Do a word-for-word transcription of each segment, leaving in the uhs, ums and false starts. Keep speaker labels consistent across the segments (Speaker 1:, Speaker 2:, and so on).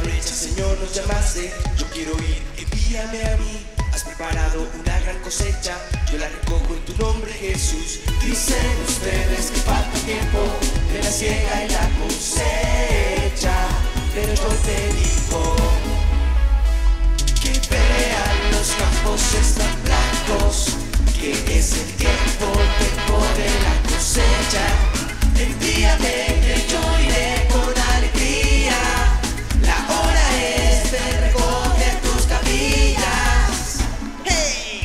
Speaker 1: brecha, Señor, nos llamaste. Yo quiero ir, envíame a mí. Has preparado una gran cosecha, yo la recojo en tu nombre, Jesús. Dicen ustedes que falta tiempo de la siega y la cosecha, pero yo te digo que vean los campos están blancos, que es el tiempo, tiempo de la cosecha. Envíame que yo iré con alegría, la hora es de recoger tus cabillas. ¡Hey!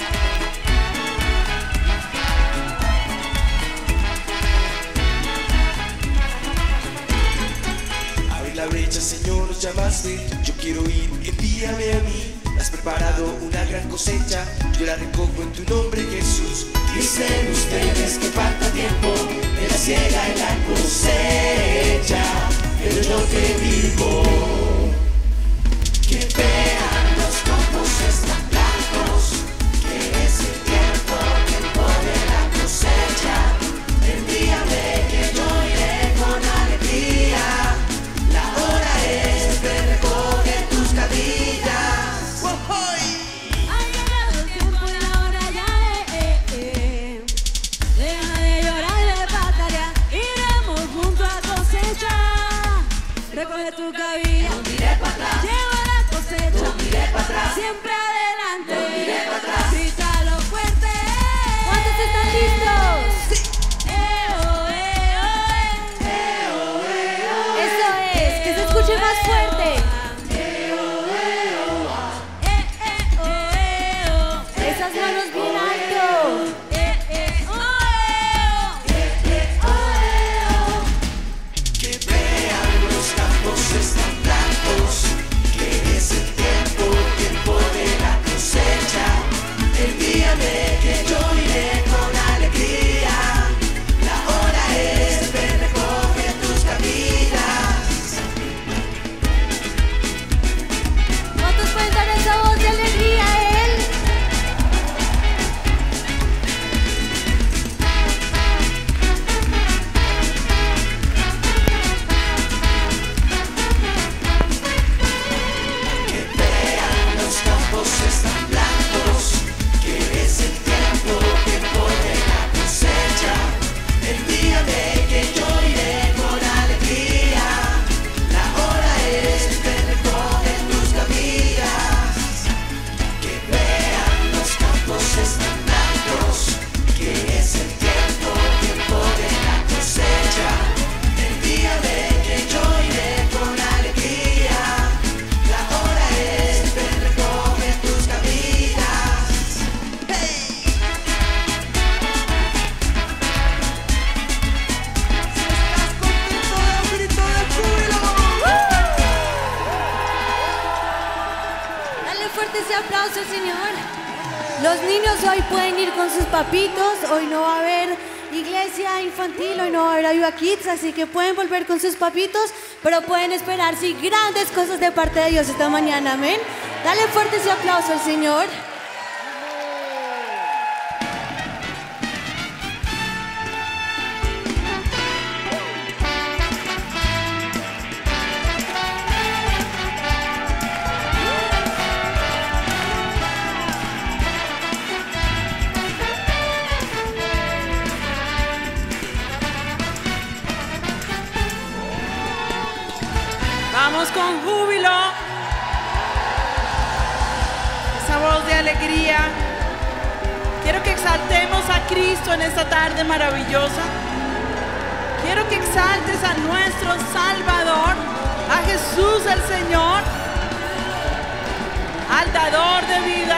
Speaker 1: Abre la brecha, Señor, nos llamaste. Yo quiero ir, envíame a mí. Has preparado una gran cosecha, yo la recojo en tu nombre, Jesús. Dicen ustedes que falta tiempo de la siega y la cosecha, pero yo te digo que vean los campos están blancos, que es el tiempo, tiempo de la cosecha. Envíame que yo iré con alegría, la hora es de recoger tus cabillas.
Speaker 2: Ha llegado el tiempo y la hora ya es, eh, eh. Deja de llorar y de patalear, iremos junto a cosechar. Recoge tu cabilla,
Speaker 3: No miré para atrás,
Speaker 2: lleva la cosecha,
Speaker 3: no miré para atrás,
Speaker 2: siempre adelante.
Speaker 3: no miré para atrás.
Speaker 2: Grítalo fuerte. ¿Cuántos están listos? Eh, oh, eh, oh, eh. Eso es, que se escuche más fuerte. Eh, eh, oh, eh, oh. Esas manos bien alto. Eh, eh, oh, eh, oh.
Speaker 1: Que vean los campos están blancos, que es el tiempo, tiempo de la cosecha. Envíame que yo iré con alegría, la hora es de recoger tus cabillas.
Speaker 2: ¿Cuántos pueden dar esa voz de alegría a él?
Speaker 1: Que vean los campos están blancos, que es el tiempo, tiempo de la cosecha. Envíame que yo iré con alegría, la hora es de recoger tus cabillas. Que vean los campos están blancos, que es el tiempo, tiempo de la cosecha. Envíame que yo iré con alegría, la hora es de recoger tus cabillas. ¡Hey!
Speaker 2: Dale fuerte ese aplauso, Señor. Los niños hoy pueden ir con sus papitos. Hoy no va a haber iglesia infantil, hoy no va a haber Ayuda Kids, así que pueden volver con sus papitos, pero pueden esperar, sí, grandes cosas de parte de Dios esta mañana, amén. Dale fuerte ese aplauso al Señor.
Speaker 4: Vamos con júbilo, esa voz de alegría. Quiero que exaltemos a Cristo en esta tarde maravillosa. Quiero que exaltes a nuestro Salvador, a Jesús el Señor, al dador de vida,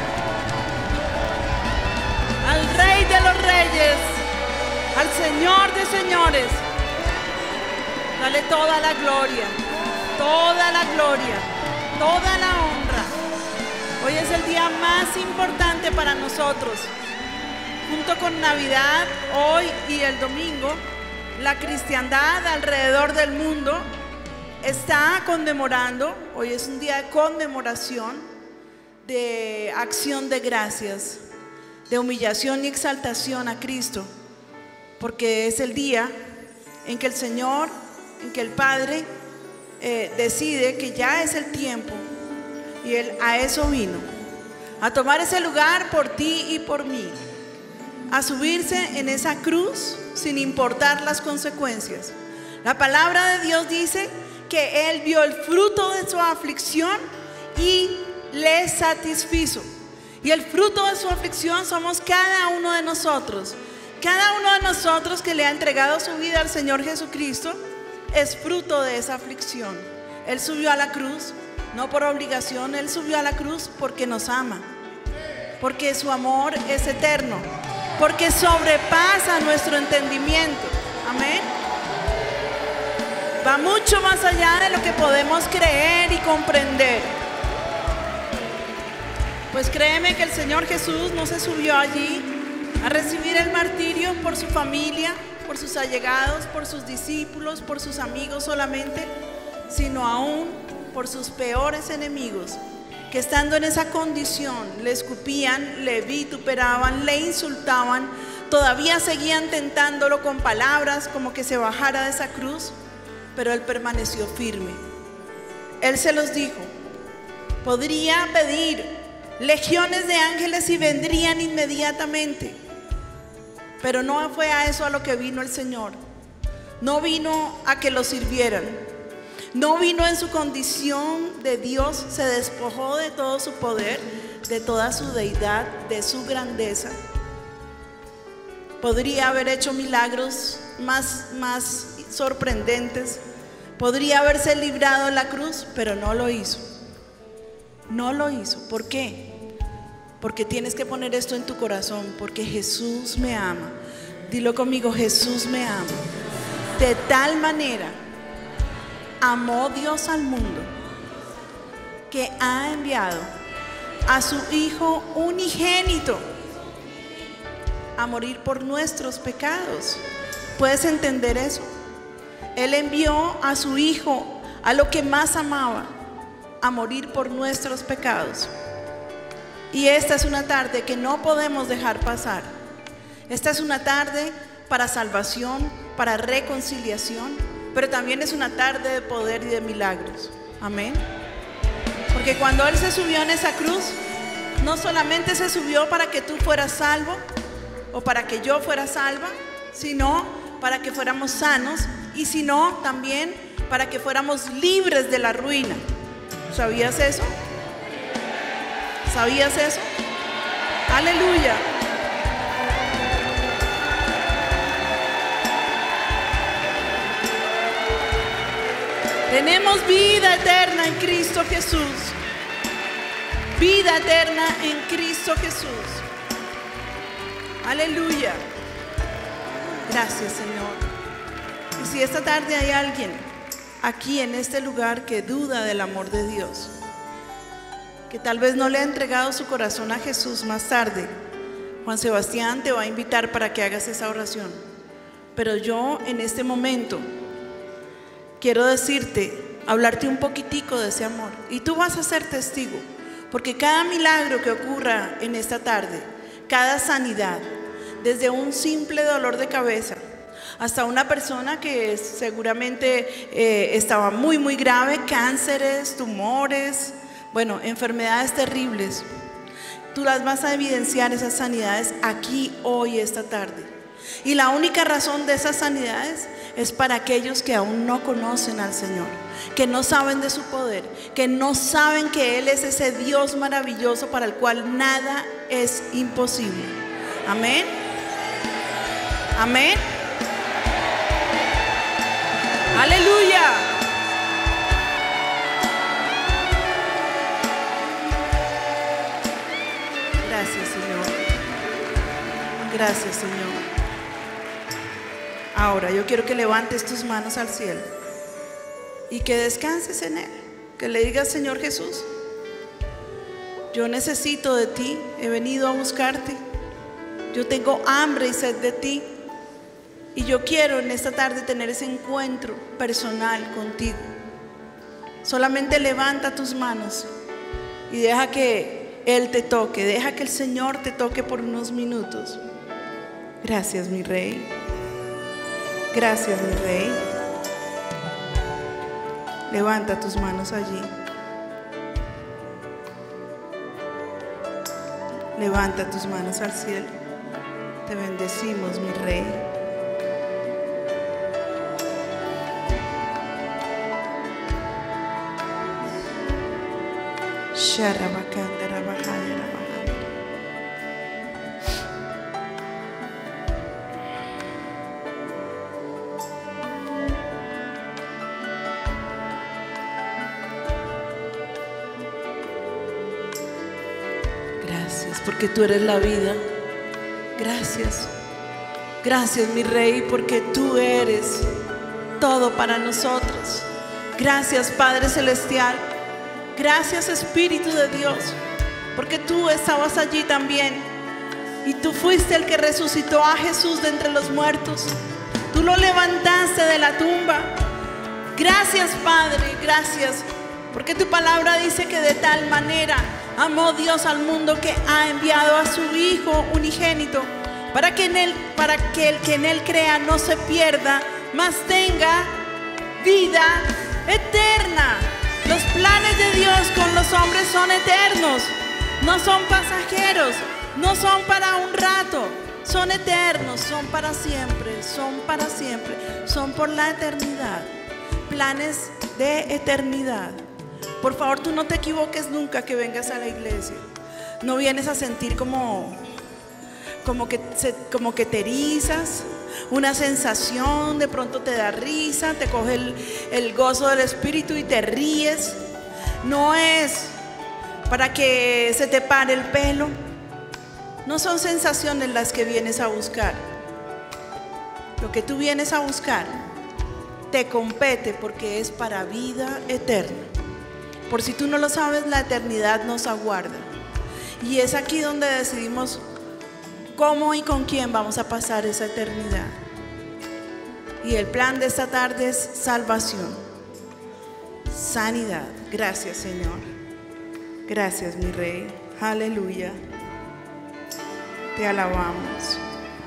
Speaker 4: al Rey de los Reyes, al Señor de Señores. Dale toda la gloria, toda la gloria, toda la honra. Hoy es el día más importante para nosotros. Junto con Navidad, hoy y el domingo, la cristiandad alrededor del mundo está conmemorando, hoy es un día de conmemoración, de acción de gracias, de humillación y exaltación a Cristo, porque es el día en que el Señor, en que el Padre eh, decide que ya es el tiempo, y Él a eso vino, a tomar ese lugar por ti y por mí, a subirse en esa cruz sin importar las consecuencias. La palabra de Dios dice que Él vio el fruto de su aflicción y le satisfizo. Y el fruto de su aflicción somos cada uno de nosotros. Cada uno de nosotros que le ha entregado su vida al Señor Jesucristo es fruto de esa aflicción. Él subió a la cruz, no por obligación, Él subió a la cruz porque nos ama, porque su amor es eterno, porque sobrepasa nuestro entendimiento. Amén. Va mucho más allá de lo que podemos creer y comprender. Pues créeme que el Señor Jesús no se subió allí a recibir el martirio por su familia, por sus allegados, por sus discípulos, por sus amigos solamente, sino aún por sus peores enemigos, que estando en esa condición le escupían, le vituperaban, le insultaban, todavía seguían tentándolo con palabras como que se bajara de esa cruz, pero Él permaneció firme. Él se los dijo, podría pedir legiones de ángeles y vendrían inmediatamente, pero no fue a eso a lo que vino el Señor. No vino a que lo sirvieran, no vino en su condición de Dios, se despojó de todo su poder, de toda su deidad, de su grandeza. Podría haber hecho milagros más, más sorprendentes, podría haberse librado en la cruz, pero no lo hizo. No lo hizo. ¿Por qué? Porque tienes que poner esto en tu corazón, porque Jesús me ama. Dilo conmigo, Jesús me ama. De tal manera amó Dios al mundo que ha enviado a su Hijo unigénito a morir por nuestros pecados. ¿Puedes entender eso? Él envió a su Hijo, a lo que más amaba, a morir por nuestros pecados. Y esta es una tarde que no podemos dejar pasar. Esta es una tarde para salvación, para reconciliación, pero también es una tarde de poder y de milagros. Amén. Porque cuando Él se subió en esa cruz, no solamente se subió para que tú fueras salvo o para que yo fuera salva, sino para que fuéramos sanos, y sino también para que fuéramos libres de la ruina. ¿Sabías eso? ¿Sabías eso? Aleluya. Tenemos vida eterna en Cristo Jesús. Vida eterna en Cristo Jesús. Aleluya. Gracias, Señor. Y si esta tarde hay alguien aquí en este lugar que duda del amor de Dios, que tal vez no le ha entregado su corazón a Jesús, más tarde Juan Sebastián te va a invitar para que hagas esa oración. Pero yo en este momento quiero decirte, hablarte un poquitico de ese amor, y tú vas a ser testigo, porque cada milagro que ocurra en esta tarde, cada sanidad, desde un simple dolor de cabeza hasta una persona que seguramente eh, estaba muy muy grave, cánceres, tumores, bueno, enfermedades terribles, tú las vas a evidenciar, esas sanidades, aquí, hoy, esta tarde. Y la única razón de esas sanidades es para aquellos que aún no conocen al Señor, que no saben de su poder, que no saben que Él es ese Dios maravilloso para el cual nada es imposible. Amén. Amén. Aleluya. Gracias, Señor. Gracias, Señor. Ahora yo quiero que levantes tus manos al cielo y que descanses en Él, que le digas: Señor Jesús, yo necesito de ti, he venido a buscarte, yo tengo hambre y sed de ti, y yo quiero en esta tarde tener ese encuentro personal contigo. Solamente levanta tus manos y deja que Él te toque, deja que el Señor te toque por unos minutos. Gracias, mi Rey. Gracias, mi Rey. Levanta tus manos allí. Levanta tus manos al cielo. Te bendecimos, mi Rey. Gracias porque tú eres la vida. Gracias. Gracias, mi Rey, porque tú eres todo para nosotros. Gracias, Padre Celestial. Gracias, Espíritu de Dios, porque tú estabas allí también. Y tú fuiste el que resucitó a Jesús de entre los muertos. Tú lo levantaste de la tumba. Gracias, Padre, gracias, porque tu palabra dice que de tal manera amó Dios al mundo que ha enviado a su Hijo unigénito, para que, en él, para que el que en Él crea no se pierda, mas tenga vida eterna. Los planes de Dios con los hombres son eternos, no son pasajeros, no son para un rato, son eternos, son para siempre, son para siempre, son por la eternidad. Planes de eternidad. Por favor, tú no te equivoques nunca que vengas a la iglesia. No vienes a sentir como, como, que, como que te erizas, una sensación, de pronto te da risa, te coge el, el gozo del Espíritu y te ríes. No es para que se te pare el pelo. No son sensaciones las que vienes a buscar. Lo que tú vienes a buscar te compete porque es para vida eterna. Por si tú no lo sabes, la eternidad nos aguarda. Y es aquí donde decidimos cómo y con quién vamos a pasar esa eternidad. Y el plan de esta tarde es salvación, sanidad. Gracias, Señor. Gracias, mi Rey. Aleluya. Te alabamos.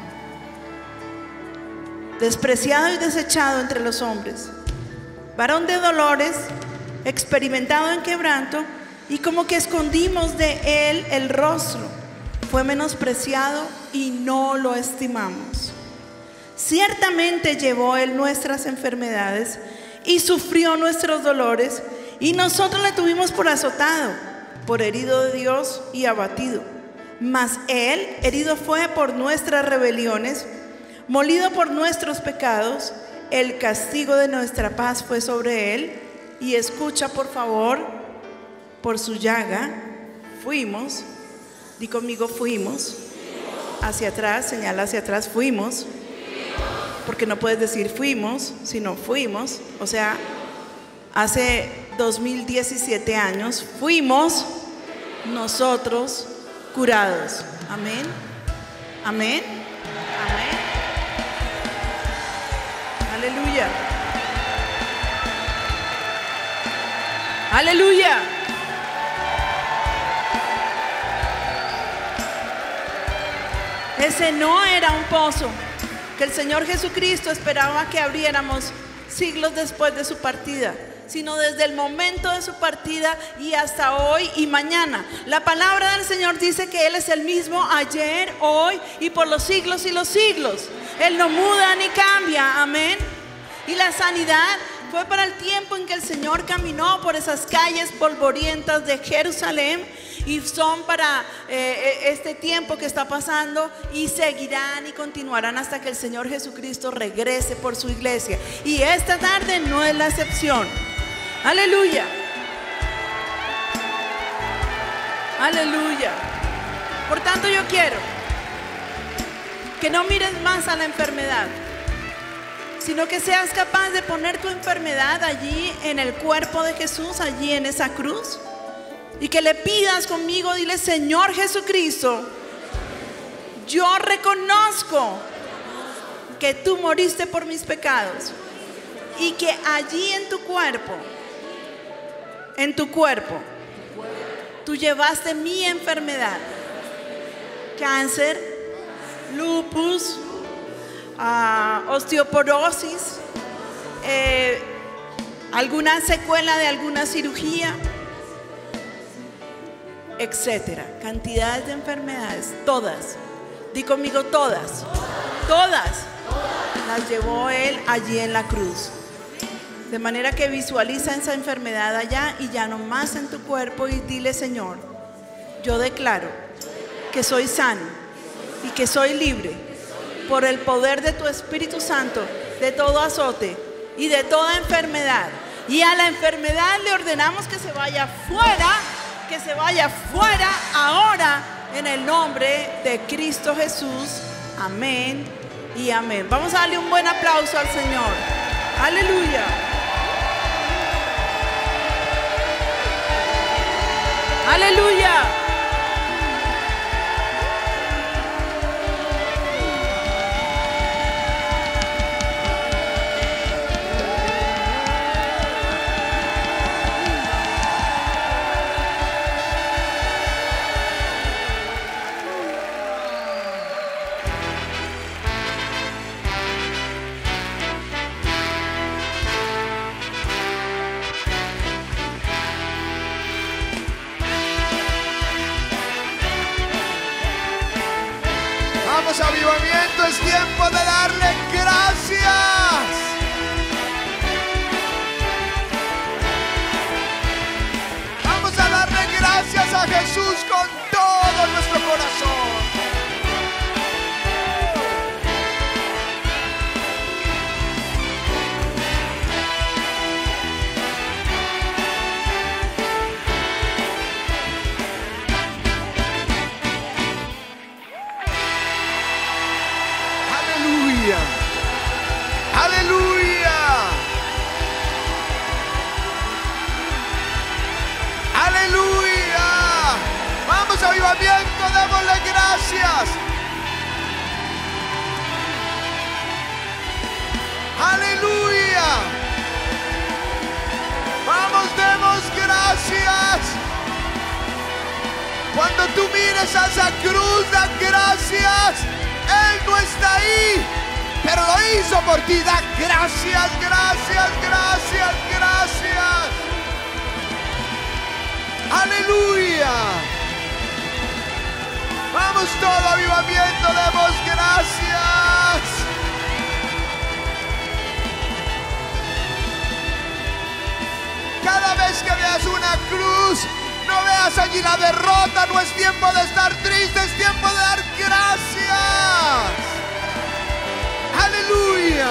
Speaker 4: Despreciado y desechado entre los hombres, varón de dolores, experimentado en quebranto, y como que escondimos de él el rostro. Fue menospreciado y no lo estimamos. Ciertamente llevó él nuestras enfermedades y sufrió nuestros dolores, y nosotros le tuvimos por azotado, por herido de Dios y abatido. Mas él herido fue por nuestras rebeliones, molido por nuestros pecados. El castigo de nuestra paz fue sobre él. Y escucha, por favor, por su llaga fuimos. Di conmigo, fuimos. Hacia atrás, señala hacia atrás, fuimos. Porque no puedes decir fuimos, sino fuimos. O sea, hace dos mil diecisiete años fuimos nosotros curados. Amén. Amén. Amén. Aleluya. Aleluya. Ese no era un pozo que el Señor Jesucristo esperaba que abriéramos siglos después de su partida, sino desde el momento de su partida y hasta hoy y mañana. La palabra del Señor dice que Él es el mismo ayer, hoy y por los siglos y los siglos. Él no muda ni cambia. Amén. Y la sanidad fue para el tiempo en que el Señor caminó por esas calles polvorientas de Jerusalén, y son para eh, este tiempo que está pasando, y seguirán y continuarán hasta que el Señor Jesucristo regrese por su iglesia. Y esta tarde no es la excepción. Aleluya. Aleluya. Por tanto, yo quiero que no mires más a la enfermedad, sino que seas capaz de poner tu enfermedad allí en el cuerpo de Jesús, allí en esa cruz, y que le pidas conmigo. Dile: Señor Jesucristo, yo reconozco que tú moriste por mis pecados, y que allí en tu cuerpo, en tu cuerpo, tú llevaste mi enfermedad, cáncer, lupus, uh, osteoporosis, eh, alguna secuela de alguna cirugía, etcétera. Cantidades de enfermedades, todas. Di conmigo todas. Todas las llevó Él allí en la cruz. De manera que visualiza esa enfermedad allá y ya no más en tu cuerpo y dile: Señor, yo declaro que soy sano y que soy libre por el poder de tu Espíritu Santo de todo azote y de toda enfermedad. Y a la enfermedad le ordenamos que se vaya fuera, que se vaya fuera ahora en el nombre de Cristo Jesús. Amén y amén. Vamos a darle un buen aplauso al Señor. Aleluya. Aleluya.
Speaker 5: Avivamiento, es tiempo de darle gracias. Vamos a darle gracias a Jesús con todo nuestro corazón. Aleluya. Aleluya. Vamos, avivamiento, démosle gracias. Aleluya. Vamos, demos gracias. Cuando tú mires a esa cruz, da gracias. Él no está ahí, pero lo hizo por ti. Da gracias, gracias, gracias, gracias. Aleluya. Vamos, todo avivamiento, demos gracias. Cada vez que veas una cruz, no veas allí la derrota. No es tiempo de estar triste, es tiempo de dar gracias. Aleluya.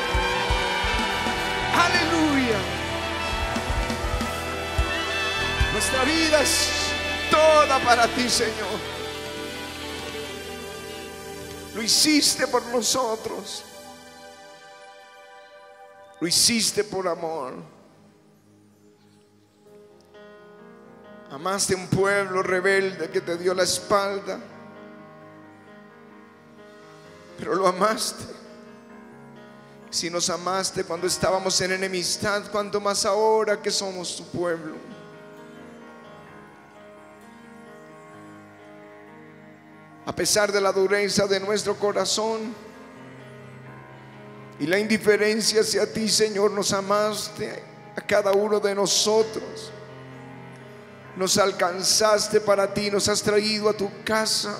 Speaker 5: Aleluya. Nuestra vida es toda para ti, Señor. Lo hiciste por nosotros. Lo hiciste por amor. Amaste un pueblo rebelde que te dio la espalda, pero lo amaste. Si nos amaste cuando estábamos en enemistad, cuánto más ahora que somos tu pueblo. A pesar de la dureza de nuestro corazón y la indiferencia hacia ti, Señor, nos amaste a cada uno de nosotros. Nos alcanzaste para ti, nos has traído a tu casa,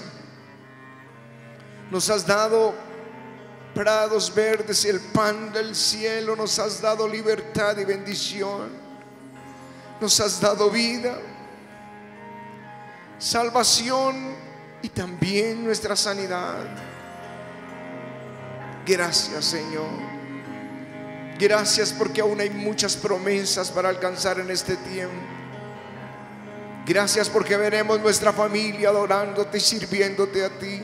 Speaker 5: nos has dado prados verdes y el pan del cielo, nos has dado libertad y bendición, nos has dado vida, salvación y también nuestra sanidad. Gracias, Señor. Gracias porque aún hay muchas promesas para alcanzar en este tiempo. Gracias porque veremos nuestra familia adorándote y sirviéndote a ti.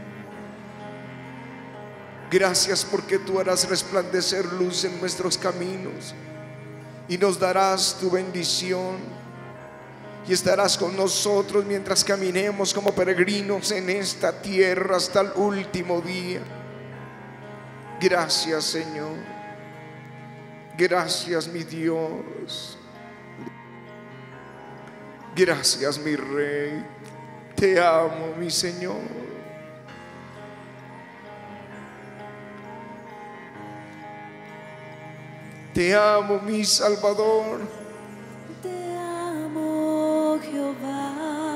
Speaker 5: Gracias porque tú harás resplandecer luz en nuestros caminos y nos darás tu bendición y estarás con nosotros mientras caminemos como peregrinos en esta tierra hasta el último día. Gracias, Señor. Gracias, mi Dios. Gracias, mi Rey. Te amo, mi Señor. Te amo, mi Salvador.
Speaker 2: Te amo, Jehová.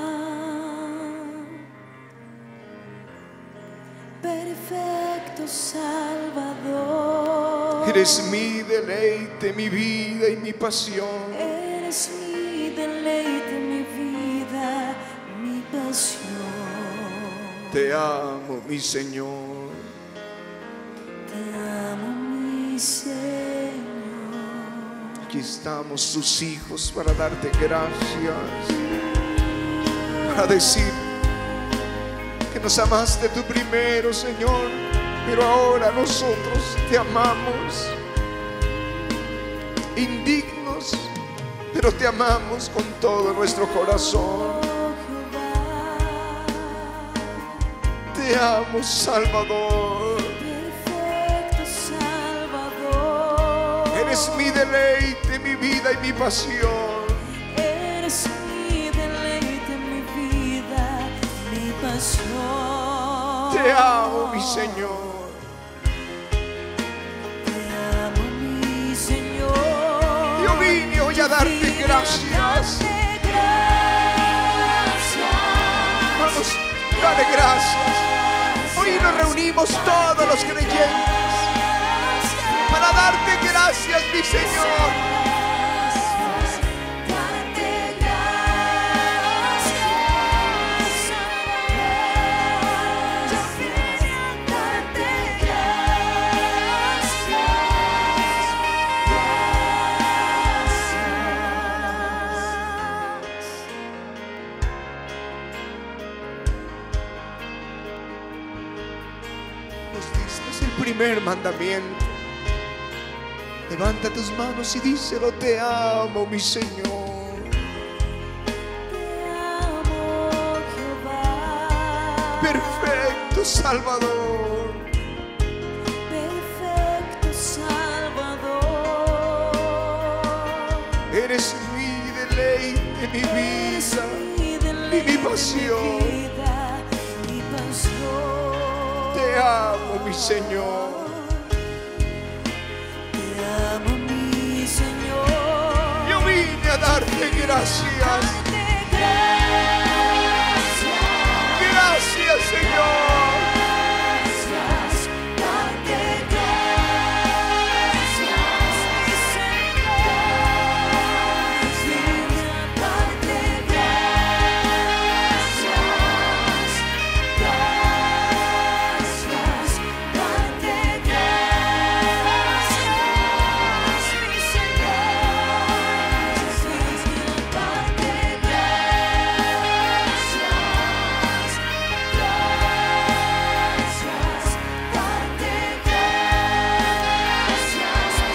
Speaker 2: Perfecto Salvador.
Speaker 5: Eres mi deleite, mi vida y mi pasión.
Speaker 2: Eres mi deleite, mi vida, mi pasión.
Speaker 5: Te amo, mi Señor.
Speaker 2: Te amo, mi Señor.
Speaker 5: Aquí estamos tus hijos para darte gracias, para decir que nos amaste tú primero, Señor, pero ahora nosotros te amamos, indignos, pero te amamos con todo nuestro corazón. Te amo, Salvador.
Speaker 2: Perfecto Salvador.
Speaker 5: Eres mi deleite, mi vida y mi pasión.
Speaker 2: Eres mi deleite, mi vida, mi pasión.
Speaker 5: Te amo, mi Señor.
Speaker 2: Te amo, mi Señor.
Speaker 5: Yo vine hoy a darte gracias.
Speaker 2: Darte gracias.
Speaker 5: Vamos, dale gracias. Hoy nos reunimos todos los creyentes para darte gracias, mi Señor.
Speaker 2: Darte gracias. Darte
Speaker 5: Nos diste el primer mandamiento. Levanta tus manos y díselo: te amo, mi Señor.
Speaker 2: Te amo, Jehová.
Speaker 5: Perfecto Salvador.
Speaker 2: Perfecto Salvador.
Speaker 5: Eres mi deleite, mi vida y mi pasión. Te amo, mi Señor.
Speaker 2: Te amo, mi Señor.
Speaker 5: Yo vine a darte gracias.
Speaker 2: Darte gracias.
Speaker 5: Gracias, Señor.
Speaker 2: Gracias. Darte gracias, mi Señor. Darte gracias. Gracias. Darte gracias, mi Señor. Darte gracias. Gracias. Darte gracias, mi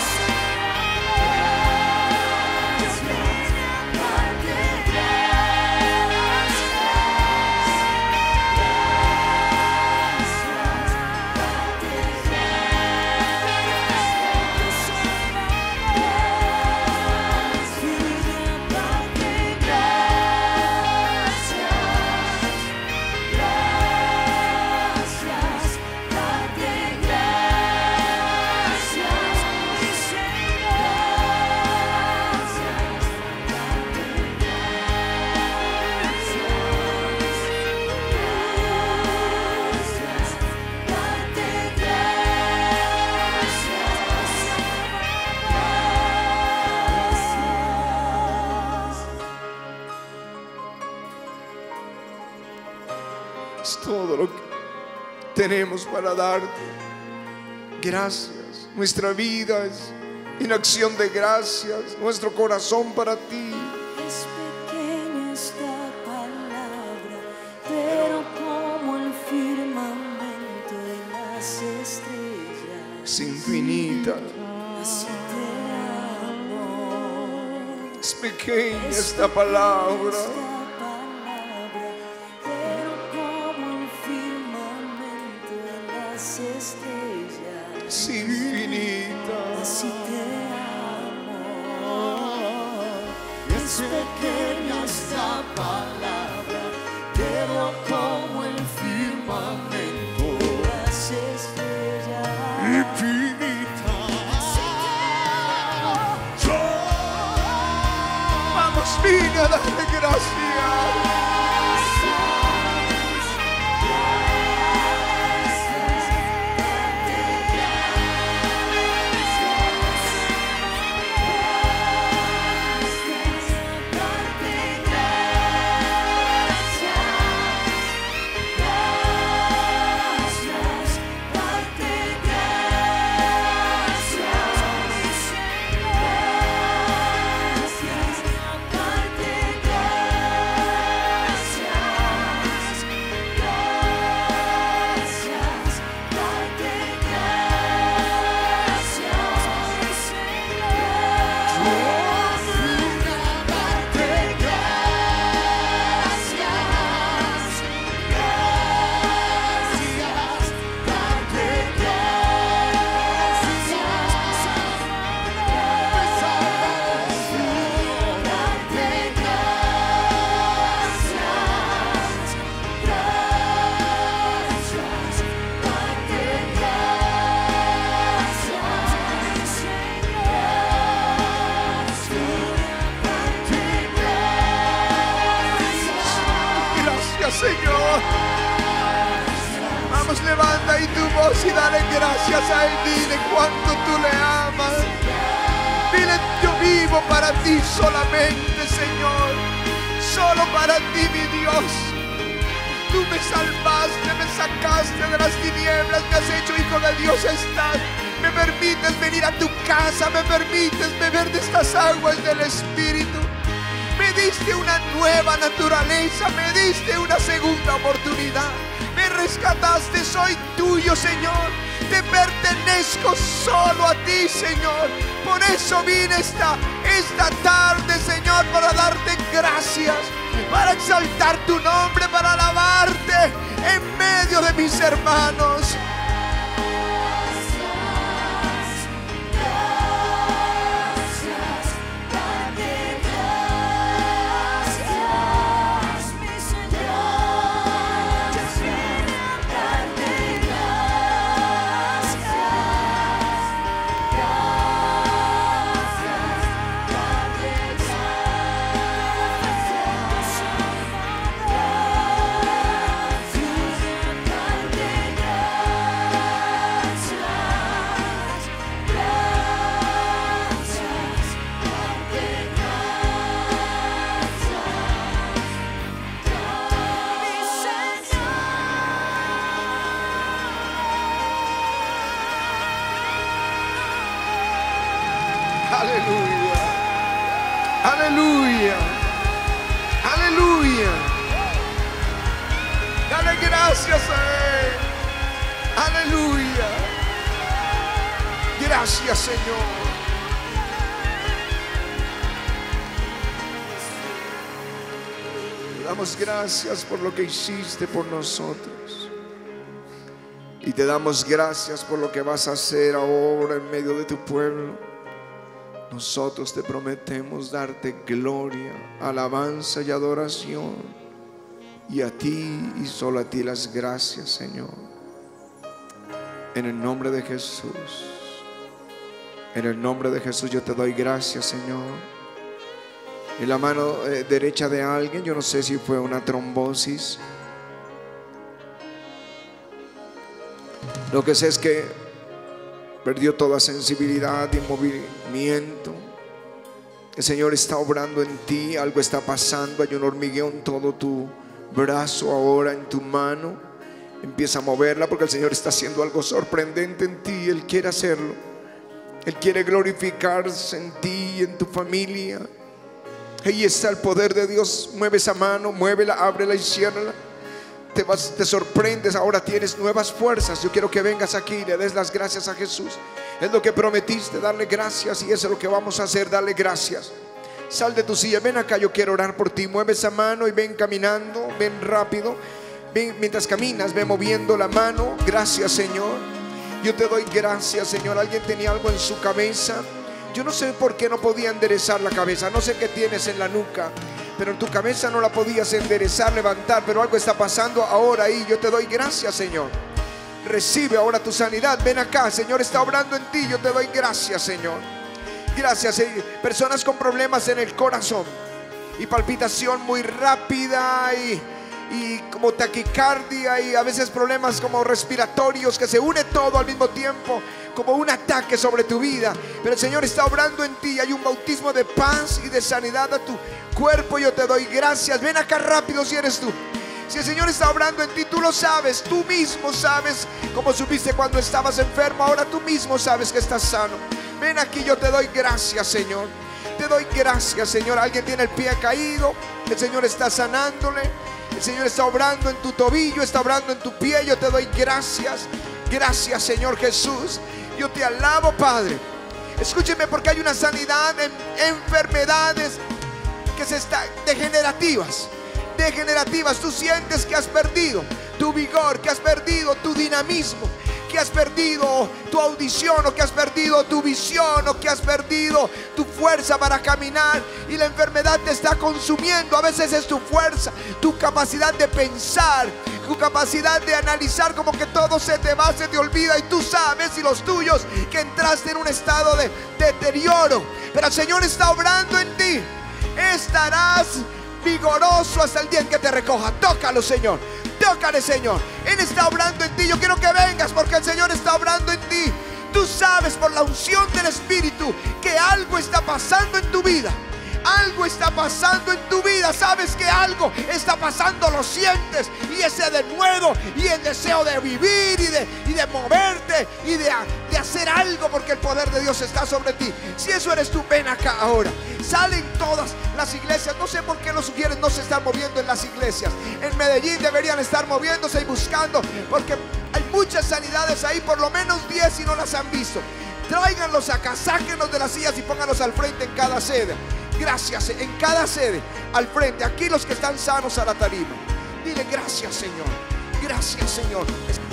Speaker 5: Es todo lo que tenemos para darte. Gracias. Nuestra vida es en acción de gracias. Nuestro corazón para ti.
Speaker 2: Es pequeña esta palabra, pero como el firmamento y las estrellas,
Speaker 5: Es infinita.
Speaker 2: así te amo.
Speaker 5: Es pequeña esta palabra.
Speaker 2: Esta palabra, pero como el firmamento y las estrellas,
Speaker 5: Es infinita.
Speaker 2: así te amo. Es pequeña esta palabra, pero como el firmamento, las estrellas,
Speaker 5: Infinita.
Speaker 2: así te amo.
Speaker 5: vine a darle gracias. Señor, vamos, levanta ahí tu voz y dale gracias a Él. Dile cuánto tú le amas. Dile, yo vivo para ti solamente, Señor. Solo para ti, mi Dios. Tú me salvaste, me sacaste de las tinieblas, me has hecho hijo de Dios estás. Me permites venir a tu casa, me permites beber de estas aguas del Espíritu. Me diste una nueva naturaleza, me diste una segunda oportunidad. Me rescataste, soy tuyo, Señor. Te pertenezco solo a ti, Señor. Por eso vine esta, esta tarde, Señor, para darte gracias, para exaltar tu nombre, para alabarte en medio de mis hermanos. Aleluya, aleluya, aleluya. Dale gracias a Él. Aleluya. Gracias, Señor. Te damos gracias por lo que hiciste por nosotros. Y te damos gracias por lo que vas a hacer ahora en medio de tu pueblo. Nosotros te prometemos darte gloria, alabanza y adoración. Y a ti y solo a ti las gracias, Señor. En el nombre de Jesús. En el nombre de Jesús yo te doy gracias, Señor. En la mano eh, derecha de alguien, yo no sé si fue una trombosis. Lo que sé es que perdió toda sensibilidad y movimiento. El Señor está obrando en ti. Algo está pasando. Hay un hormigueo en todo tu brazo ahora, en tu mano. Empieza a moverla porque el Señor está haciendo algo sorprendente en ti. Él quiere hacerlo. Él quiere glorificarse en ti y en tu familia. Ahí está el poder de Dios. Mueve esa mano, muévela, ábrela y ciérrala. Te, vas, te sorprendes, ahora tienes nuevas fuerzas. Yo quiero que vengas aquí y le des las gracias a Jesús. Es lo que prometiste, darle gracias. Y eso es lo que vamos a hacer, darle gracias. Sal de tu silla, ven acá, yo quiero orar por ti. Mueve esa mano y ven caminando, ven rápido. Ven, mientras caminas, ven moviendo la mano. Gracias, Señor. Yo te doy gracias, Señor. Alguien tenía algo en su cabeza. Yo no sé por qué no podía enderezar la cabeza. No sé qué tienes en la nuca, pero en tu cabeza no la podías enderezar, levantar. Pero algo está pasando ahora ahí. Yo te doy gracias, Señor. Recibe ahora tu sanidad. Ven acá, Señor está obrando en ti. Yo te doy gracias, Señor. Gracias, Señor. Personas con problemas en el corazón. y palpitación muy rápida y, y como taquicardia y a veces problemas como respiratorios, que se une todo al mismo tiempo como un ataque sobre tu vida. Pero el Señor está obrando en ti. Hay un bautismo de paz y de sanidad a tu cuerpo. Yo te doy gracias. Ven acá rápido si eres tú. Si el Señor está obrando en ti, tú lo sabes. Tú mismo sabes como supiste cuando estabas enfermo. Ahora tú mismo sabes que estás sano. Ven aquí, yo te doy gracias, Señor. Te doy gracias, Señor. Alguien tiene el pie caído, el Señor está sanándole. El Señor está obrando en tu tobillo, está obrando en tu pie. Yo te doy gracias. Gracias, Señor Jesús. Yo te alabo, Padre. Escúcheme, porque hay una sanidad en enfermedades que se están degenerativas. Degenerativas. Tú sientes que has perdido tu vigor, que has perdido tu dinamismo, que has perdido tu audición, o que has perdido tu visión, o que has perdido tu fuerza para caminar, y la enfermedad te está consumiendo. A veces es tu fuerza, tu capacidad de pensar, tu capacidad de analizar, como que todo se te va, se te olvida, y tú sabes, y los tuyos, que entraste en un estado de deterioro. Pero el Señor está obrando en ti. Estarás vigoroso hasta el día en que te recoja. Tócalo, Señor. Tócale, Señor. Él está obrando en ti. Yo quiero que vengas, porque el Señor está obrando en ti. Tú sabes por la unción del Espíritu que algo está pasando en tu vida. Algo está pasando en tu vida. Sabes que algo está pasando, lo sientes. Y ese denuedo y el deseo de vivir y de, y de moverte y de, de hacer algo, porque el poder de Dios está sobre ti. Si eso eres tú, ven acá ahora. Salen todas las iglesias. No sé por qué los sugieres no se están moviendo en las iglesias. En Medellín deberían estar moviéndose y buscando, porque hay muchas sanidades ahí, por lo menos diez si no las han visto. Tráiganlos acá, sáquenlos de las sillas y pónganlos al frente en cada sede. Gracias, en cada sede, al frente. Aquí los que están sanos a la tarima. Dile gracias, Señor. Gracias, Señor.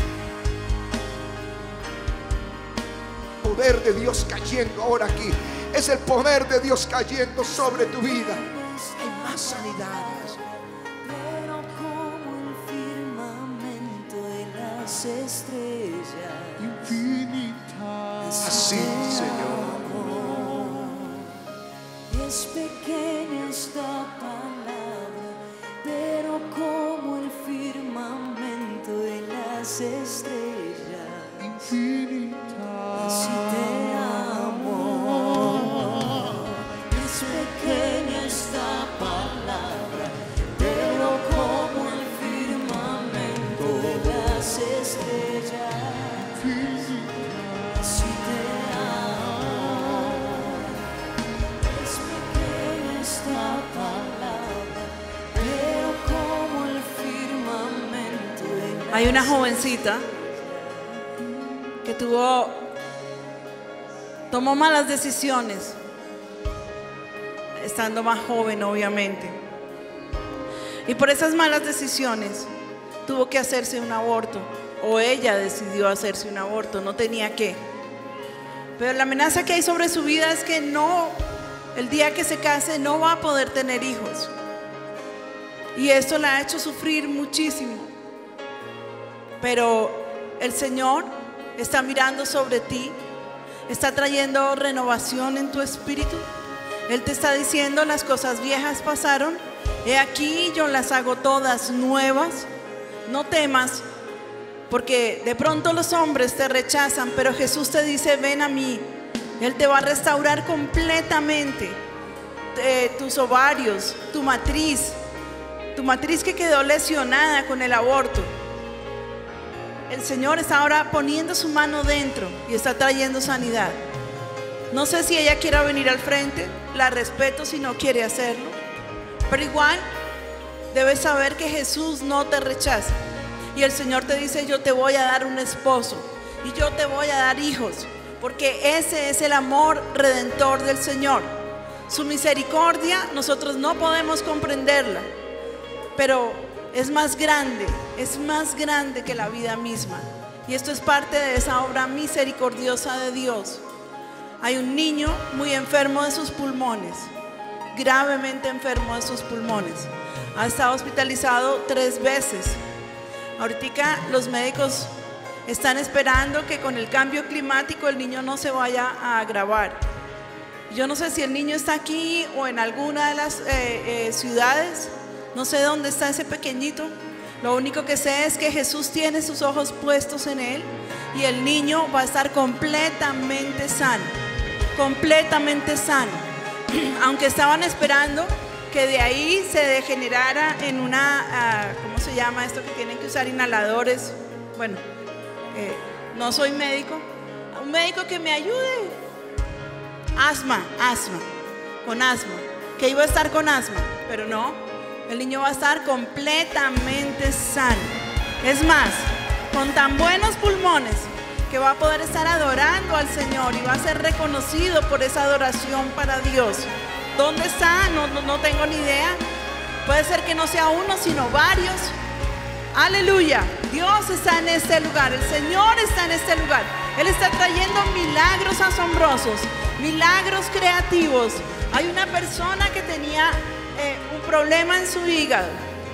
Speaker 5: Poder de Dios cayendo ahora aquí. Es el poder de Dios cayendo sobre tu vida. Hay más sanidades.
Speaker 1: Pero como el firmamento de las estrellas
Speaker 5: infinitas. Así, Señor.
Speaker 1: Es pequeña esta palabra, pero como el firmamento de las estrellas infinitas. Así te amo. Es pequeña esta palabra, pero como el firmamento de las estrellas. Así te amo. Es pequeña esta palabra, pero como el firmamento de las.
Speaker 4: Hay una jovencita que tuvo, tomó malas decisiones, estando más joven, obviamente. Y por esas malas decisiones tuvo que hacerse un aborto, o ella decidió hacerse un aborto, no tenía que. Pero la amenaza que hay sobre su vida es que no, el día que se case no va a poder tener hijos. Y esto la ha hecho sufrir muchísimo. Pero el Señor está mirando sobre ti, está trayendo renovación en tu espíritu. Él te está diciendo: las cosas viejas pasaron, he aquí yo las hago todas nuevas. No temas, porque de pronto los hombres te rechazan, pero Jesús te dice: ven a mí. Él te va a restaurar completamente eh, tus ovarios, tu matriz, tu matriz que quedó lesionada con el aborto. El Señor está ahora poniendo su mano dentro y está trayendo sanidad. No sé si ella quiera venir al frente, la respeto si no quiere hacerlo, pero igual debes saber que Jesús no te rechaza. Y el Señor te dice: yo te voy a dar un esposo y yo te voy a dar hijos, porque ese es el amor redentor del Señor. Su misericordia nosotros no podemos comprenderla, pero es más grande, es más grande que la vida misma. Y esto es parte de esa obra misericordiosa de Dios. Hay un niño muy enfermo de sus pulmones, gravemente enfermo de sus pulmones. Ha estado hospitalizado tres veces. Ahorita los médicos están esperando que con el cambio climático el niño no se vaya a agravar. Yo no sé si el niño está aquí o en alguna de las eh, eh, ciudades. No sé dónde está ese pequeñito. Lo único que sé es que Jesús tiene sus ojos puestos en él y el niño va a estar completamente sano. Completamente sano. Aunque estaban esperando que de ahí se degenerara en una, uh, ¿cómo se llama esto? Que tienen que usar inhaladores. Bueno, eh, no soy médico. Un médico que me ayude. Asma, asma, con asma. Que iba a estar con asma, pero no. El niño va a estar completamente sano. Es más, con tan buenos pulmones que va a poder estar adorando al Señor y va a ser reconocido por esa adoración para Dios. ¿Dónde está? No, no, no tengo ni idea. Puede ser que no sea uno, sino varios. Aleluya. Dios está en este lugar. El Señor está en este lugar. Él está trayendo milagros asombrosos, milagros creativos. Hay una persona que tenía eh, un problema en su hígado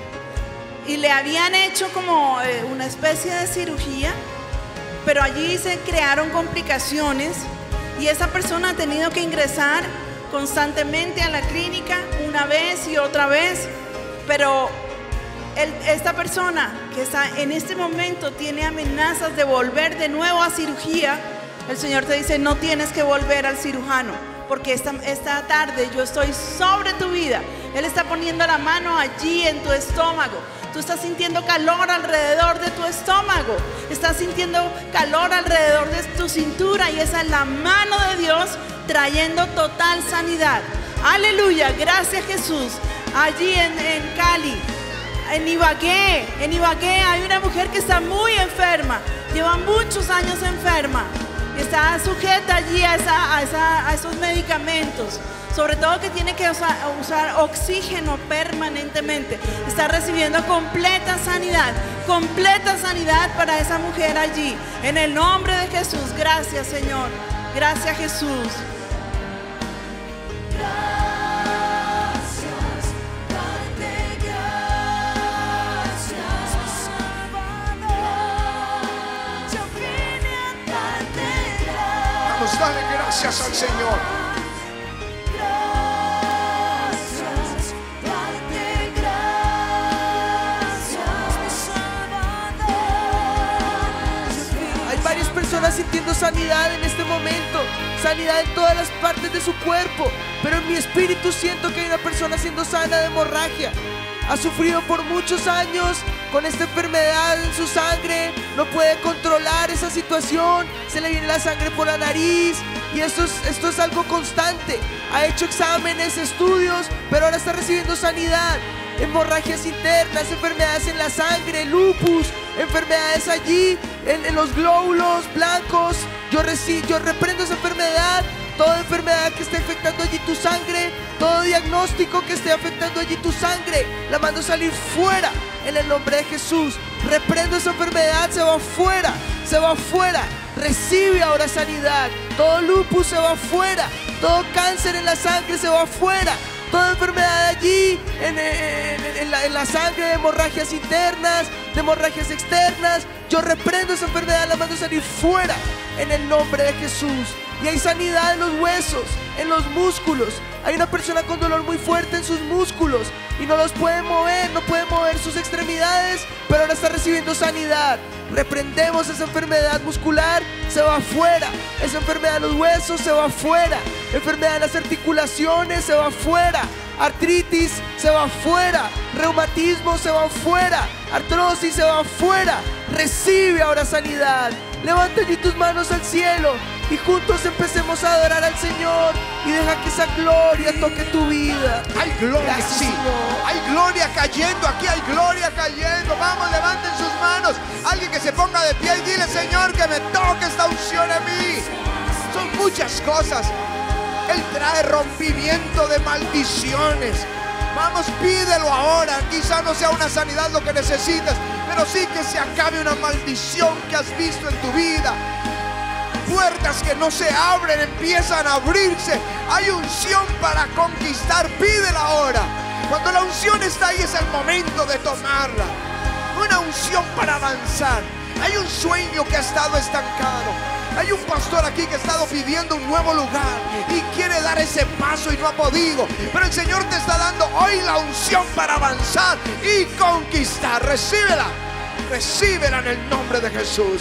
Speaker 4: y le habían hecho como eh, una especie de cirugía, pero allí se crearon complicaciones y esa persona ha tenido que ingresar constantemente a la clínica una vez y otra vez, pero el, esta persona que está en este momento tiene amenazas de volver de nuevo a cirugía. El Señor te dice: no tienes que volver al cirujano, porque esta, esta tarde yo estoy sobre tu vida. Él está poniendo la mano allí en tu estómago. Tú estás sintiendo calor alrededor de tu estómago. Estás sintiendo calor alrededor de tu cintura. Y esa es la mano de Dios trayendo total sanidad. Aleluya, gracias Jesús. Allí en, en Cali, en Ibagué, en Ibagué hay una mujer que está muy enferma. Lleva muchos años enferma. Está sujeta allí a, esa, a, esa, a esos medicamentos. Sobre todo que tiene que usar, usar oxígeno permanentemente. Está recibiendo completa sanidad, completa sanidad para esa mujer allí. En el nombre de Jesús, gracias Señor. Gracias Jesús.
Speaker 5: Vamos, dale gracias al Señor.
Speaker 6: Personas sintiendo sanidad en este momento, sanidad en todas las partes de su cuerpo, pero en mi espíritu siento que hay una persona siendo sana de hemorragia. Ha sufrido por muchos años con esta enfermedad en su sangre, no puede controlar esa situación, se le viene la sangre por la nariz y esto es, esto es algo constante. Ha hecho exámenes, estudios, pero ahora está recibiendo sanidad. Hemorragias internas, enfermedades en la sangre, lupus, enfermedades allí en, en los glóbulos blancos. Yo, reci, yo reprendo esa enfermedad, toda enfermedad que esté afectando allí tu sangre, todo diagnóstico que esté afectando allí tu sangre, la mando salir fuera en el nombre de Jesús. Reprendo esa enfermedad, se va fuera, se va fuera. Recibe ahora sanidad. Todo lupus se va fuera, todo cáncer en la sangre se va fuera. Toda enfermedad allí en, en, en, la, en la sangre, de hemorragias internas, de hemorragias externas, yo reprendo esa enfermedad, la mando a salir fuera en el nombre de Jesús. Y hay sanidad en los huesos, en los músculos. Hay una persona con dolor muy fuerte en sus músculos y no los puede mover, no puede mover sus extremidades, pero ahora está recibiendo sanidad. Reprendemos esa enfermedad muscular, se va afuera. Esa enfermedad de los huesos se va afuera. Enfermedad de las articulaciones se va afuera. Artritis se va afuera. Reumatismo se va afuera. Artrosis se va afuera. Recibe ahora sanidad. Levanta allí tus manos al cielo y juntos empecemos a adorar al Señor y deja que esa gloria toque tu vida.
Speaker 5: Hay gloria,
Speaker 6: Gracias,
Speaker 5: sí.
Speaker 6: Señor.
Speaker 5: Hay gloria cayendo, aquí hay gloria cayendo. Vamos, levanten sus manos. Alguien que se ponga de pie y dile: Señor, que me toque esta unción a mí. Son muchas cosas. Él trae rompimiento de maldiciones. Vamos, pídelo ahora. Quizá no sea una sanidad lo que necesitas, pero sí que se acabe una maldición que has visto en tu vida. Puertas que no se abren empiezan a abrirse. Hay unción para conquistar. Pídela ahora. Cuando la unción está ahí es el momento de tomarla. Una unción para avanzar. Hay un sueño que ha estado estancado. Hay un pastor aquí que ha estado pidiendo un nuevo lugar y quiere dar ese paso y no ha podido. Pero el Señor te está dando hoy la unción para avanzar y conquistar. Recíbela, recíbela en el nombre de Jesús.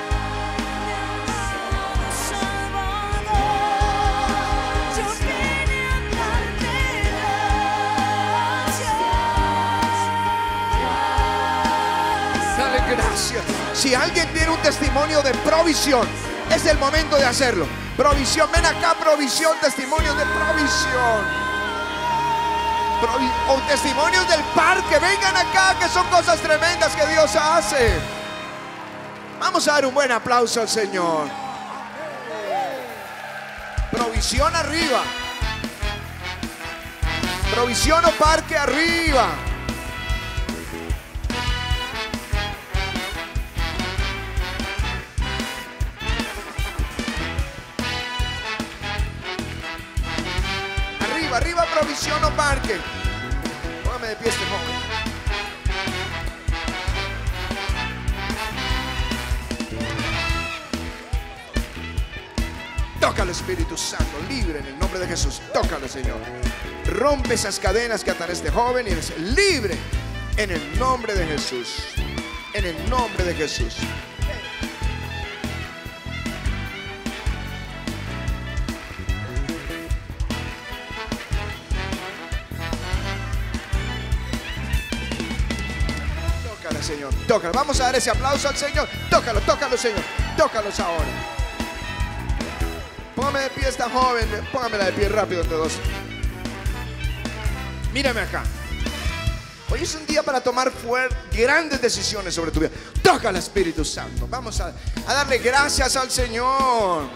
Speaker 5: Dale gracias. Si alguien tiene un testimonio de provisión, es el momento de hacerlo. Provisión, ven acá, provisión, testimonios de provisión. Provi o testimonios del parque, vengan acá, que son cosas tremendas que Dios hace. Vamos a dar un buen aplauso al Señor. Provisión arriba. Provisión o parque arriba. Arriba, provisión o parque. Póngame de pie este joven. Tócalo, Espíritu Santo, libre en el nombre de Jesús. Tócalo, Señor. Rompe esas cadenas que atan a este joven y es libre en el nombre de Jesús. En el nombre de Jesús. Señor, tócalo, vamos a dar ese aplauso al Señor. Tócalo, tócalo, Señor, tócalos ahora. Póngame de pie esta joven, póngamela de pie rápido entre dos. Mírame acá. Hoy es un día para tomar grandes decisiones sobre tu vida. Tócala, Espíritu Santo. Vamos a, a darle gracias al Señor.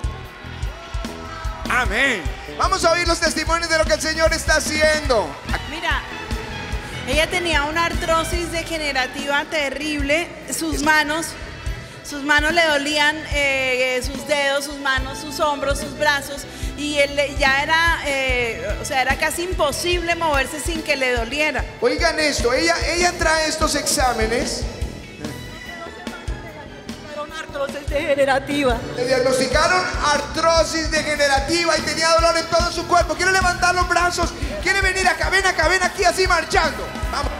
Speaker 5: Amén. Vamos a oír los testimonios de lo que el Señor está haciendo.
Speaker 4: Mira, ella tenía una artrosis degenerativa terrible. Sus manos, sus manos le dolían, eh, sus dedos, sus manos, sus hombros, sus brazos. Y él ya era, eh, o sea, era casi imposible moverse sin que le doliera.
Speaker 5: Oigan esto, ella, ella trae estos exámenes.
Speaker 7: Artrosis degenerativa.
Speaker 5: Le diagnosticaron artrosis degenerativa y tenía dolor en todo su cuerpo. ¿Quiere levantar los brazos? ¿Quiere venir acá? Ven acá, ven aquí así marchando. Vamos.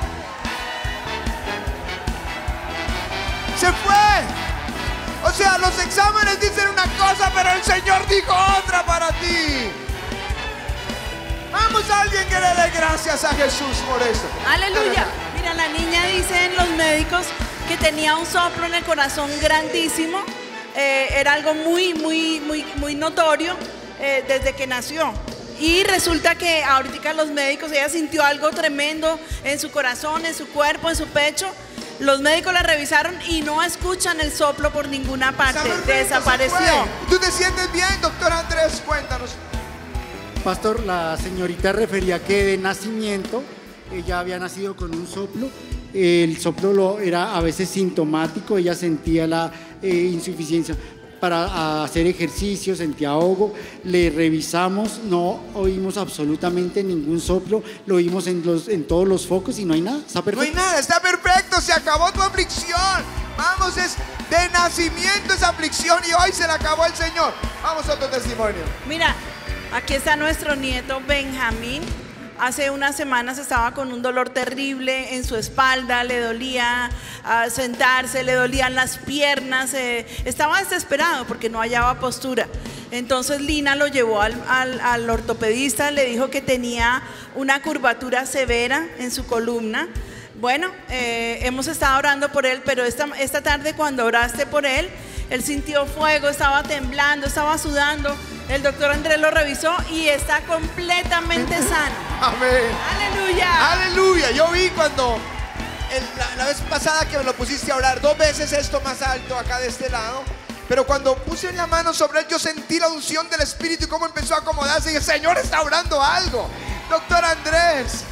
Speaker 5: Se fue. O sea, los exámenes dicen una cosa, pero el Señor dijo otra para ti. Vamos a alguien que le dé gracias a Jesús por eso.
Speaker 4: Aleluya. Mira, la niña dice en los médicos que tenía un soplo en el corazón grandísimo. Eh, era algo muy, muy, muy, muy notorio eh, desde que nació. Y resulta que ahorita los médicos, ella sintió algo tremendo en su corazón, en su cuerpo, en su pecho. Los médicos la revisaron y no escuchan el soplo por ninguna parte. Desapareció.
Speaker 5: ¿Tú te sientes bien, doctor Andrés? Cuéntanos.
Speaker 8: Pastor, la señorita refería que de nacimiento ella había nacido con un soplo. El soplo lo, era a veces sintomático, ella sentía la eh, insuficiencia para hacer ejercicio, sentía ahogo, le revisamos, no oímos absolutamente ningún soplo, lo oímos en, los, en todos los focos y no hay nada, está perfecto.
Speaker 5: No hay nada, está perfecto, se acabó tu aflicción. Vamos, es de nacimiento esa aflicción y hoy se la acabó el Señor. Vamos a otro testimonio.
Speaker 4: Mira, aquí está nuestro nieto Benjamín. Hace unas semanas estaba con un dolor terrible en su espalda, le dolía uh, sentarse, le dolían las piernas, eh, estaba desesperado porque no hallaba postura. Entonces Lina lo llevó al, al, al ortopedista, le dijo que tenía una curvatura severa en su columna. Bueno, eh, hemos estado orando por él, pero esta, esta tarde cuando oraste por él, él sintió fuego, estaba temblando, estaba sudando. El doctor Andrés lo revisó y está completamente sano.
Speaker 5: Amén.
Speaker 4: Aleluya.
Speaker 5: Aleluya. Yo vi cuando el, la, la vez pasada que me lo pusiste a orar, dos veces esto más alto acá de este lado. Pero cuando puse la mano sobre él, yo sentí la unción del Espíritu y cómo empezó a acomodarse. Y el Señor está orando algo. Doctor Andrés.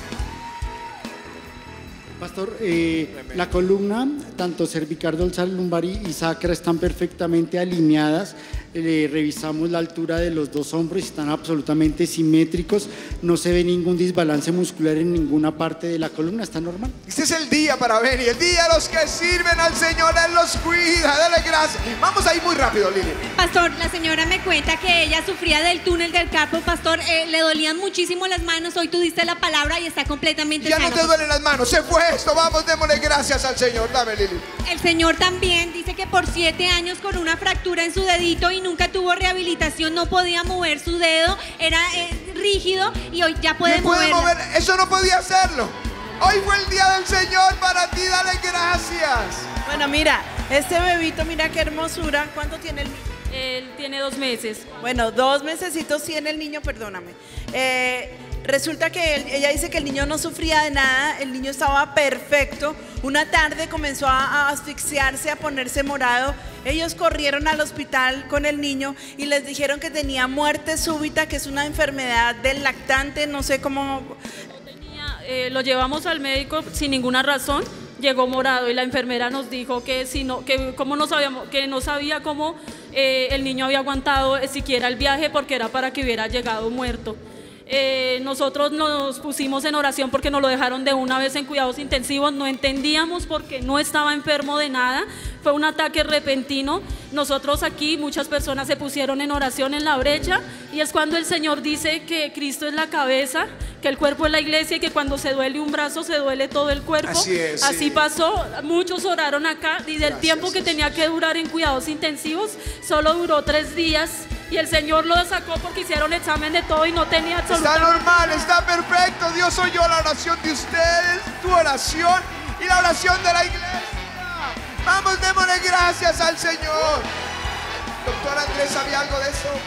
Speaker 8: Pastor, eh, la columna, tanto cervical, dorsal, lumbar y sacra están perfectamente alineadas. eh, revisamos la altura de los dos hombros, están absolutamente simétricos, no se ve ningún desbalance muscular en ninguna parte de la columna, está normal.
Speaker 5: Este es el día para ver y el día de los que sirven al Señor, Él los cuida, dale gracias. Vamos ahí muy rápido, Lili.
Speaker 9: Pastor, la señora me cuenta que ella sufría del túnel del carpo, pastor, eh, le dolían muchísimo las manos, hoy tú diste la palabra y está completamente
Speaker 5: Ya
Speaker 9: sana,
Speaker 5: no te duelen las manos, se fue esto, vamos, démosle gracias al Señor, dame, Lili.
Speaker 9: El señor también dice que por siete años con una fractura en su dedito y nunca tuvo rehabilitación, no podía mover su dedo, era eh, rígido y hoy ya puede,
Speaker 5: ¿Me puede
Speaker 9: moverlo.
Speaker 5: mover? Eso no podía hacerlo. Hoy fue el día del Señor para ti, dale gracias.
Speaker 4: Bueno, mira, este bebito, mira qué hermosura. ¿Cuánto tiene el niño?
Speaker 10: Él tiene dos meses.
Speaker 4: Bueno, dos mesecitos tiene el niño, perdóname. Eh, resulta que él- ella dice que el niño no sufría de nada, el niño estaba perfecto. Una tarde comenzó a, a asfixiarse, a ponerse morado. Ellos corrieron al hospital con el niño y les dijeron que tenía muerte súbita, que es una enfermedad del lactante, no sé cómo...
Speaker 10: Tenía, eh, lo llevamos al médico sin ninguna razón. Llegó morado y la enfermera nos dijo que si no, que cómo no sabíamos, que no sabía cómo eh, el niño había aguantado eh, siquiera el viaje porque era para que hubiera llegado muerto. Eh, nosotros nos pusimos en oración porque nos lo dejaron de una vez en cuidados intensivos, no entendíamos porque no estaba enfermo de nada, fue un ataque repentino. Nosotros aquí, muchas personas se pusieron en oración en la brecha y es cuando el Señor dice que Cristo es la cabeza, que el cuerpo es la iglesia y que cuando se duele un brazo se duele todo el cuerpo.
Speaker 5: Así es,
Speaker 10: Así
Speaker 5: sí.
Speaker 10: pasó, muchos oraron acá y del
Speaker 5: Gracias,
Speaker 10: tiempo que tenía que durar en cuidados intensivos solo duró tres días y el Señor lo sacó porque hicieron examen de todo y no tenía
Speaker 5: Está
Speaker 10: absolutamente
Speaker 5: normal, está perfecto. Dios oyó la oración de ustedes, tu oración y la oración de la iglesia. Vamos, démosle gracias al Señor. Doctor Andrés, ¿sabía algo de eso?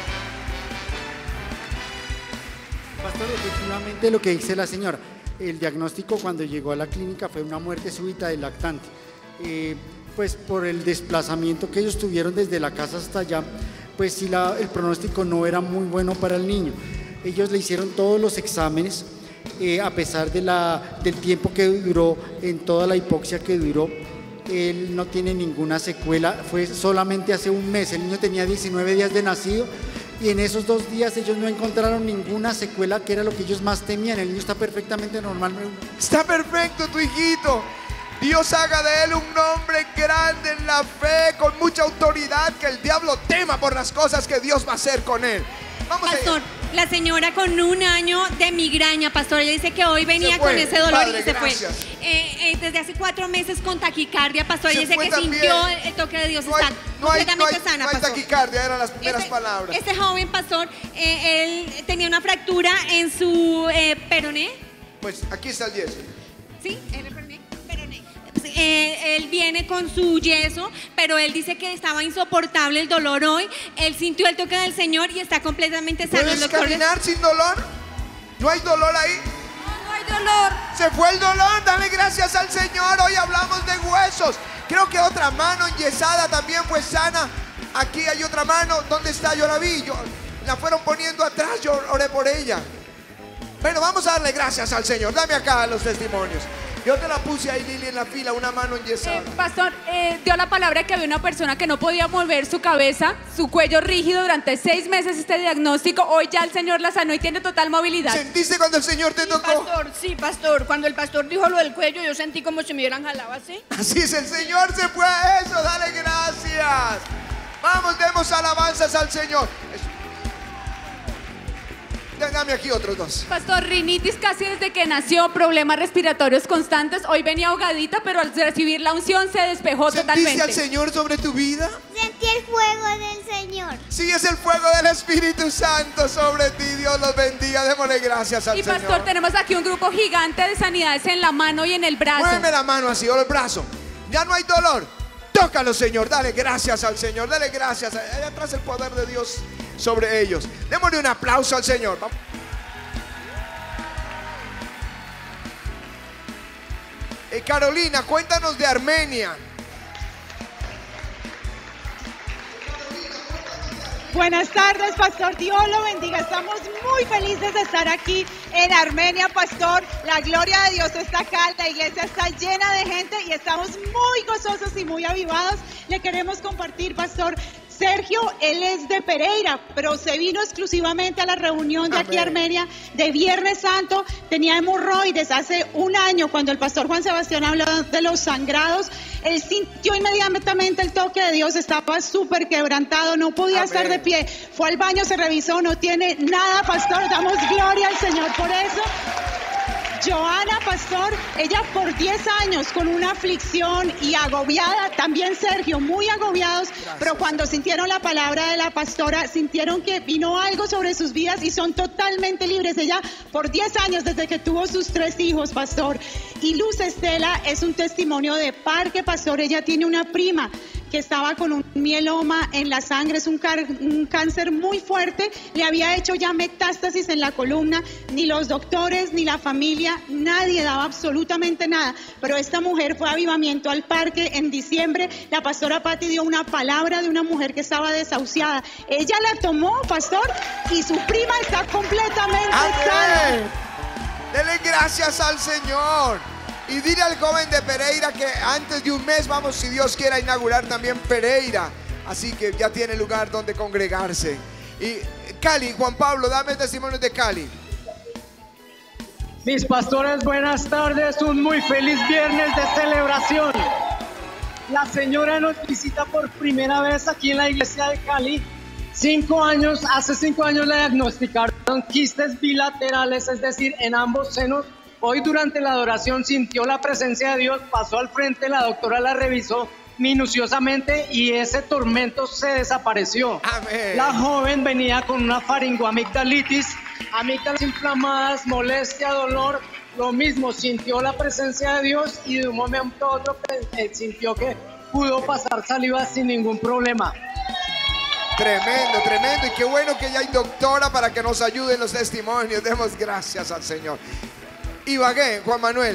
Speaker 8: Pastor, efectivamente lo que dice la señora, el diagnóstico cuando llegó a la clínica fue una muerte súbita del lactante. Eh, pues por el desplazamiento que ellos tuvieron desde la casa hasta allá, pues sí la, el pronóstico no era muy bueno para el niño. Ellos le hicieron todos los exámenes, eh, a pesar de la, del tiempo que duró, en toda la hipoxia que duró, él no tiene ninguna secuela, fue solamente hace un mes, el niño tenía diecinueve días de nacido y en esos dos días ellos no encontraron ninguna secuela, que era lo que ellos más temían, el niño está perfectamente normal.
Speaker 5: Está perfecto tu hijito. Dios haga de él un hombre grande en la fe, con mucha autoridad, que el diablo tema por las cosas que Dios va a hacer con él. Vamos
Speaker 9: Pastor,
Speaker 5: allá.
Speaker 9: la señora con un año de migraña, pastor, ella dice que hoy venía
Speaker 5: Se fue,
Speaker 9: con ese dolor
Speaker 5: padre,
Speaker 9: y se
Speaker 5: gracias.
Speaker 9: fue. Eh, eh, desde hace cuatro meses con taquicardia, pastor,
Speaker 5: Se
Speaker 9: ella dice
Speaker 5: fue
Speaker 9: que
Speaker 5: también.
Speaker 9: sintió el toque de Dios,
Speaker 5: No hay,
Speaker 9: está
Speaker 5: no hay, no
Speaker 9: completamente
Speaker 5: hay,
Speaker 9: sana,
Speaker 5: no hay
Speaker 9: pastor.
Speaker 5: taquicardia, eran las primeras
Speaker 9: Este-
Speaker 5: palabras.
Speaker 9: Este joven pastor, eh, él tenía una fractura en su eh, peroné,
Speaker 5: Pues aquí está el yeso.
Speaker 9: ¿sí? ¿Era peroné? Peroné. Pues, eh, él viene con su yeso, pero él dice que estaba insoportable el dolor hoy. Él sintió el toque del Señor y está completamente sano.
Speaker 5: ¿Puedes
Speaker 9: El doctor le-
Speaker 5: caminar sin dolor? ¿No hay dolor ahí?
Speaker 2: No, no hay dolor.
Speaker 5: Se fue el dolor, dale gracias al Señor. Hoy hablamos de huesos. Creo que otra mano enyesada también fue sana. Aquí hay otra mano. ¿Dónde está? Yo la vi. Yo, la fueron poniendo atrás. Yo oré por ella. Bueno, vamos a darle gracias al Señor. Dame acá los testimonios. Yo te la puse ahí, Lili, en la fila, una mano enyesada.
Speaker 11: Eh, pastor, eh, dio la palabra que había una persona que no podía mover su cabeza, su cuello rígido durante seis meses este diagnóstico. Hoy ya el Señor la sanó y tiene total movilidad.
Speaker 5: ¿Sentiste cuando el Señor te
Speaker 7: Sí,
Speaker 5: tocó?
Speaker 7: pastor, sí, pastor. Cuando el pastor dijo lo del cuello, yo sentí como si me hubieran jalado así.
Speaker 5: Así es, el Señor se fue a eso. Dale gracias. Vamos, demos alabanzas al Señor. Dame aquí otros dos.
Speaker 11: Pastor, rinitis casi desde que nació, problemas respiratorios constantes. Hoy venía ahogadita, pero al recibir la unción se despejó
Speaker 5: ¿Sentiste
Speaker 11: totalmente.
Speaker 5: al Señor sobre tu vida?
Speaker 12: Sentí el fuego del Señor.
Speaker 5: Sí, es el fuego del Espíritu Santo sobre ti. Dios los bendiga. Démosle gracias al
Speaker 11: Y pastor,
Speaker 5: Señor.
Speaker 11: tenemos aquí un grupo gigante de sanidades en la mano y en el brazo.
Speaker 5: Muéveme la mano así, o el brazo. Ya no hay dolor. Tócalo, Señor. Dale gracias al Señor. Dale gracias. Allá atrás el poder de Dios sobre ellos. Démosle un aplauso al Señor. Vamos. Eh, Carolina, cuéntanos de Armenia.
Speaker 13: Buenas tardes, pastor. Dios lo bendiga. Estamos muy felices de estar aquí en Armenia, pastor. La gloria de Dios está acá. La iglesia está llena de gente y estamos muy gozosos y muy avivados. Le queremos compartir, pastor. Sergio, él es de Pereira, pero se vino exclusivamente a la reunión de aquí a Armenia de Viernes Santo. Tenía hemorroides hace un año cuando el pastor Juan Sebastián habló de los sangrados. Él sintió inmediatamente el toque de Dios, estaba súper quebrantado, no podía Amén. estar de pie. Fue al baño, se revisó, no tiene nada, pastor. Damos gloria al Señor por eso. Joana, pastor, ella por diez años con una aflicción y agobiada, también Sergio, muy agobiados, Gracias. pero cuando sintieron la palabra de la pastora, sintieron que vino algo sobre sus vidas y son totalmente libres. Ella por diez años, desde que tuvo sus tres hijos, pastor. Y Luz Estela es un testimonio de parque, pastor. Ella tiene una prima que estaba con un mieloma en la sangre, es un, car- un cáncer muy fuerte, le había hecho ya metástasis en la columna, ni los doctores, ni la familia, nadie daba absolutamente nada, pero esta mujer fue a Avivamiento al Parque en diciembre. La pastora Patti dio una palabra de una mujer que estaba desahuciada, ella la tomó, pastor, y su prima está completamente sana.
Speaker 5: Dele gracias al Señor. Y dile al joven de Pereira que antes de un mes vamos, si Dios quiera, inaugurar también Pereira. Así que ya tiene lugar donde congregarse. Y Cali, Juan Pablo, dame testimonios de Cali.
Speaker 14: Mis pastores, buenas tardes. Un muy feliz viernes de celebración. La señora nos visita por primera vez aquí en la iglesia de Cali. Cinco años, hace cinco años le diagnosticaron quistes bilaterales, es decir, en ambos senos. Hoy durante la adoración sintió la presencia de Dios, pasó al frente, la doctora la revisó minuciosamente y ese tormento se desapareció. Amén. La joven venía con una faringoamigdalitis, amígdalas inflamadas, molestia, dolor, lo mismo, sintió la presencia de Dios y de un momento a otro eh, sintió que pudo pasar saliva sin ningún problema.
Speaker 5: Tremendo, tremendo, y qué bueno que ya hay doctora para que nos ayude en los testimonios. Demos gracias al Señor. Ibagué, Juan Manuel.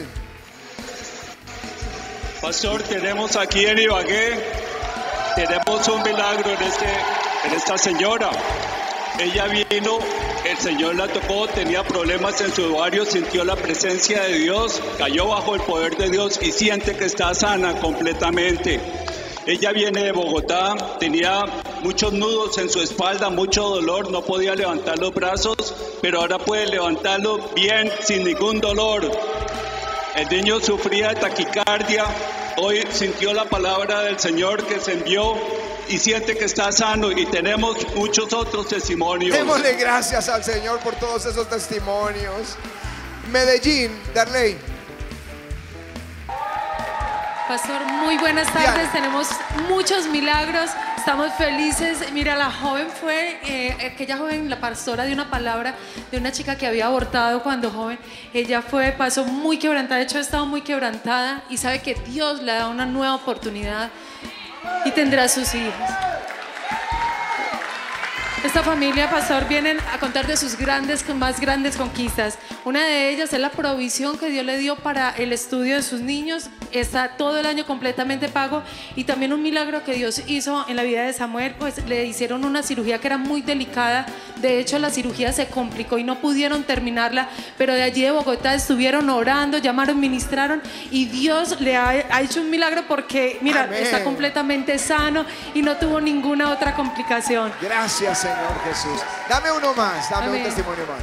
Speaker 15: Pastor, tenemos aquí en Ibagué, tenemos un milagro en, este, en esta señora. Ella vino, el Señor la tocó, tenía problemas en su ovario, sintió la presencia de Dios, cayó bajo el poder de Dios y siente que está sana completamente. Ella viene de Bogotá, tenía muchos nudos en su espalda, mucho dolor, no podía levantar los brazos, pero ahora puede levantarlos bien, sin ningún dolor. El niño sufría de taquicardia, hoy sintió la palabra del Señor que se envió y siente que está sano, y tenemos muchos otros testimonios.
Speaker 5: Démosle gracias al Señor por todos esos testimonios. Medellín, Darley.
Speaker 16: Pastor, muy buenas tardes. Diana. Tenemos muchos milagros, estamos felices. Mira, la joven fue, eh, aquella joven, la pastora dio una palabra de una chica que había abortado cuando joven. Ella fue, pasó muy quebrantada, de hecho ha estado muy quebrantada y sabe que Dios le da una nueva oportunidad y tendrá sus hijos. Esta familia, pastor, vienen a contar de sus grandes, más grandes conquistas. Una de ellas es la provisión que Dios le dio para el estudio de sus niños. Está todo el año completamente pago. Y también un milagro que Dios hizo en la vida de Samuel, pues le hicieron una cirugía que era muy delicada. De hecho, la cirugía se complicó y no pudieron terminarla. Pero de allí de Bogotá estuvieron orando, llamaron, ministraron. Y Dios le ha, ha hecho un milagro porque, mira, Amén. Está completamente sano y no tuvo ninguna otra complicación.
Speaker 5: Gracias, Señor Jesús. Dame uno más, dame Amén. Un testimonio más.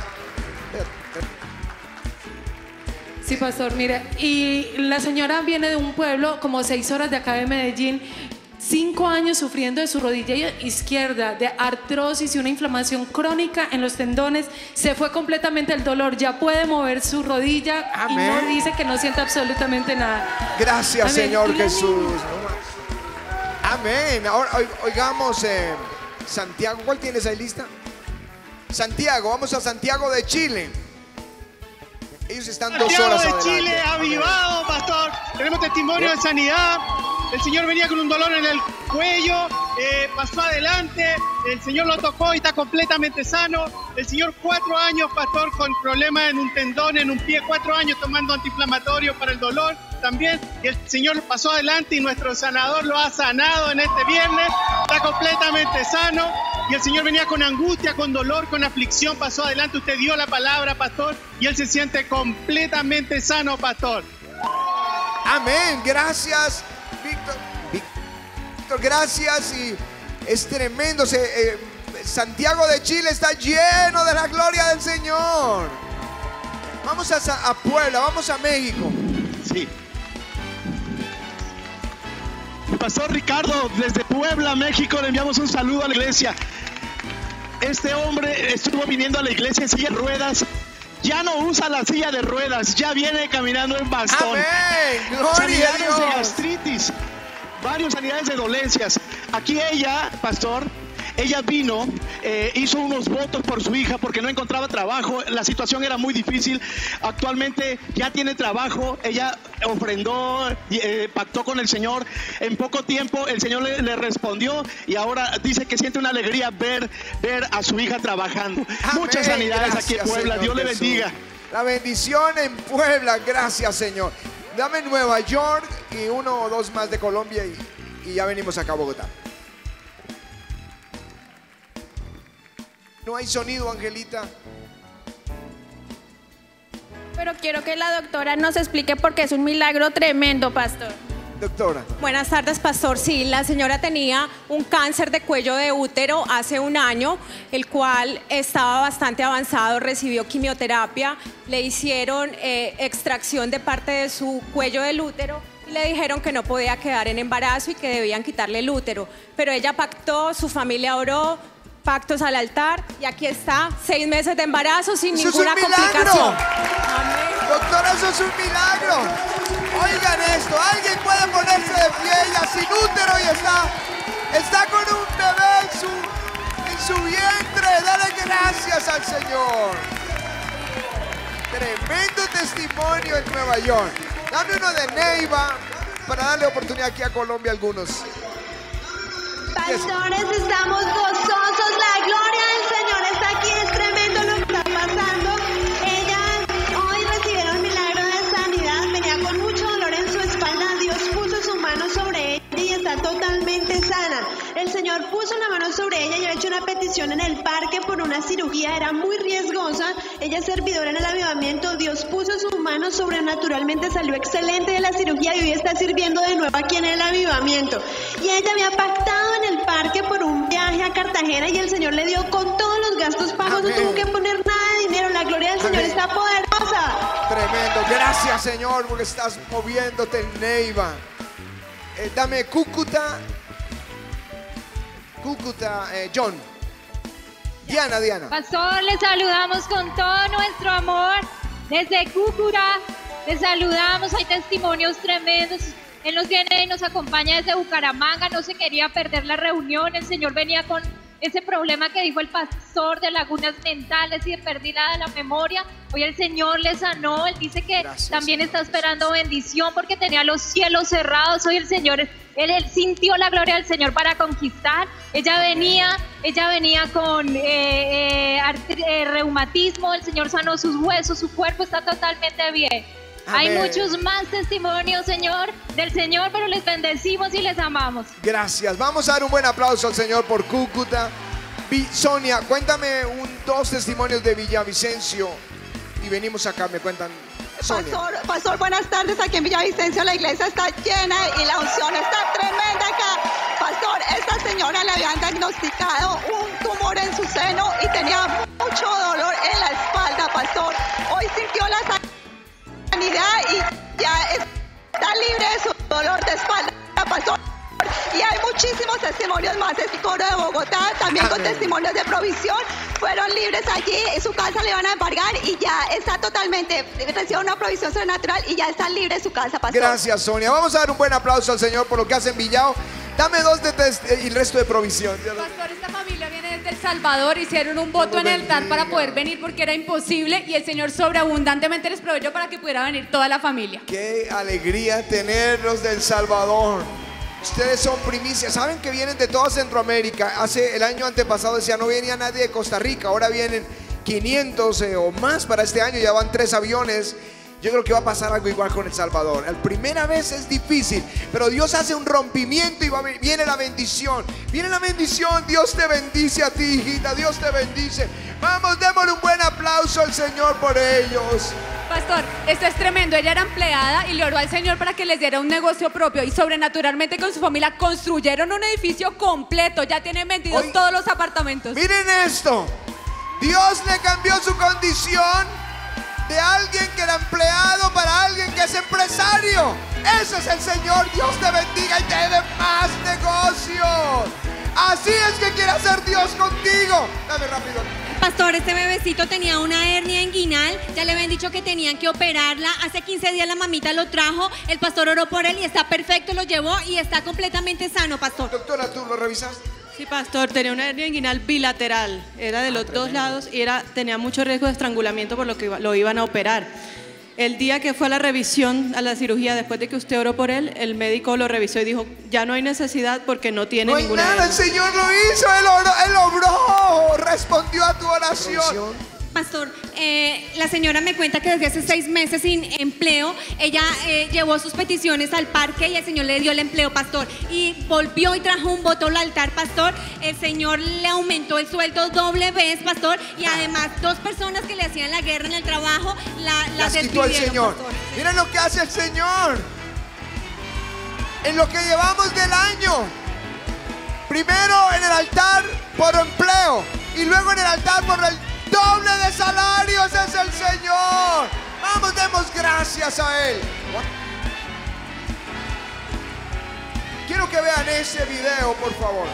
Speaker 16: Sí, pastor, mire, y la señora viene de un pueblo como seis horas de acá de Medellín, cinco años sufriendo de su rodilla izquierda, de artrosis y una inflamación crónica en los tendones. Se fue completamente el dolor, ya puede mover su rodilla. Amén. Y no dice que no siente absolutamente nada.
Speaker 5: Gracias, Amén. Señor Jesús.
Speaker 16: No
Speaker 5: Amén. Ahora oigamos eh, Santiago, ¿cuál tienes ahí lista? Santiago, vamos a Santiago de Chile. Ellos están dos
Speaker 17: Santiago
Speaker 5: horas
Speaker 17: de
Speaker 5: adelante.
Speaker 17: Chile, avivado, pastor. Tenemos testimonio de sanidad. El Señor venía con un dolor en el cuello, eh, pasó adelante, el Señor lo tocó y está completamente sano. El Señor cuatro años, pastor, con problemas en un tendón, en un pie, cuatro años tomando antiinflamatorio para el dolor también. Y el Señor pasó adelante y nuestro sanador lo ha sanado en este viernes, está completamente sano. Y el Señor venía con angustia, con dolor, con aflicción, pasó adelante. Usted dio la palabra, pastor, y él se siente completamente sano, pastor.
Speaker 5: Amén, gracias, Víctor. Víctor, gracias. Y Es tremendo. Se, eh, Santiago de Chile está lleno de la gloria del Señor. Vamos a, a Puebla, vamos a México.
Speaker 17: Sí. Pastor Ricardo, desde Puebla, México, le enviamos un saludo a la iglesia. Este hombre estuvo viniendo a la iglesia en silla de ruedas. Ya no usa la silla de ruedas, ya viene caminando en bastón.
Speaker 5: Amén. Gloria
Speaker 17: Sanidades
Speaker 5: a Dios.
Speaker 17: de gastritis, varias sanidades de dolencias. Aquí ella, pastor, ella vino, eh, hizo unos votos por su hija porque no encontraba trabajo. La situación era muy difícil. Actualmente ya tiene trabajo. Ella ofrendó, eh, pactó con el Señor. En poco tiempo el Señor le, le respondió y ahora dice que siente una alegría ver, ver a su hija trabajando.
Speaker 5: Amén.
Speaker 17: Muchas sanidades
Speaker 5: Gracias,
Speaker 17: aquí en Puebla.
Speaker 5: Señor
Speaker 17: Dios le
Speaker 5: Jesús.
Speaker 17: bendiga.
Speaker 5: La bendición en Puebla. Gracias, Señor. Dame Nueva York y uno o dos más de Colombia y, y ya venimos acá a Bogotá. No hay sonido, Angelita.
Speaker 18: Pero quiero que la doctora nos explique porque es un milagro tremendo, pastor.
Speaker 5: Doctora.
Speaker 19: Buenas tardes, pastor. Sí, la señora tenía un cáncer de cuello de útero hace un año, el cual estaba bastante avanzado, recibió quimioterapia, le hicieron eh, extracción de parte de su cuello del útero y le dijeron que no podía quedar en embarazo y que debían quitarle el útero. Pero ella pactó, su familia oró, pactos al altar y aquí está, seis meses de embarazo sin
Speaker 5: ¡Eso
Speaker 19: ninguna
Speaker 5: es un milagro!
Speaker 19: complicación.
Speaker 5: Doctora, eso es un milagro. Oigan esto, alguien puede ponerse de pie ella sin útero y está, está con un bebé en su, en su vientre. Dale gracias al Señor. Tremendo testimonio en Nueva York. Dame uno de Neiva para darle oportunidad aquí a Colombia a algunos.
Speaker 20: Pastores, estamos gozosos, la gloria del Señor está aquí, es tremendo lo que está pasando. Ella hoy recibieron milagro de sanidad, venía con mucho dolor en su espalda, Dios puso su mano sobre ella y está totalmente sana. El Señor puso la mano sobre ella y ha hecho una petición en el parque por una cirugía, era muy riesgosa, ella es servidora en el avivamiento, Dios puso su mano sobrenaturalmente, salió excelente de la cirugía y hoy está sirviendo de nuevo aquí en el avivamiento. Y ella había pactado en el parque por un viaje a Cartagena y el Señor le dio con todos los gastos pagos,
Speaker 5: Amén.
Speaker 20: no tuvo que poner nada de dinero, la gloria del Señor
Speaker 5: Amén.
Speaker 20: está poderosa.
Speaker 5: Tremendo. Gracias, Señor, porque estás moviéndote en Neiva. Eh, dame Cúcuta. Cúcuta, eh, John. Diana, Diana.
Speaker 21: Pastor, le saludamos con todo nuestro amor desde Cúcuta. Le saludamos, hay testimonios tremendos. Él nos viene y nos acompaña desde Bucaramanga, no se quería perder la reunión. El Señor venía con ese problema que dijo el pastor de lagunas mentales y de pérdida de la memoria. Hoy el Señor le sanó. Él dice que Gracias, también está esperando bendición porque tenía los cielos cerrados. Hoy el Señor, él, él sintió la gloria del Señor para conquistar. Ella venía, ella venía con eh, eh, artri- eh, reumatismo. El Señor sanó sus huesos, su cuerpo está totalmente bien. Hay
Speaker 5: Amén.
Speaker 21: muchos más testimonios, Señor, del Señor, pero les bendecimos y les amamos.
Speaker 5: Gracias. Vamos a dar un buen aplauso al Señor por Cúcuta. Vi- Sonia, cuéntame un, dos testimonios de Villavicencio. Y venimos acá, me cuentan. Sonia.
Speaker 22: Pastor, pastor, buenas tardes. Aquí en Villavicencio la iglesia está llena y la unción está tremenda acá. Pastor, esta señora le habían diagnosticado un tumor en su seno y tenía mucho dolor en la espalda, pastor. Hoy sintió la sanidad y ya está libre de su dolor de espalda, pastor. Y hay muchísimos testimonios más de Coro de Bogotá, también con testimonios de provisión. Fueron libres allí, en su casa le van a embargar y ya está totalmente, recibió una provisión sobrenatural y ya está libre de su casa, pastor.
Speaker 5: Gracias, Sonia. Vamos a dar un buen aplauso al Señor por lo que hace en Villao. Dame dos de test y el resto de provisión.
Speaker 11: Pastor, esta familia viene desde El Salvador, hicieron un voto en el altar para poder venir porque era imposible y el Señor sobreabundantemente les proveyó para que pudiera venir toda la familia.
Speaker 5: Qué alegría tenerlos del Salvador. Ustedes son primicias. Saben que vienen de toda Centroamérica. Hace el año antepasado decía no venía nadie de Costa Rica. Ahora vienen quinientos eh, o más para este año. Ya van tres aviones. Yo creo que va a pasar algo igual con El Salvador. La primera vez es difícil, pero Dios hace un rompimiento y va, viene la bendición. Viene la bendición. Dios te bendice a ti, hijita. Dios te bendice. Vamos, démosle un buen aplauso al Señor por ellos.
Speaker 11: Pastor, esto es tremendo. Ella era empleada y le oró al Señor para que les diera un negocio propio y sobrenaturalmente con su familia construyeron un edificio completo. Ya tienen vendidos
Speaker 5: Oye,
Speaker 11: todos los apartamentos.
Speaker 5: Miren esto. Dios le cambió su condición de alguien que era empleado para alguien que es empresario. Ese es el Señor. Dios te bendiga y te dé más negocios. Así es que quiere hacer Dios contigo. Dame rápido.
Speaker 9: Pastor, este bebecito tenía una hernia inguinal, ya le habían dicho que tenían que operarla. Hace quince días la mamita lo trajo, el pastor oró por él y está perfecto, lo llevó y está completamente sano, pastor.
Speaker 5: Doctora, ¿tú lo revisaste?
Speaker 1: Sí, pastor, tenía una hernia inguinal bilateral, era de los dos lados y era, tenía mucho riesgo de estrangulamiento por lo que iba- lo iban a operar. El día que fue a la revisión, a la cirugía, después de que usted oró por él, el médico lo revisó y dijo, ya no hay necesidad porque no tiene
Speaker 5: No hay
Speaker 1: ninguna
Speaker 5: nada, el
Speaker 1: hernia.
Speaker 5: Señor lo hizo, Él oró, Él obró, respondió a tu oración.
Speaker 9: Pastor, eh, la señora me cuenta que desde hace seis meses sin empleo, ella eh, llevó sus peticiones al parque y el Señor le dio el empleo, pastor. Y volvió y trajo un voto al altar, pastor. El Señor le aumentó el sueldo doble vez, pastor. Y además, dos personas que le hacían la guerra en el trabajo, la, las
Speaker 5: Las quitó el
Speaker 9: despidieron,
Speaker 5: Señor.
Speaker 9: pastor.
Speaker 5: Miren lo que hace el Señor. En lo que llevamos del año. Primero en el altar por empleo y luego en el altar por el doble de salarios es el Señor. Vamos, demos gracias a Él. Quiero que vean ese video, por favor.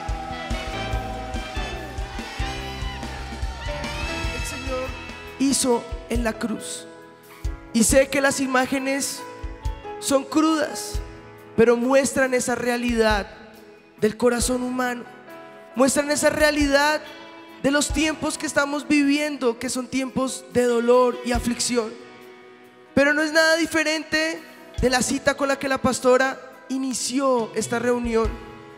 Speaker 6: El Señor hizo en la cruz. Y sé que las imágenes son crudas, pero muestran esa realidad del corazón humano. Muestran esa realidad de los tiempos que estamos viviendo, que son tiempos de dolor y aflicción. Pero no es nada diferente de la cita con la que la pastora inició esta reunión.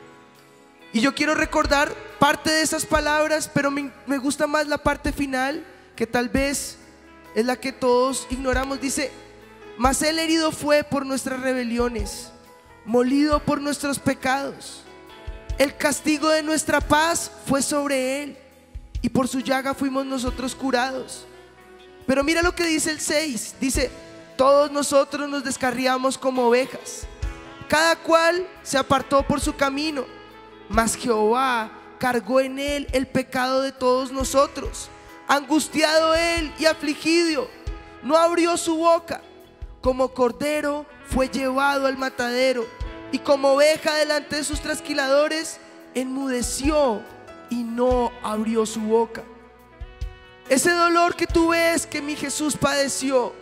Speaker 6: Y yo quiero recordar parte de esas palabras, pero me, me gusta más la parte final, que tal vez es la que todos ignoramos. Dice, mas Él herido fue por nuestras rebeliones, molido por nuestros pecados. El castigo de nuestra paz fue sobre Él, y por su llaga fuimos nosotros curados. Pero mira lo que dice el seis. Dice, todos nosotros nos descarriamos como ovejas, cada cual se apartó por su camino, mas Jehová cargó en Él el pecado de todos nosotros. Angustiado Él y afligido, no abrió su boca. Como cordero fue llevado al matadero, y como oveja delante de sus trasquiladores, enmudeció y no abrió su boca. Ese dolor que tú ves que mi Jesús padeció,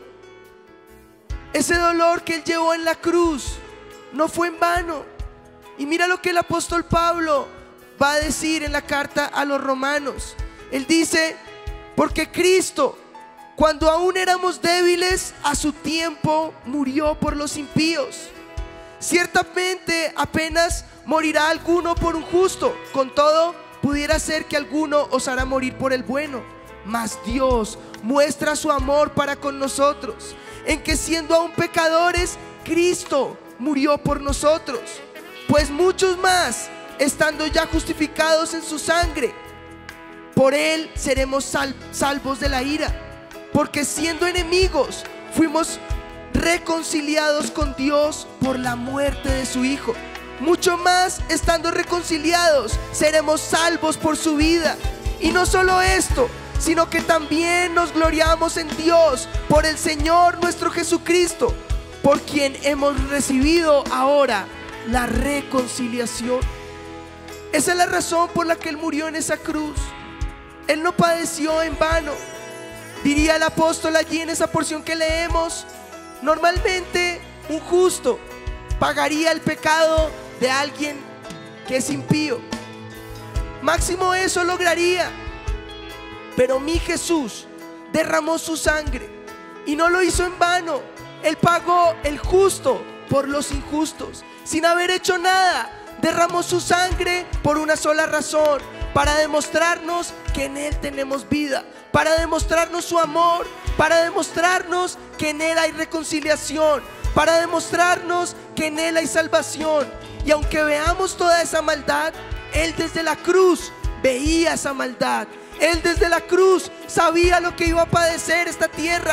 Speaker 6: ese dolor que Él llevó en la cruz, no fue en vano. Y mira lo que el apóstol Pablo va a decir en la carta a los romanos. Él dice, porque Cristo, cuando aún éramos débiles, a su tiempo murió por los impíos. Ciertamente apenas morirá alguno por un justo, con todo pudiera ser que alguno osara morir por el bueno. Mas Dios muestra su amor para con nosotros, en que siendo aún pecadores, Cristo murió por nosotros. Pues muchos más, estando ya justificados en su sangre, por Él seremos sal- salvos de la ira. Porque siendo enemigos, fuimos reconciliados con Dios por la muerte de su Hijo. Mucho más, estando reconciliados, seremos salvos por su vida. Y no solo esto, sino que también nos gloriamos en Dios por el Señor nuestro Jesucristo, por quien hemos recibido ahora la reconciliación. Esa es la razón por la que Él murió en esa cruz. Él no padeció en vano. Diría el apóstol allí en esa porción que leemos, normalmente un justo pagaría el pecado de alguien que es impío. Máximo eso lograría. Pero mi Jesús derramó su sangre y no lo hizo en vano. Él pagó el justo por los injustos. Sin haber hecho nada, derramó su sangre por una sola razón: para demostrarnos que en Él tenemos vida, para demostrarnos su amor, para demostrarnos que en Él hay reconciliación, para demostrarnos que en Él hay salvación. Y aunque veamos toda esa maldad, Él desde la cruz veía esa maldad. Él desde la cruz sabía lo que iba a padecer esta tierra,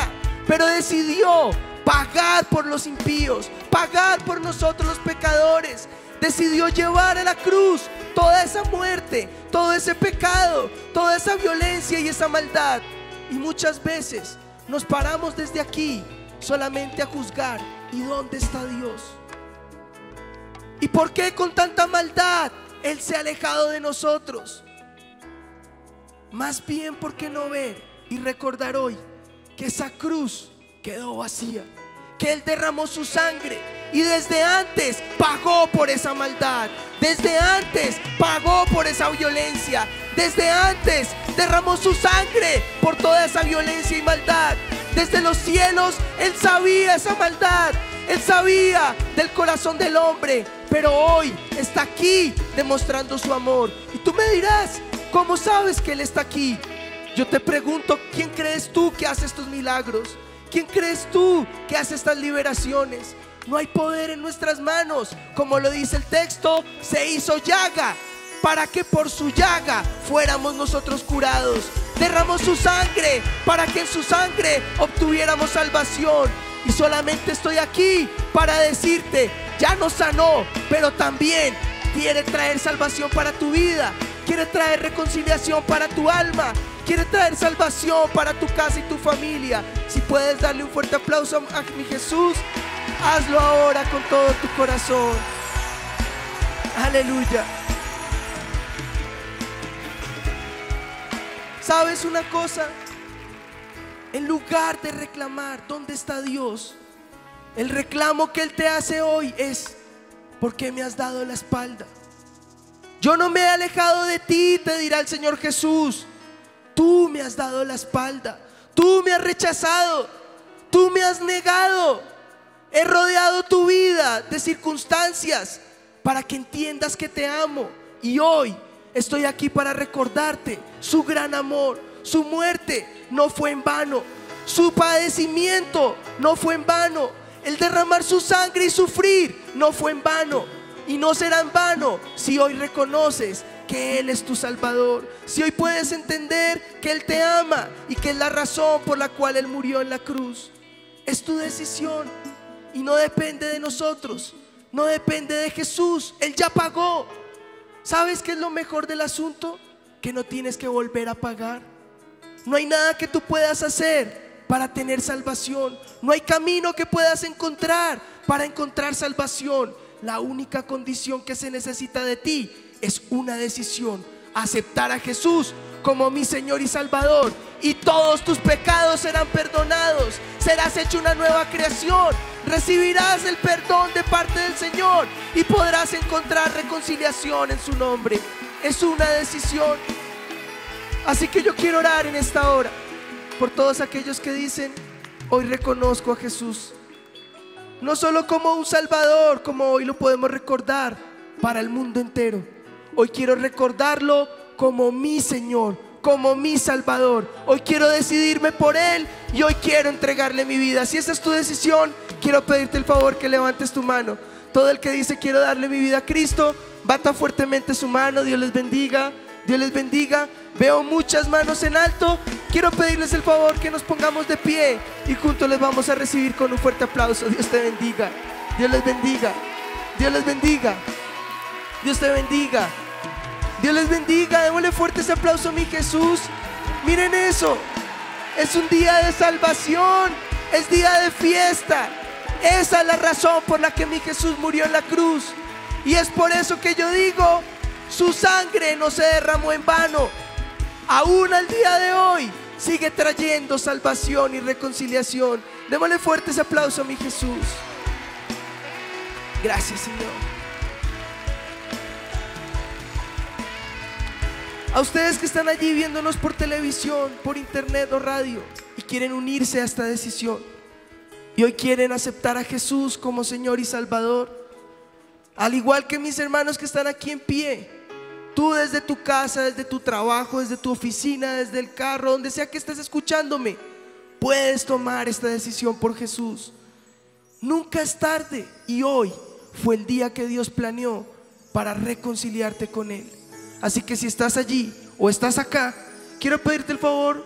Speaker 6: pero decidió pagar por los impíos, pagar por nosotros los pecadores. Decidió llevar a la cruz toda esa muerte, todo ese pecado, toda esa violencia y esa maldad. Y muchas veces nos paramos desde aquí solamente a juzgar. ¿Y dónde está Dios? ¿Y por qué con tanta maldad Él se ha alejado de nosotros? Más bien, ¿por qué no ver y recordar hoy que esa cruz quedó vacía? Que Él derramó su sangre y desde antes pagó por esa maldad. Desde antes pagó por esa violencia. Desde antes derramó su sangre por toda esa violencia y maldad. Desde los cielos Él sabía esa maldad. Él sabía del corazón del hombre, pero hoy está aquí demostrando su amor. Y tú me dirás, ¿cómo sabes que Él está aquí? Yo te pregunto, ¿quién crees tú que hace estos milagros? ¿Quién crees tú que hace estas liberaciones? No hay poder en nuestras manos. Como lo dice el texto, se hizo llaga para que por su llaga fuéramos nosotros curados. Derramó su sangre para que en su sangre obtuviéramos salvación. Y solamente estoy aquí para decirte, ya nos sanó, pero también quiere traer salvación para tu vida. Quiere traer reconciliación para tu alma. Quiere traer salvación para tu casa y tu familia. Si puedes darle un fuerte aplauso a mi Jesús, hazlo ahora con todo tu corazón. Aleluya. ¿Sabes una cosa? En lugar de reclamar ¿dónde está Dios?, el reclamo que Él te hace hoy es: ¿por qué me has dado la espalda? Yo no me he alejado de ti, te dirá el Señor Jesús. Tú me has dado la espalda, tú me has rechazado, tú me has negado. He rodeado tu vida de circunstancias para que entiendas que te amo. Y hoy estoy aquí para recordarte su gran amor. Su muerte no fue en vano, su padecimiento no fue en vano, el derramar su sangre y sufrir no fue en vano. Y no será en vano si hoy reconoces que Él es tu Salvador, si hoy puedes entender que Él te ama y que es la razón por la cual Él murió en la cruz. Es tu decisión y no depende de nosotros, no depende de Jesús. Él ya pagó. ¿Sabes qué es lo mejor del asunto? Que no tienes que volver a pagar. No hay nada que tú puedas hacer para tener salvación. No hay camino que puedas encontrar para encontrar salvación. La única condición que se necesita de ti es una decisión: aceptar a Jesús como mi Señor y Salvador, y todos tus pecados serán perdonados. Serás hecho una nueva creación. Recibirás el perdón de parte del Señor y podrás encontrar reconciliación en su nombre. Es una decisión. Así que yo quiero orar en esta hora por todos aquellos que dicen: hoy reconozco a Jesús, no solo como un Salvador, como hoy lo podemos recordar para el mundo entero. Hoy quiero recordarlo como mi Señor, como mi Salvador. Hoy quiero decidirme por Él y hoy quiero entregarle mi vida. Si esa es tu decisión, quiero pedirte el favor que levantes tu mano. Todo el que dice: quiero darle mi vida a Cristo, bata fuertemente su mano. Dios les bendiga, Dios les bendiga. Veo muchas manos en alto. Quiero pedirles el favor que nos pongamos de pie y juntos les vamos a recibir con un fuerte aplauso. Dios te bendiga, Dios les bendiga, Dios les bendiga, Dios te bendiga, Dios les bendiga. Démosle fuerte ese aplauso a mi Jesús. Miren eso, es un día de salvación, es día de fiesta. Esa es la razón por la que mi Jesús murió en la cruz. Y es por eso que yo digo: su sangre no se derramó en vano. Aún al día de hoy sigue trayendo salvación y reconciliación. Démosle fuerte ese aplauso a mi Jesús. Gracias, Señor. A ustedes que están allí viéndonos por televisión, por internet o radio y quieren unirse a esta decisión y hoy quieren aceptar a Jesús como Señor y Salvador, al igual que mis hermanos que están aquí en pie, tú desde tu casa, desde tu trabajo, desde tu oficina, desde el carro, donde sea que estés escuchándome, puedes tomar esta decisión por Jesús. Nunca es tarde y hoy fue el día que Dios planeó para reconciliarte con Él. Así que si estás allí o estás acá, quiero pedirte el favor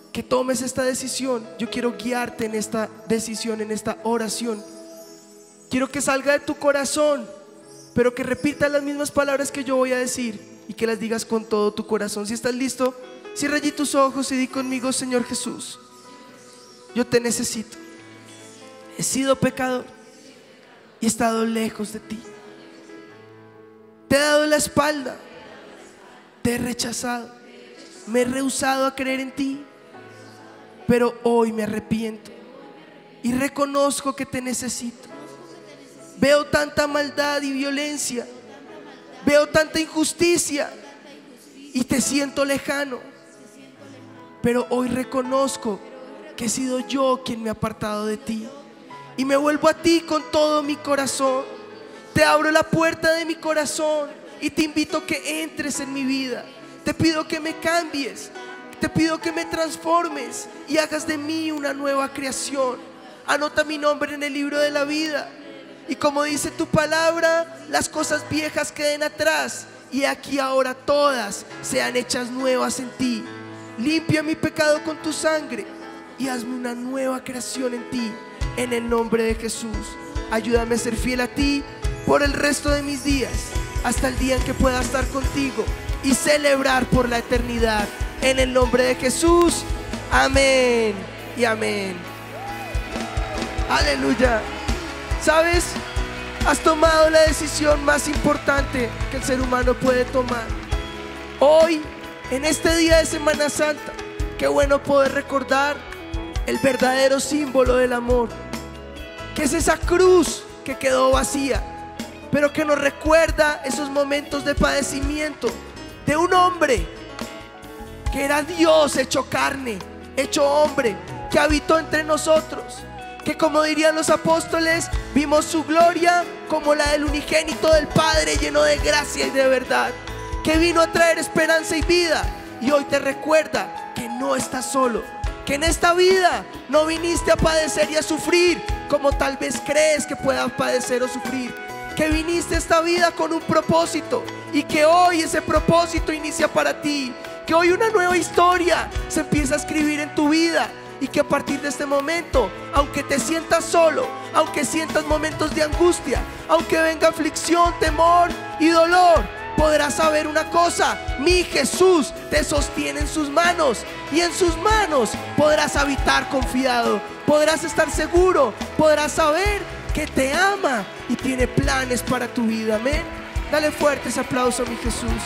Speaker 6: que tomes esta decisión. Yo quiero guiarte en esta decisión, en esta oración. Quiero que salga de tu corazón, pero que repitas las mismas palabras que yo voy a decir y que las digas con todo tu corazón. Si estás listo, cierra allí tus ojos y di conmigo: Señor Jesús, yo te necesito. He sido pecador y he estado lejos de ti. Te he dado la espalda, te he rechazado, me he rehusado a creer en ti, pero hoy me arrepiento y reconozco que te necesito. Veo tanta maldad y violencia, veo tanta injusticia y te siento lejano, pero hoy reconozco que he sido yo quien me ha apartado de ti y me vuelvo a ti con todo mi corazón. Te abro la puerta de mi corazón y te invito a que entres en mi vida. Te pido que me cambies, te pido que me transformes y hagas de mí una nueva creación. Anota mi nombre en el libro de la vida. Y como dice tu palabra, las cosas viejas queden atrás y aquí ahora todas sean hechas nuevas en ti. Limpia mi pecado con tu sangre y hazme una nueva creación en ti, en el nombre de Jesús. Ayúdame a ser fiel a ti por el resto de mis días, hasta el día en que pueda estar contigo y celebrar por la eternidad, en el nombre de Jesús. Amén y amén. Aleluya. ¿Sabes? Has tomado la decisión más importante que el ser humano puede tomar. Hoy, en este día de Semana Santa, qué bueno poder recordar el verdadero símbolo del amor, que es esa cruz que quedó vacía, pero que nos recuerda esos momentos de padecimiento de un hombre que era Dios hecho carne, hecho hombre, que habitó entre nosotros, que, como dirían los apóstoles, vimos su gloria como la del unigénito del Padre, lleno de gracia y de verdad, que vino a traer esperanza y vida. Y hoy te recuerda que no estás solo, que en esta vida no viniste a padecer y a sufrir como tal vez crees que puedas padecer o sufrir, que viniste a esta vida con un propósito y que hoy ese propósito inicia para ti, que hoy una nueva historia se empieza a escribir en tu vida. Y que a partir de este momento, aunque te sientas solo, aunque sientas momentos de angustia, aunque venga aflicción, temor y dolor, podrás saber una cosa: mi Jesús te sostiene en sus manos, y en sus manos podrás habitar confiado, podrás estar seguro, podrás saber que te ama y tiene planes para tu vida. Amén. Dale fuerte ese aplauso a mi Jesús.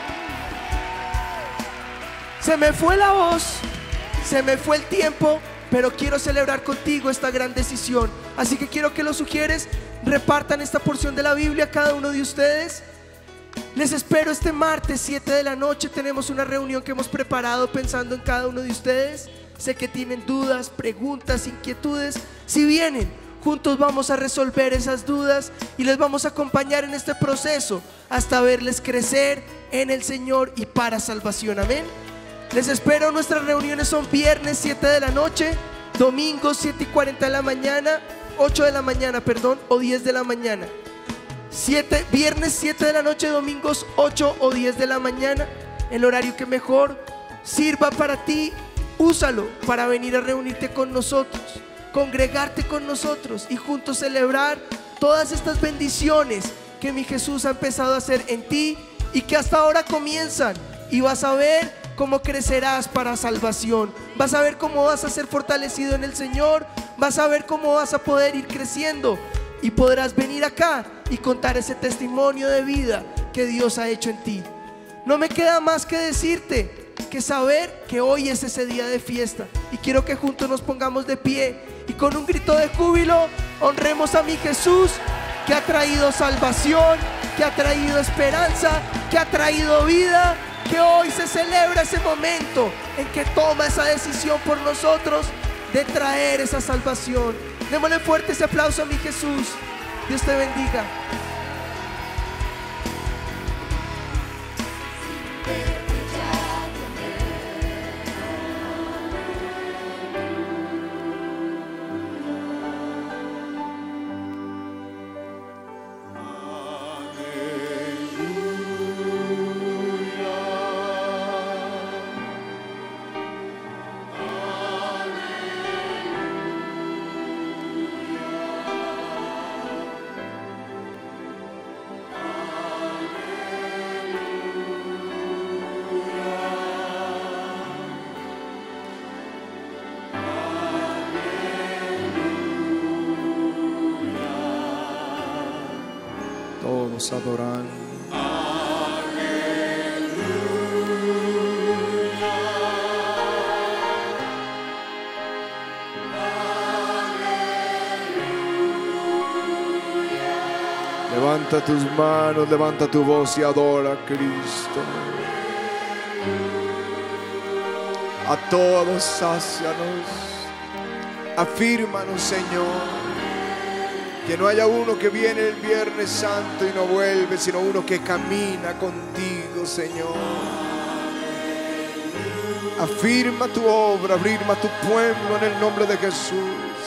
Speaker 6: Se me fue la voz, se me fue el tiempo, pero quiero celebrar contigo esta gran decisión. Así que quiero que los sugieres repartan esta porción de la Biblia a cada uno de ustedes. Les espero este martes siete de la noche. Tenemos una reunión que hemos preparado pensando en cada uno de ustedes. Sé que tienen dudas, preguntas, inquietudes. Si vienen, juntos vamos a resolver esas dudas y les vamos a acompañar en este proceso hasta verles crecer en el Señor y para salvación. Amén. Les espero. Nuestras reuniones son viernes siete de la noche, domingo siete y cuarenta de la mañana, ocho de la mañana, perdón, o diez de la mañana. siete, viernes siete de la noche, domingos ocho o diez de la mañana. El horario que mejor sirva para ti, úsalo para venir a reunirte con nosotros, congregarte con nosotros y juntos celebrar todas estas bendiciones que mi Jesús ha empezado a hacer en ti y que hasta ahora comienzan. Y vas a ver cómo crecerás para salvación, vas a ver cómo vas a ser fortalecido en el Señor, vas a ver cómo vas a poder ir creciendo y podrás venir acá y contar ese testimonio de vida que Dios ha hecho en ti. No me queda más que decirte que saber que hoy es ese día de fiesta, y quiero que juntos nos pongamos de pie y con un grito de júbilo honremos a mi Jesús, que ha traído salvación, que ha traído esperanza, que ha traído vida, que hoy se celebra ese momento en que toma esa decisión por nosotros de traer esa salvación. Démosle fuerte ese aplauso a mi Jesús. Dios te bendiga.
Speaker 5: Todos adoran. Levanta tus manos, levanta tu voz y adora a Cristo. A todos sácianos, afírmanos, Señor. Que no haya uno que viene el Viernes Santo y no vuelve, sino uno que camina contigo, Señor. Afirma tu obra, afirma tu pueblo en el nombre de Jesús.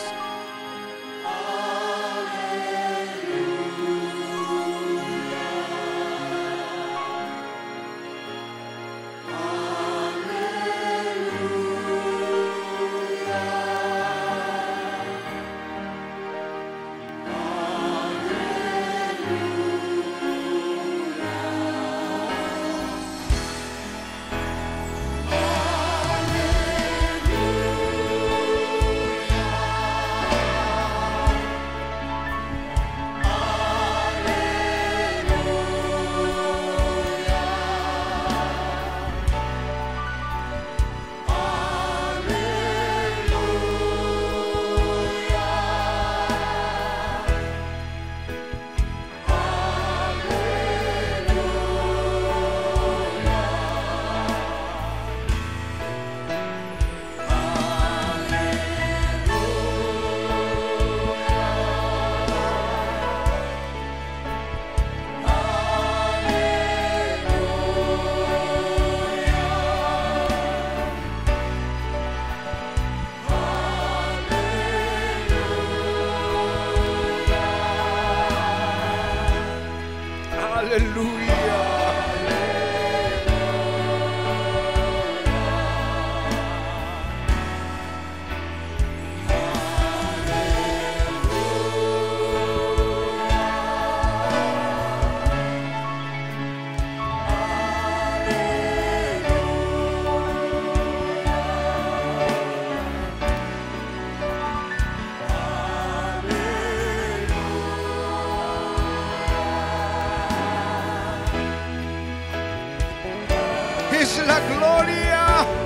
Speaker 5: Es la gloria.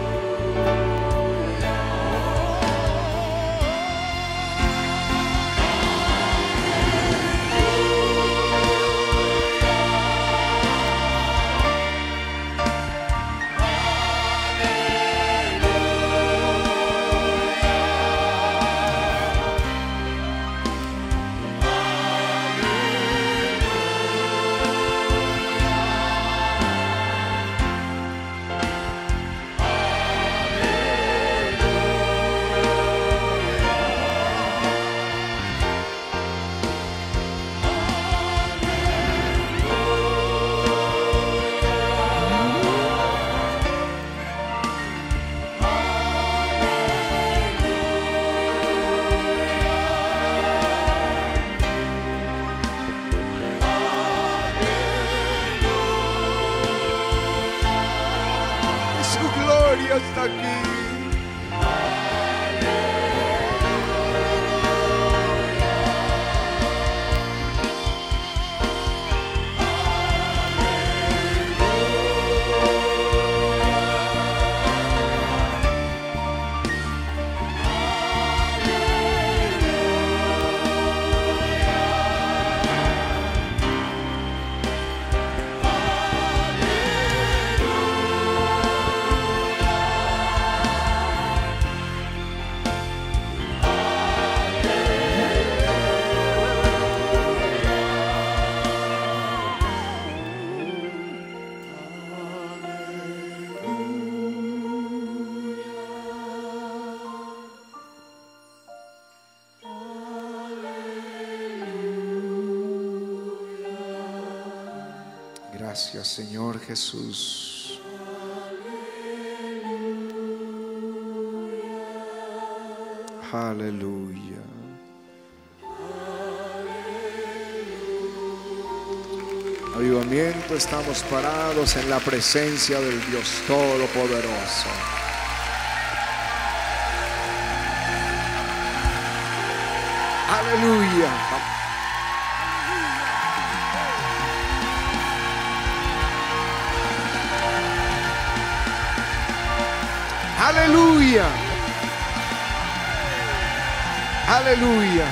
Speaker 5: Está aquí. Gracias, Señor Jesús. Aleluya. Avivamiento, estamos parados en la presencia del Dios Todopoderoso. Aleluya. Aleluya. Aleluya.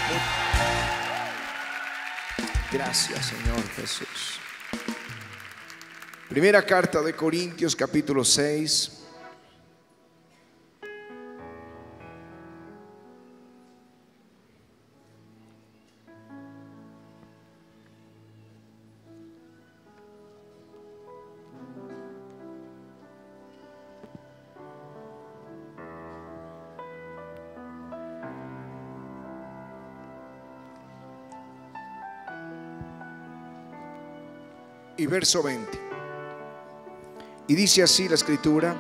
Speaker 5: Gracias, Señor Jesús. Primera carta de Corintios, capítulo seis. Y verso veinte. Y dice así la escritura: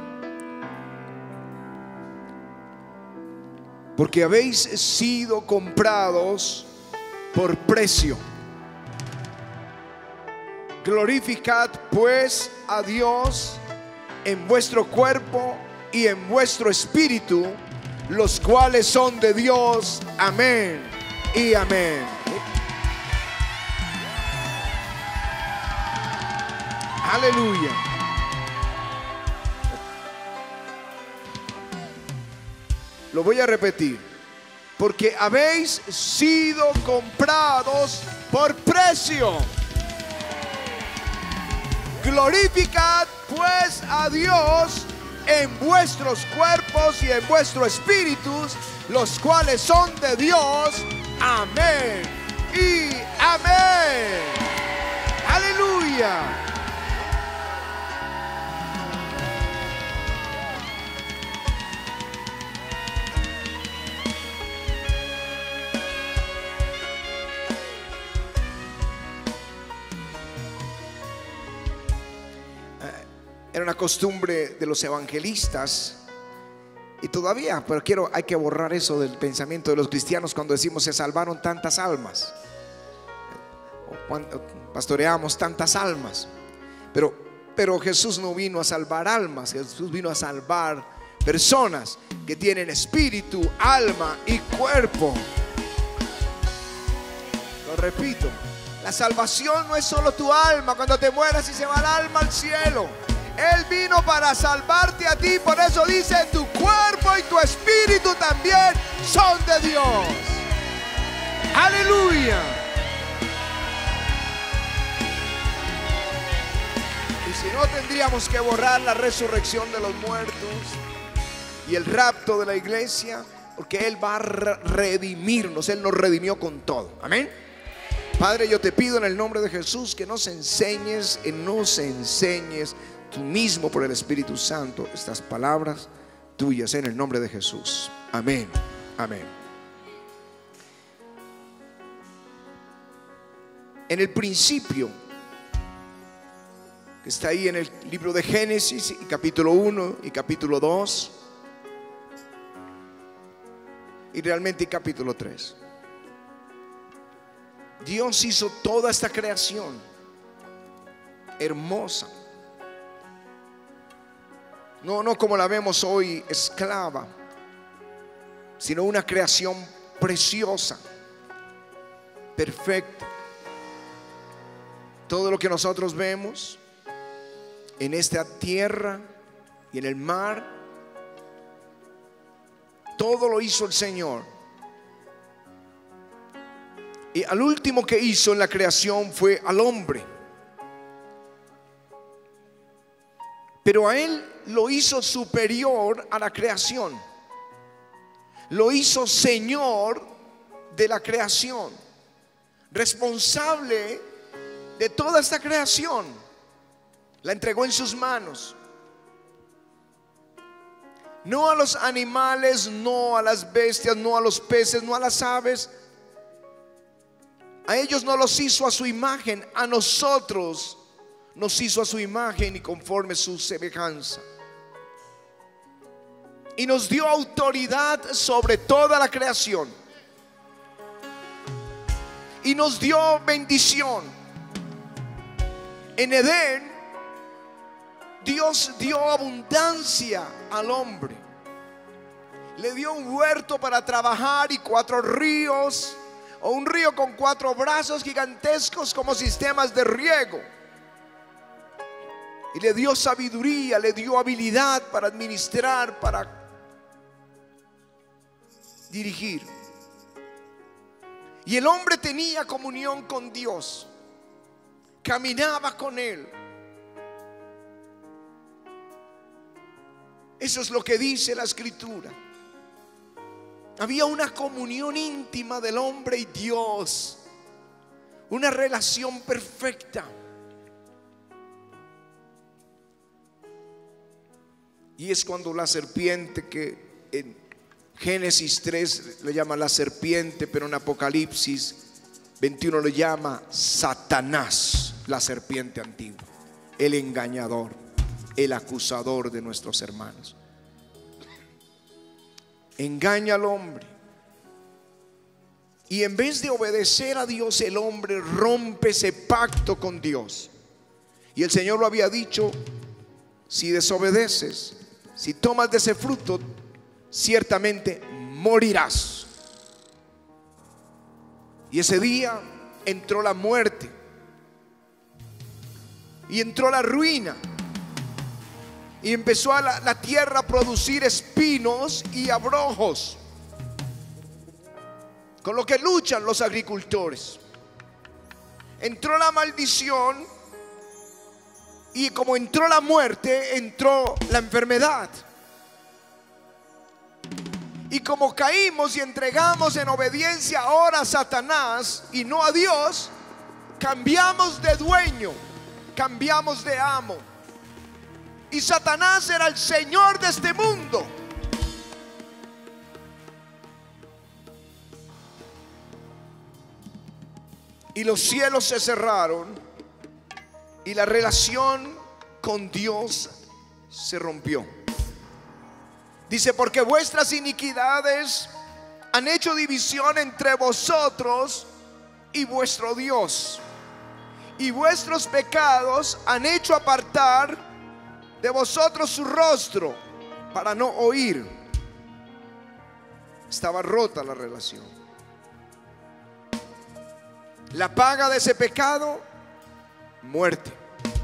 Speaker 5: porque habéis sido comprados por precio. Glorificad pues a Dios en vuestro cuerpo y en vuestro espíritu, los cuales son de Dios. Amén y amén. Aleluya. Lo voy a repetir. Porque habéis sido comprados por precio. Glorificad pues a Dios en vuestros cuerpos y en vuestros espíritus, los cuales son de Dios. Amén y amén. Aleluya. Era una costumbre de los evangelistas, y todavía, pero quiero, hay que borrar eso del pensamiento de los cristianos cuando decimos se salvaron tantas almas, o cuando pastoreamos tantas almas. Pero, pero Jesús no vino a salvar almas, Jesús vino a salvar personas que tienen espíritu, alma y cuerpo. Lo repito, la salvación no es solo tu alma, cuando te mueras y se va el alma al cielo. Él vino para salvarte a ti, por eso dice: tu cuerpo y tu espíritu también son de Dios. Aleluya. Y si no, tendríamos que borrar la resurrección de los muertos y el rapto de la iglesia, porque Él va a redimirnos. Él nos redimió con todo. Amén. Padre, yo te pido en el nombre de Jesús que nos enseñes y nos enseñes tú mismo por el Espíritu Santo estas palabras tuyas en el nombre de Jesús. Amén. Amén. En el principio, que está ahí en el libro de Génesis, y capítulo uno y capítulo dos, y realmente capítulo tres, Dios hizo toda esta creación hermosa. No, no como la vemos hoy, esclava, sino una creación preciosa, perfecta. Todo lo que nosotros vemos en esta tierra y en el mar, todo lo hizo el Señor. Y al último que hizo en la creación fue al hombre. Pero a Él lo hizo superior a la creación. Lo hizo Señor de la creación, responsable de toda esta creación. La entregó en sus manos. No a los animales, no a las bestias, no a los peces, no a las aves. A ellos no los hizo a su imagen. A nosotros nos hizo a su imagen y conforme su semejanza. Y nos dio autoridad sobre toda la creación. Y nos dio bendición. En Edén, Dios dio abundancia al hombre. Le dio un huerto para trabajar y cuatro ríos, o un río con cuatro brazos gigantescos como sistemas de riego. Y le dio sabiduría, le dio habilidad para administrar, para dirigir. Y el hombre tenía comunión con Dios, caminaba con Él. Eso es lo que dice la Escritura. Había una comunión íntima del hombre y Dios, una relación perfecta. Y es cuando la serpiente, que en Génesis tres le llama la serpiente, pero en Apocalipsis veintiuno le llama Satanás, la serpiente antigua, el engañador, el acusador de nuestros hermanos. Engaña al hombre. Y en vez de obedecer a Dios, el hombre rompe ese pacto con Dios. Y el Señor lo había dicho: si desobedeces, si tomas de ese fruto, ciertamente morirás. Y ese día entró la muerte y entró la ruina. Y empezó a la, la tierra a producir espinos y abrojos, con lo que luchan los agricultores. Entró la maldición, y como entró la muerte, entró la enfermedad. Y como caímos y entregamos en obediencia ahora a Satanás y no a Dios, cambiamos de dueño, cambiamos de amo. Y Satanás era el señor de este mundo. Y los cielos se cerraron y la relación con Dios se rompió. Dice: porque vuestras iniquidades han hecho división entre vosotros y vuestro Dios, y vuestros pecados han hecho apartar de vosotros su rostro para no oír. Estaba rota la relación. La paga de ese pecado, muerte.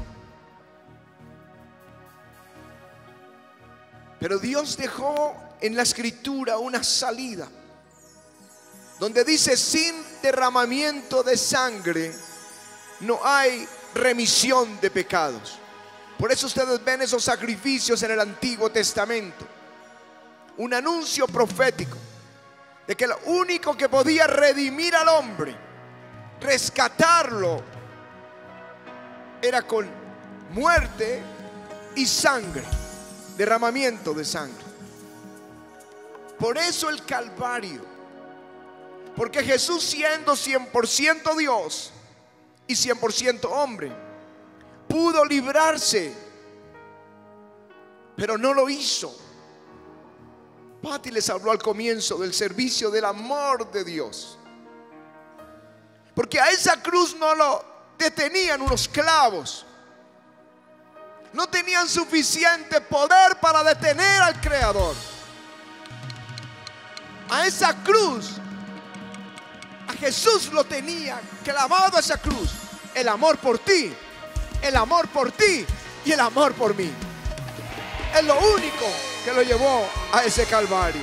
Speaker 5: Pero Dios dejó en la Escritura una salida, donde dice: sin derramamiento de sangre no hay remisión de pecados. Por eso ustedes ven esos sacrificios en el Antiguo Testamento, un anuncio profético de que lo único que podía redimir al hombre, rescatarlo, era con muerte y sangre, derramamiento de sangre. Por eso el Calvario, porque Jesús, siendo cien por ciento Dios y cien por ciento hombre, pudo librarse, pero no lo hizo. Pati les habló al comienzo del servicio del amor de Dios, porque a esa cruz no lo detenían unos clavos, no tenían suficiente poder para detener al Creador. A esa cruz, a Jesús lo tenía clavado a esa cruz, el amor por ti, el amor por ti y el amor por mí. Es lo único que lo llevó a ese Calvario.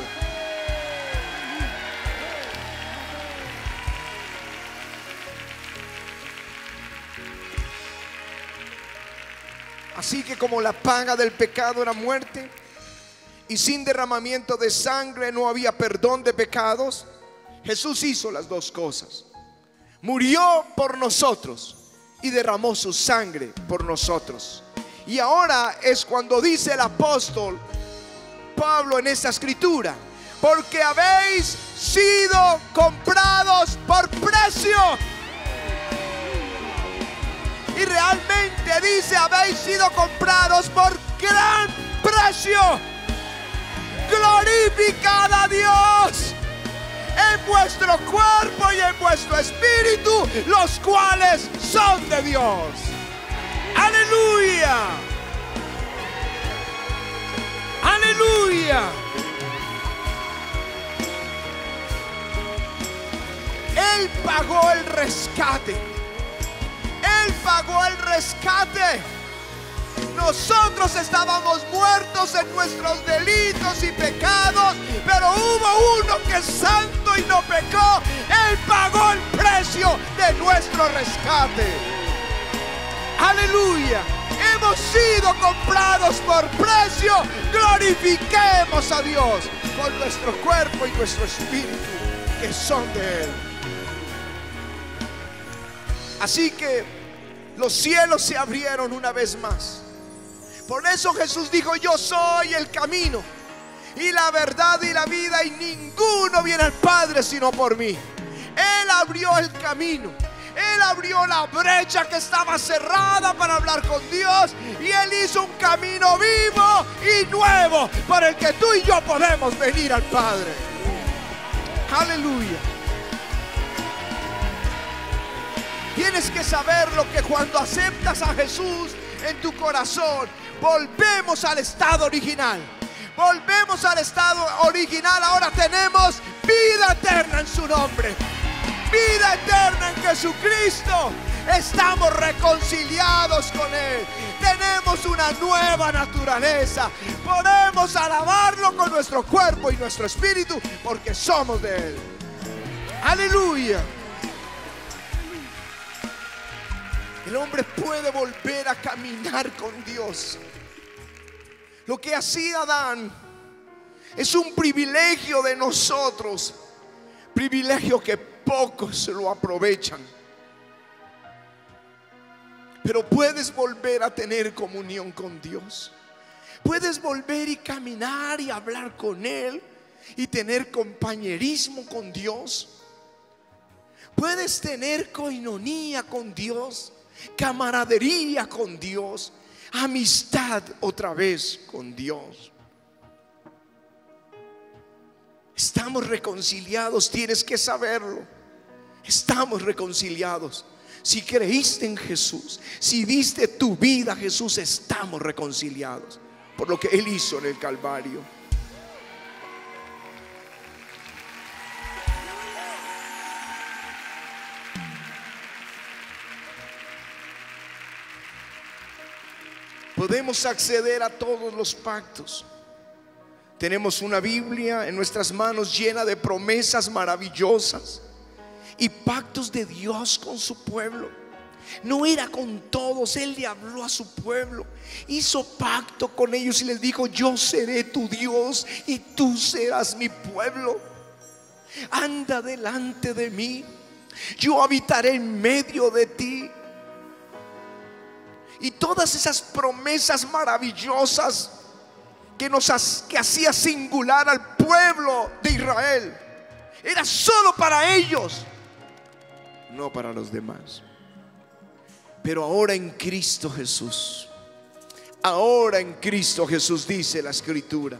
Speaker 5: Así que como la paga del pecado era muerte, y sin derramamiento de sangre no había perdón de pecados, Jesús hizo las dos cosas. Murió por nosotros y derramó su sangre por nosotros. Y ahora es cuando dice el apóstol Pablo en esta escritura: porque habéis sido comprados por precio. Y realmente dice: habéis sido comprados por gran precio. Glorificad a Dios en vuestro cuerpo y en vuestro espíritu, los cuales son de Dios. Aleluya. Aleluya. Él pagó el rescate. Él pagó el rescate. Nosotros estábamos muertos en nuestros delitos y pecados, pero hubo uno que es santo y no pecó. Él pagó el precio de nuestro rescate. Aleluya. Hemos sido comprados por precio. Glorifiquemos a Dios con nuestro cuerpo y nuestro espíritu, que son de Él. Así que los cielos se abrieron una vez más. Por eso Jesús dijo: yo soy el camino y la verdad y la vida, y ninguno viene al Padre sino por mí. Él abrió el camino. Él abrió la brecha que estaba cerrada para hablar con Dios, y Él hizo un camino vivo y nuevo por el que tú y yo podemos venir al Padre. Aleluya. Tienes que saberlo, que cuando aceptas a Jesús en tu corazón, volvemos al estado original. Volvemos al estado original. Ahora tenemos vida eterna en su nombre. Vida eterna en Jesucristo. Estamos reconciliados con Él. Tenemos una nueva naturaleza. Podemos alabarlo con nuestro cuerpo y nuestro espíritu, porque somos de Él. Aleluya. El hombre puede volver a caminar con Dios. Lo que hacía Adán es un privilegio de nosotros, privilegio que pocos lo aprovechan. Pero puedes volver a tener comunión con Dios. Puedes volver y caminar y hablar con Él y tener compañerismo con Dios. Puedes tener coinonía con Dios, camaradería con Dios, amistad otra vez con Dios. Estamos reconciliados, tienes que saberlo. Estamos reconciliados. Si creíste en Jesús, si diste tu vida a Jesús, estamos reconciliados por lo que Él hizo en el Calvario. Podemos acceder a todos los pactos. Tenemos una Biblia en nuestras manos llena de promesas maravillosas y pactos de Dios con su pueblo. No era con todos, Él le habló a su pueblo, hizo pacto con ellos y les dijo: yo seré tu Dios y tú serás mi pueblo. Anda delante de mí, yo habitaré en medio de ti. Y todas esas promesas maravillosas que nos que hacía singular al pueblo de Israel, era solo para ellos, no para los demás. Pero ahora en Cristo Jesús, ahora en Cristo Jesús, dice la Escritura.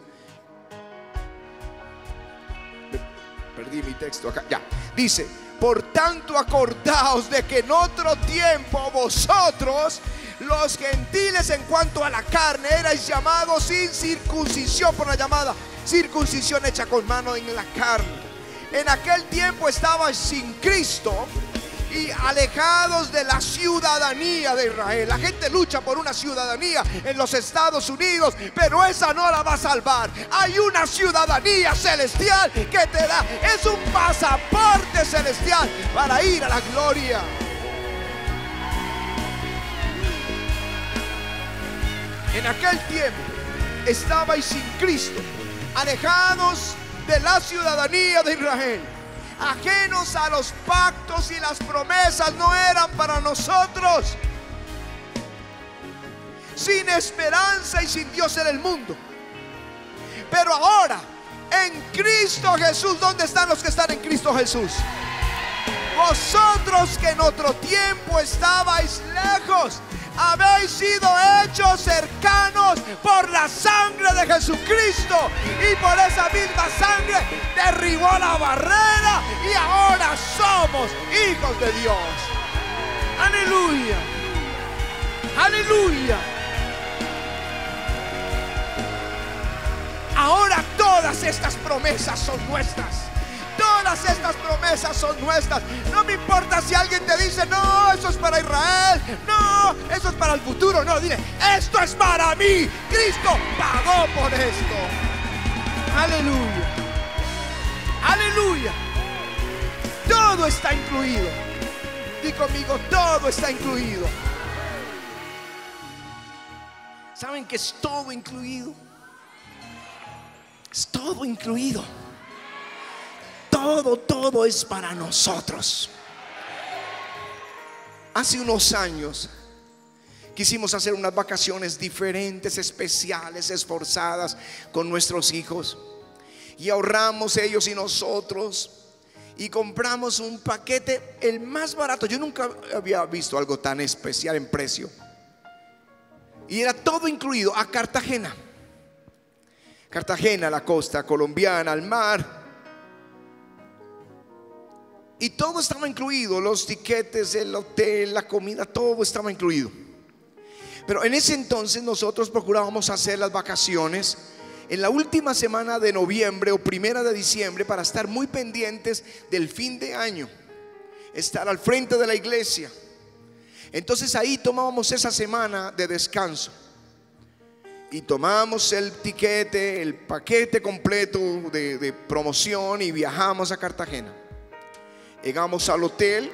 Speaker 5: Perdí mi texto acá, ya. Dice: por tanto, acordaos de que en otro tiempo vosotros, los gentiles, en cuanto a la carne, erais llamados sin circuncisión, por la llamada circuncisión hecha con mano en la carne. En aquel tiempo estabais sin Cristo y alejados de la ciudadanía de Israel. La gente lucha por una ciudadanía en los Estados Unidos, pero esa no la va a salvar. Hay una ciudadanía celestial que te da, es un pasaporte celestial para ir a la gloria. En aquel tiempo estabais sin Cristo, alejados de la ciudadanía de Israel, ajenos a los pactos, y las promesas no eran para nosotros, sin esperanza y sin Dios en el mundo. Pero ahora en Cristo Jesús, ¿dónde están los que están en Cristo Jesús? Vosotros que en otro tiempo estabais lejos, habéis sido hechos cercanos por la sangre de Jesucristo, y por esa misma sangre derribó la barrera y ahora somos hijos de Dios. Aleluya, aleluya. Ahora todas estas promesas son nuestras. Todas todas estas promesas son nuestras. No me importa si alguien te dice, no, eso es para Israel, no, eso es para el futuro. No, dile, esto es para mí. Cristo pagó por esto. Aleluya. Aleluya. Todo está incluido. Di conmigo, todo está incluido. ¿Saben que es todo incluido? Es todo incluido. Todo, todo es para nosotros. Hace unos años quisimos hacer unas vacaciones diferentes, especiales, esforzadas con nuestros hijos. Y ahorramos ellos y nosotros. Y compramos un paquete, el más barato. Yo nunca había visto algo tan especial en precio. Y era todo incluido a Cartagena. Cartagena, la costa colombiana, al mar. Y todo estaba incluido, los tiquetes, el hotel, la comida, todo estaba incluido. Pero en ese entonces nosotros procurábamos hacer las vacaciones en la última semana de noviembre o primera de diciembre, para estar muy pendientes del fin de año, estar al frente de la iglesia. Entonces ahí tomábamos esa semana de descanso y tomábamos el tiquete, el paquete completo de, de promoción, y viajamos a Cartagena. Llegamos al hotel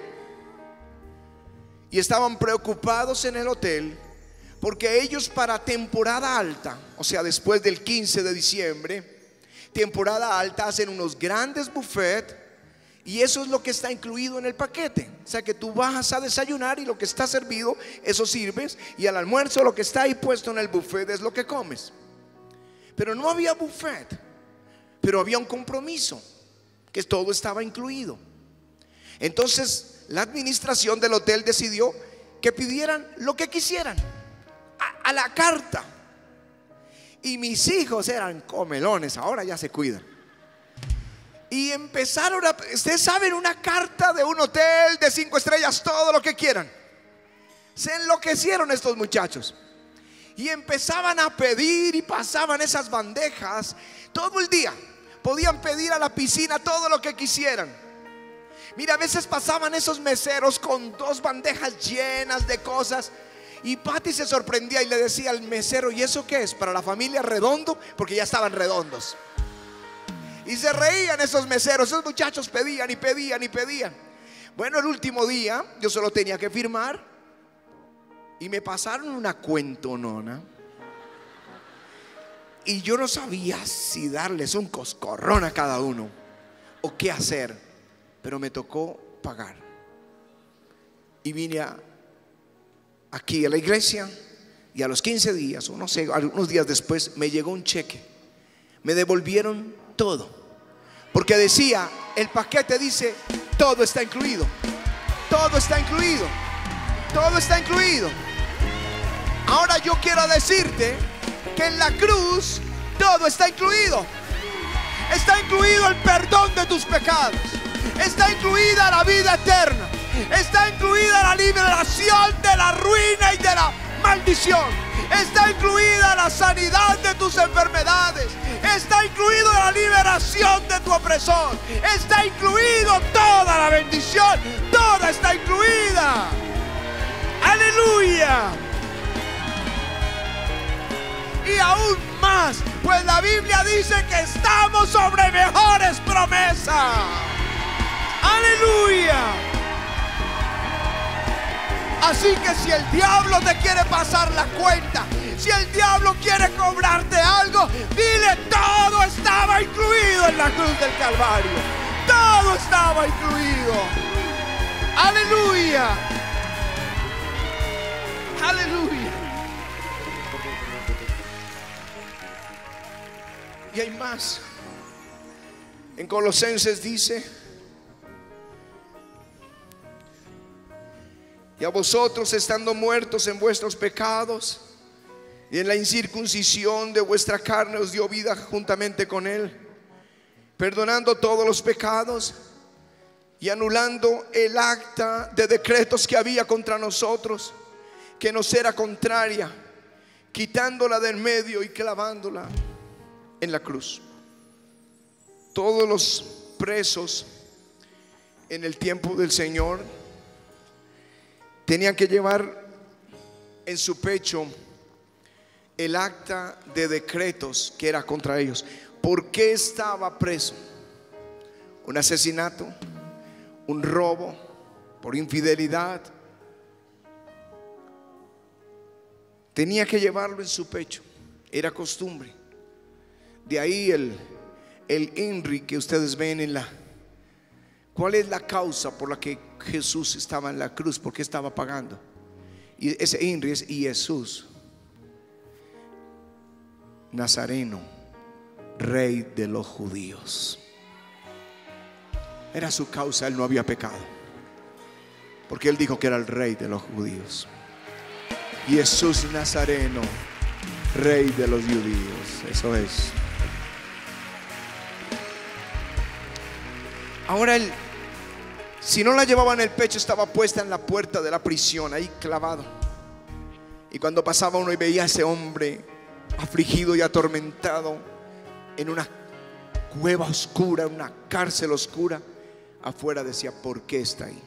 Speaker 5: y estaban preocupados en el hotel porque ellos, para temporada alta, o sea, después del quince de diciembre, temporada alta, hacen unos grandes buffets. Y eso es lo que está incluido en el paquete. O sea, que tú vas a desayunar y lo que está servido, eso sirves. Y al almuerzo lo que está ahí puesto en el buffet es lo que comes. Pero no había buffet, pero había un compromiso, que todo estaba incluido. Entonces la administración del hotel decidió que pidieran lo que quisieran, a, a la carta. Y mis hijos eran comelones, ahora ya se cuidan. Y empezaron a, ustedes saben, una carta de un hotel de cinco estrellas, todo lo que quieran. Se enloquecieron estos muchachos y empezaban a pedir, y pasaban esas bandejas todo el día. Podían pedir a la piscina todo lo que quisieran. Mira, a veces pasaban esos meseros con dos bandejas llenas de cosas, y Patty se sorprendía y le decía al mesero, ¿y eso qué es? Para la familia Redondo, porque ya estaban redondos. Y se reían esos meseros. Esos muchachos pedían y pedían y pedían. Bueno, el último día yo solo tenía que firmar, y me pasaron una cuentonona, y yo no sabía si darles un coscorrón a cada uno o qué hacer, pero me tocó pagar. Y vine a, aquí a la iglesia, y a los quince días, o no sé, algunos días después, me llegó un cheque. Me devolvieron todo, porque decía, el paquete dice, todo está incluido, todo está incluido, todo está incluido. Ahora yo quiero decirte que en la cruz todo está incluido. Está incluido el perdón de tus pecados, está incluida la vida eterna, está incluida la liberación de la ruina y de la maldición. Está incluida la sanidad de tus enfermedades. Está incluido la liberación de tu opresor. Está incluido toda la bendición. Toda está incluida. Aleluya. Y aún más, pues la Biblia dice que estamos sobre mejores promesas. Aleluya. Así que si el diablo te quiere pasar la cuenta, si el diablo quiere cobrarte algo, dile, todo estaba incluido en la cruz del Calvario. Todo estaba incluido. Aleluya. Aleluya. Y hay más. En Colosenses dice, y a vosotros, estando muertos en vuestros pecados y en la incircuncisión de vuestra carne, os dio vida juntamente con él, perdonando todos los pecados y anulando el acta de decretos que había contra nosotros, que nos era contraria, quitándola del medio y clavándola en la cruz. Todos los presos en el tiempo del Señor tenían que llevar en su pecho el acta de decretos que era contra ellos. ¿Por qué estaba preso? Un asesinato, un robo, por infidelidad. Tenía que llevarlo en su pecho, era costumbre. De ahí el, el I N R I que ustedes ven en la... ¿Cuál es la causa por la que Jesús estaba en la cruz? ¿Por qué estaba pagando? Y ese I N R I es Jesús Nazareno, Rey de los judíos. Era su causa, él no había pecado, porque él dijo que era el Rey de los judíos. Jesús Nazareno, Rey de los judíos. Eso es. Ahora él, si no la llevaba en el pecho, estaba puesta en la puerta de la prisión, ahí clavado. Y cuando pasaba uno y veía a ese hombre afligido y atormentado en una cueva oscura, en una cárcel oscura, afuera decía: ¿por qué está ahí?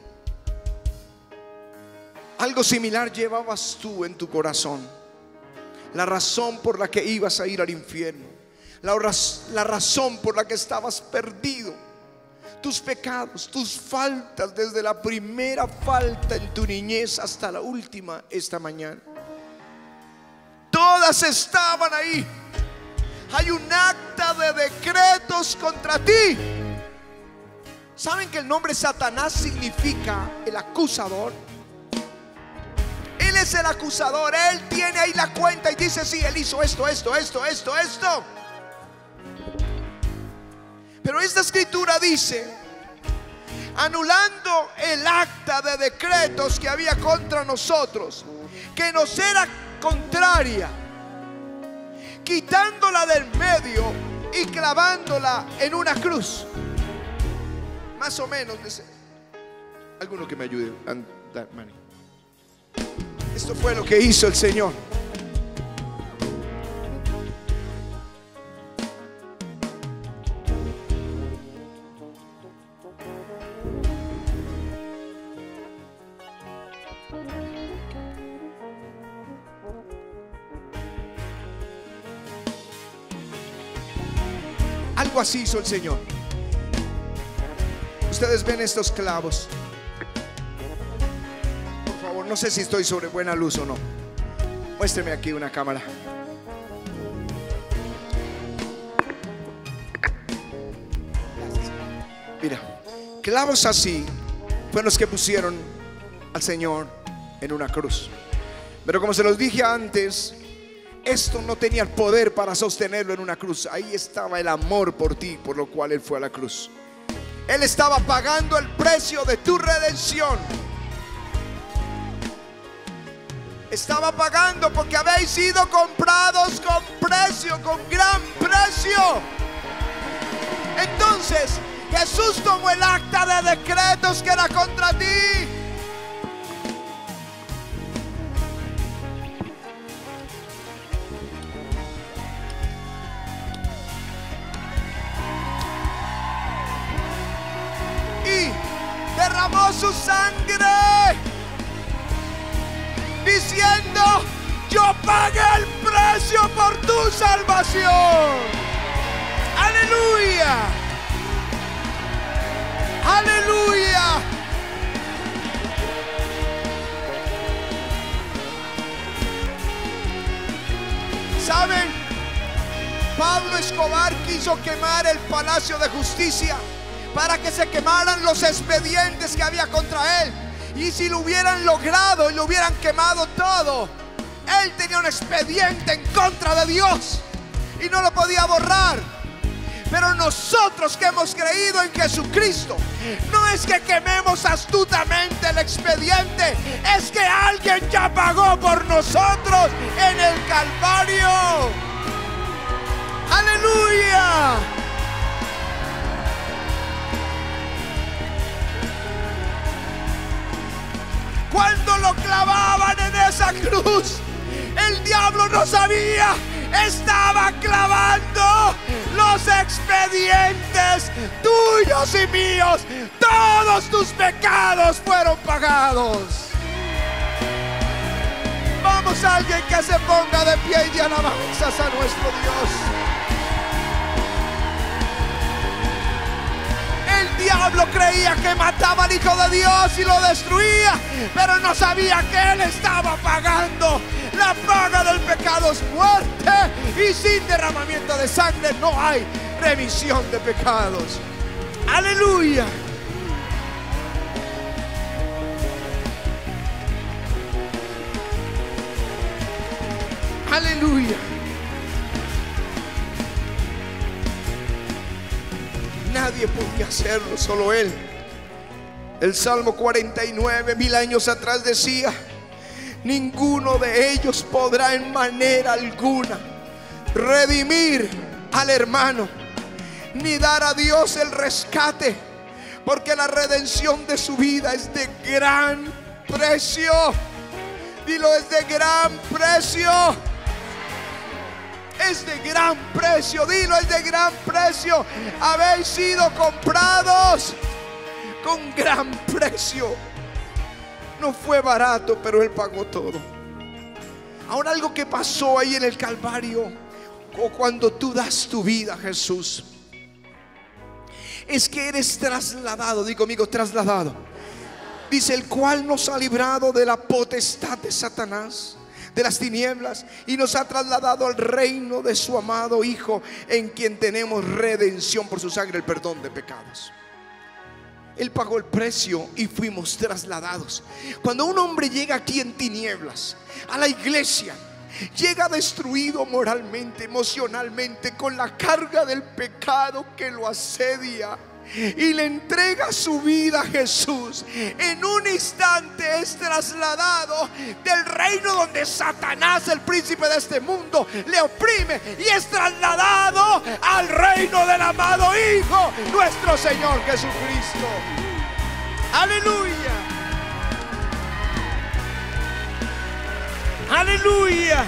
Speaker 5: Algo similar llevabas tú en tu corazón. La razón por la que ibas a ir al infierno, la, raz- la razón por la que estabas perdido, tus pecados, tus faltas, desde la primera falta en tu niñez hasta la última esta mañana, todas estaban ahí. Hay un acta de decretos contra ti. ¿Saben que el nombre Satanás significa el acusador? Él es el acusador. Él tiene ahí la cuenta y dice: sí, él hizo esto, esto, esto, esto, esto. Pero esta escritura dice, anulando el acta de decretos que había contra nosotros, que nos era contraria, quitándola del medio y clavándola en una cruz. Más o menos, alguno que me ayude a dar mano. Esto fue lo que hizo el Señor. Algo así hizo el Señor. Ustedes ven estos clavos. Por favor, no sé si estoy sobre buena luz o no. Muéstreme aquí una cámara. Mira, clavos así fueron los que pusieron al Señor en una cruz. Pero como se los dije antes, esto no tenía el poder para sostenerlo en una cruz. Ahí estaba el amor por ti, por lo cual Él fue a la cruz. Él estaba pagando el precio de tu redención. Estaba pagando porque habéis sido comprados con precio, con gran precio. Entonces Jesús tomó el acta de decretos que era contra ti. Derramó su sangre diciendo: yo pagué el precio por tu salvación. Aleluya, aleluya. ¿Saben? Pablo Escobar quiso quemar el Palacio de Justicia para que se quemaran los expedientes que había contra él. Y si lo hubieran logrado y lo hubieran quemado todo, él tenía un expediente en contra de Dios y no lo podía borrar. Pero nosotros que hemos creído en Jesucristo, no es que quememos astutamente el expediente, es que alguien ya pagó por nosotros en el Calvario. ¡Aleluya! Cuando lo clavaban en esa cruz, el diablo no sabía, estaba clavando los los expedientes tuyos y míos, todos tus pecados fueron pagados. Vamos, alguien que se ponga de pie y de alabanzas a nuestro Dios. El diablo creía que mataba al Hijo de Dios y lo destruía, pero no sabía que Él estaba pagando. La paga del pecado es muerte, y sin derramamiento de sangre no hay remisión de pecados. Aleluya. Aleluya. Nadie podía hacerlo, solo Él. El Salmo cuarenta y nueve, mil años atrás decía: ninguno de ellos podrá en manera alguna redimir al hermano, ni dar a Dios el rescate, porque la redención de su vida es de gran precio. Dilo, es de gran precio. Es de gran precio, dilo, es de gran precio. Habéis sido comprados con gran precio. No fue barato, pero Él pagó todo. Ahora, algo que pasó ahí en el Calvario, o cuando tú das tu vida a Jesús, es que eres trasladado. Digo conmigo, trasladado. Dice: el cual nos ha librado de la potestad de Satanás, de las tinieblas, y nos ha trasladado al reino de su amado Hijo, en quien tenemos redención por su sangre, el perdón de pecados. Él pagó el precio y fuimos trasladados. Cuando un hombre llega aquí en tinieblas a la iglesia, llega destruido moralmente, emocionalmente, con la carga del pecado que lo asedia, y le entrega su vida a Jesús, en un instante es trasladado del reino donde Satanás, el príncipe de este mundo, le oprime, y es trasladado al reino del amado Hijo, nuestro Señor Jesucristo. Aleluya. Aleluya.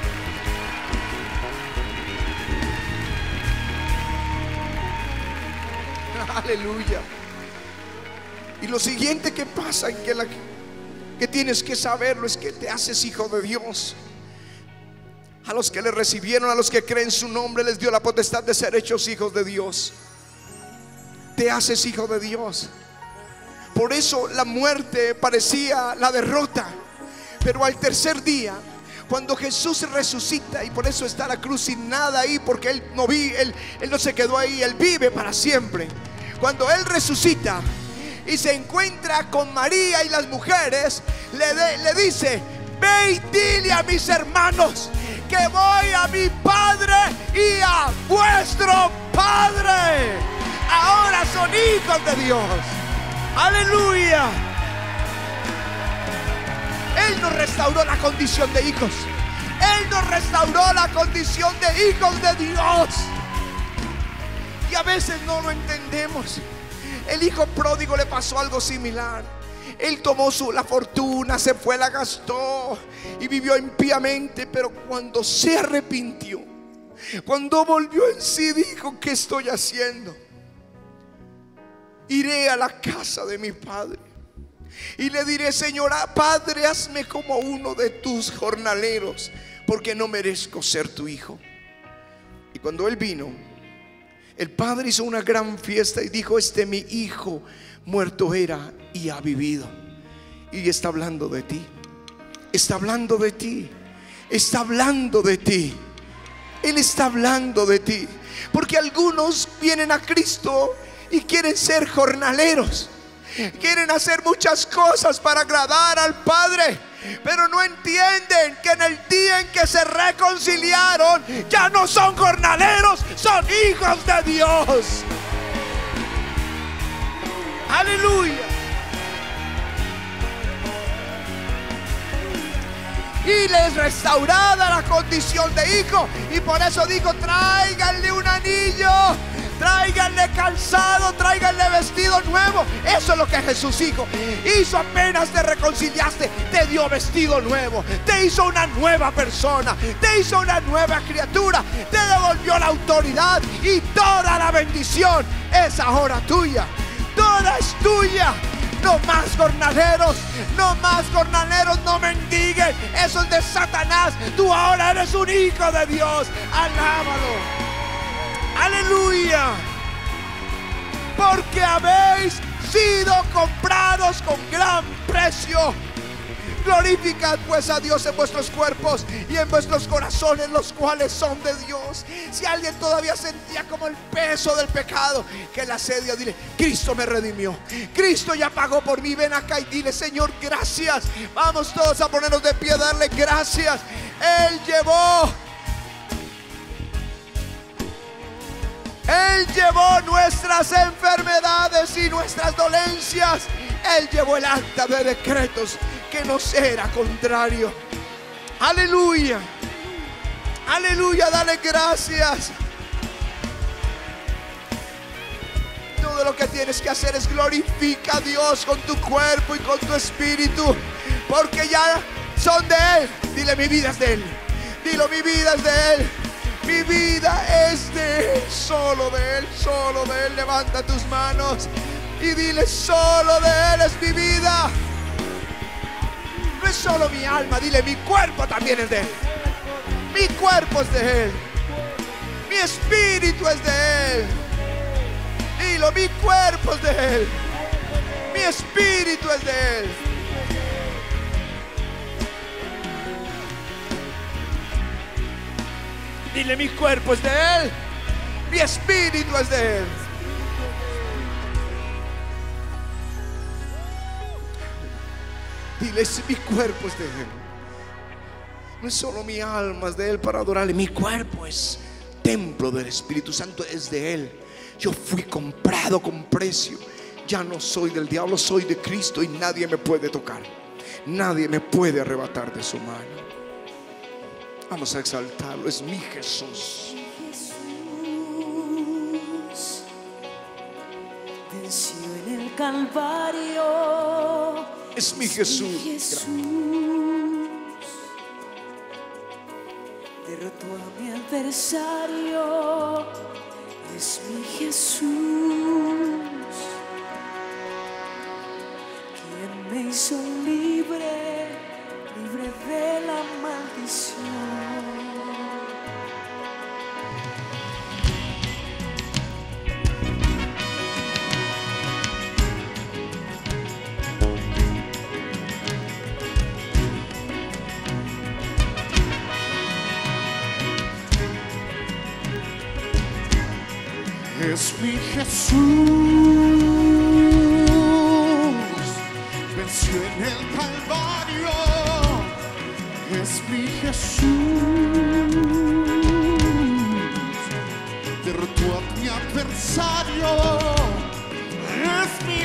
Speaker 5: Aleluya. Y lo siguiente que pasa, en que, la, que tienes que saberlo, es que te haces hijo de Dios. A los que le recibieron, a los que creen su nombre, les dio la potestad de ser hechos hijos de Dios. Te haces hijo de Dios. Por eso la muerte parecía la derrota, pero al tercer día, cuando Jesús resucita, y por eso está la cruz sin nada ahí, porque Él no, vi, él, él no se quedó ahí, Él vive para siempre. Cuando Él resucita y se encuentra con María y las mujeres, le, de, le dice: ve y dile a mis hermanos que voy a mi Padre y a vuestro Padre. Ahora son hijos de Dios. Aleluya. Él nos restauró la condición de hijos. Él nos restauró la condición de hijos de Dios. Y a veces no lo entendemos. El hijo pródigo le pasó algo similar. Él tomó su, la fortuna, se fue, la gastó y vivió impíamente. Pero cuando se arrepintió, cuando volvió en sí, dijo: ¿qué estoy haciendo? Iré a la casa de mi padre y le diré: Señora, Padre, hazme como uno de tus jornaleros, porque no merezco ser tu hijo. Y cuando él vino, el padre hizo una gran fiesta y dijo: este mi hijo muerto era y ha vivido. Y está hablando de ti. Está hablando de ti. Está hablando de ti. Él está hablando de ti. Porque algunos vienen a Cristo y quieren ser jornaleros. Quieren hacer muchas cosas para agradar al Padre, pero no entienden que en el día en que se reconciliaron, ya no son jornaleros, son hijos de Dios. Aleluya. Y les restaurada la condición de hijo. Y por eso dijo: tráiganle un anillo Tráiganle calzado, tráiganle vestido nuevo. Eso es lo que Jesús hizo. Hizo apenas te reconciliaste, te dio vestido nuevo, te hizo una nueva persona, te hizo una nueva criatura, te devolvió la autoridad y toda la bendición es ahora tuya. Toda es tuya. No más jornaleros, no más jornaleros, no mendiguen. Eso es de Satanás. Tú ahora eres un hijo de Dios. Alábalo. Aleluya. Porque habéis sido comprados con gran precio. Glorificad pues a Dios en vuestros cuerpos y en vuestros corazones, los cuales son de Dios. Si alguien todavía sentía como el peso del pecado que la asedia, dile: Cristo me redimió, Cristo ya pagó por mí. Ven acá y dile: Señor, gracias. Vamos todos a ponernos de pie, a darle gracias. Él llevó Él llevó nuestras enfermedades y nuestras dolencias. Él llevó el acta de decretos que nos era contrario. Aleluya. Aleluya, dale gracias. Todo lo que tienes que hacer es glorifica a Dios con tu cuerpo y con tu espíritu, porque ya son de Él. Dile: mi vida es de Él. Dilo: mi vida es de Él. Mi vida es de Él, solo de Él, solo de Él. Levanta tus manos y dile: solo de Él es mi vida. No es solo mi alma, dile: mi cuerpo también es de Él. Mi cuerpo es de Él. Mi espíritu es de Él. Dilo: mi cuerpo es de Él. Mi espíritu es de Él. Dile: mi cuerpo es de Él. Mi espíritu es de Él. Dile: mi cuerpo es de Él. No es solo mi alma, es de Él para adorarle. Mi cuerpo es templo del Espíritu Santo, es de Él. Yo fui comprado con precio. Ya no soy del diablo, soy de Cristo y nadie me puede tocar. Nadie me puede arrebatar de su mano. Vamos a exaltarlo. Es mi Jesús.
Speaker 3: Jesús venció en el Calvario.
Speaker 5: Es mi Jesús.
Speaker 3: Es mi Jesús. Derrotó a mi adversario. Es mi Jesús. Quien me hizo libre, libre de la maldición.
Speaker 4: Es mi Jesús, venció en el Calvario. Es mi Jesús, derrotó a mi adversario. Es mi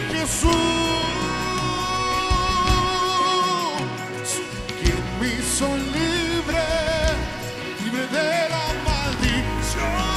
Speaker 4: Jesús, quien me hizo libre, libre de la maldición.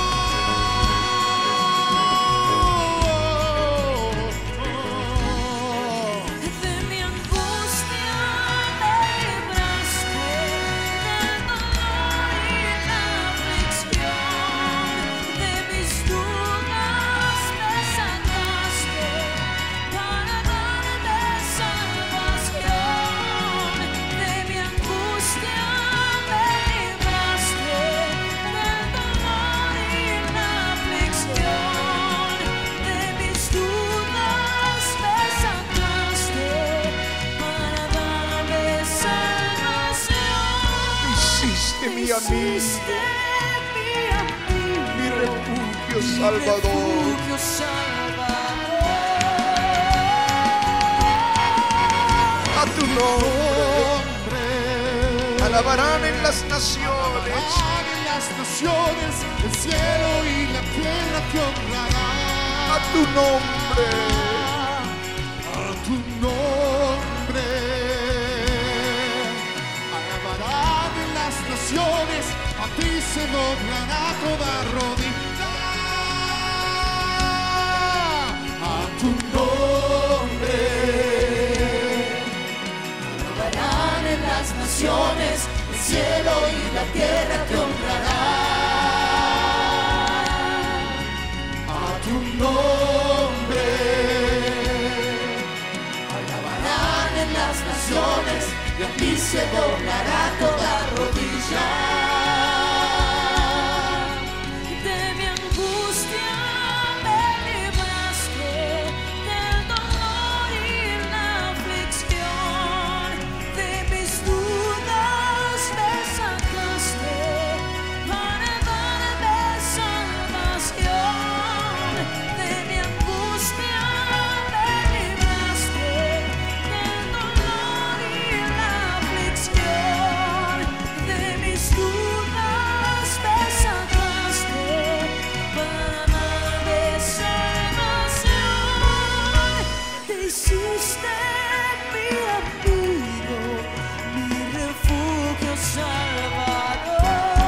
Speaker 5: Mi amigo, mi refugio salvador. A tu nombre alabarán en las naciones.
Speaker 4: En las naciones, el cielo y la tierra te honrarán.
Speaker 5: A tu nombre,
Speaker 4: a tu nombre. Naciones, a ti se doblará toda rodilla.
Speaker 3: naciones, el cielo y la tierra te honrarán. A tu nombre alabarán en las naciones y a ti se doblará toda rodilla.
Speaker 2: De mi angustia me libraste, del dolor y la aflicción, de mis dudas me sacaste para darme salvación. De mi angustia me libraste, del dolor y la aflicción, de mis dudas me sacaste para darme salvación. Te hiciste mi amigo, mi refugio salvador.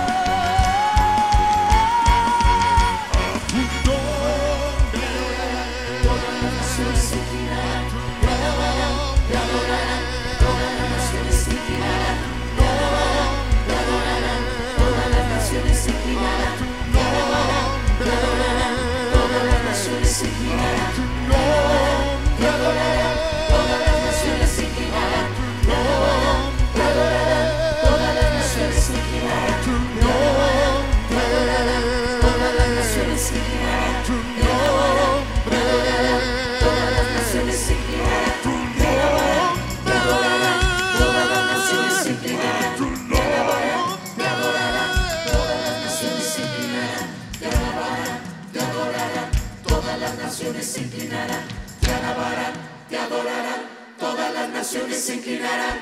Speaker 2: Todas las naciones se inclinarán, te alabarán, te adorarán. Todas las naciones se inclinarán, te alabarán, te adorarán. Todas las naciones se inclinarán, te alabarán, te adorarán. Todas las naciones se inclinarán, te alabarán, te adorarán. Todas las naciones se inclinarán, te alabarán, te adorarán. Todas las naciones se inclinarán, te alabarán, te adorarán. Todas las naciones se inclinarán, te alabarán, te adorarán. Todas las naciones se inclinarán, te alabarán, te adorarán. Todas las naciones se inclinarán, te alabarán, te adorarán. Todas las naciones se inclinarán, te alabarán, te adorarán. Todas las naciones se inclinarán, te alabarán, te adorarán. Todas las naciones se inclinarán.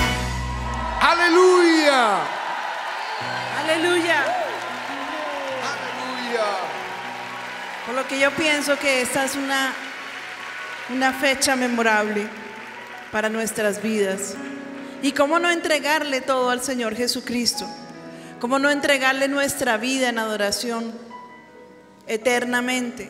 Speaker 5: Aleluya.
Speaker 6: Aleluya.
Speaker 5: Aleluya.
Speaker 6: Por lo que yo pienso que esta es una, una fecha memorable para nuestras vidas. Y cómo no entregarle todo al Señor Jesucristo. Cómo no entregarle nuestra vida en adoración eternamente.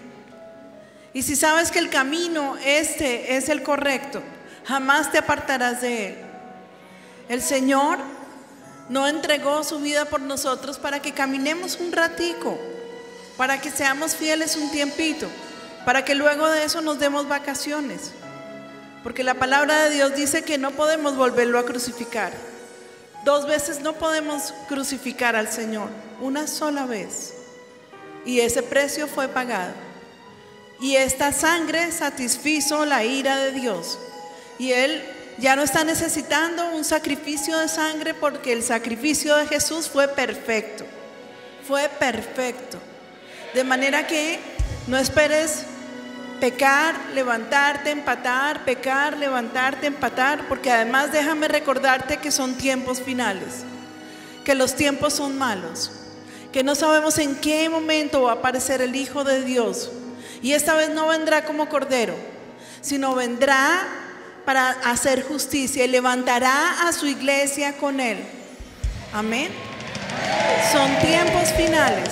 Speaker 6: Y si sabes que el camino este es el correcto, jamás te apartarás de él. El Señor no entregó su vida por nosotros para que caminemos un ratico, para que seamos fieles un tiempito, para que luego de eso nos demos vacaciones. Porque la palabra de Dios dice que no podemos volverlo a crucificar. Dos veces no podemos crucificar al Señor, una sola vez. Y ese precio fue pagado. Y esta sangre satisfizo la ira de Dios. Y Él ya no está necesitando un sacrificio de sangre, porque el sacrificio de Jesús fue perfecto. Fue perfecto. De manera que no esperes pecar, levantarte, empatar, pecar, levantarte, empatar, porque además déjame recordarte que son tiempos finales, que los tiempos son malos, que no sabemos en qué momento va a aparecer el Hijo de Dios. Y esta vez no vendrá como cordero, sino vendrá para hacer justicia y levantará a su iglesia con él. Amén. Son tiempos finales.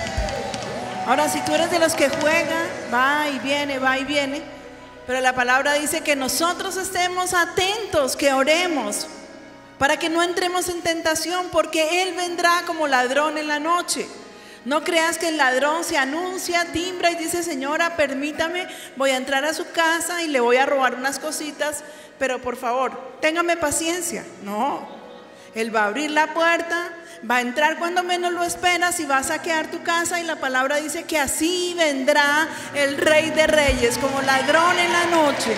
Speaker 6: Ahora, si tú eres de los que juega, va y viene, va y viene, pero la palabra dice que nosotros estemos atentos, que oremos, para que no entremos en tentación, porque Él vendrá como ladrón en la noche. No creas que el ladrón se anuncia, timbra y dice: señora, permítame, voy a entrar a su casa y le voy a robar unas cositas, pero por favor, téngame paciencia. No, Él va a abrir la puerta, va a entrar cuando menos lo esperas y va a saquear tu casa, y la palabra dice que así vendrá el Rey de Reyes, como ladrón en la noche.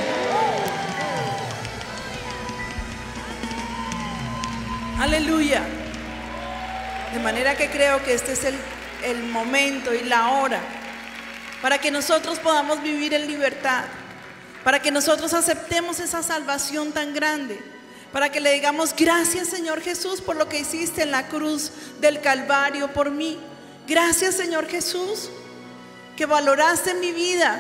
Speaker 6: Aleluya. De manera que creo que este es el, el momento y la hora para que nosotros podamos vivir en libertad, para que nosotros aceptemos esa salvación tan grande, para que le digamos: gracias, Señor Jesús, por lo que hiciste en la cruz del Calvario por mí. Gracias, Señor Jesús, que valoraste mi vida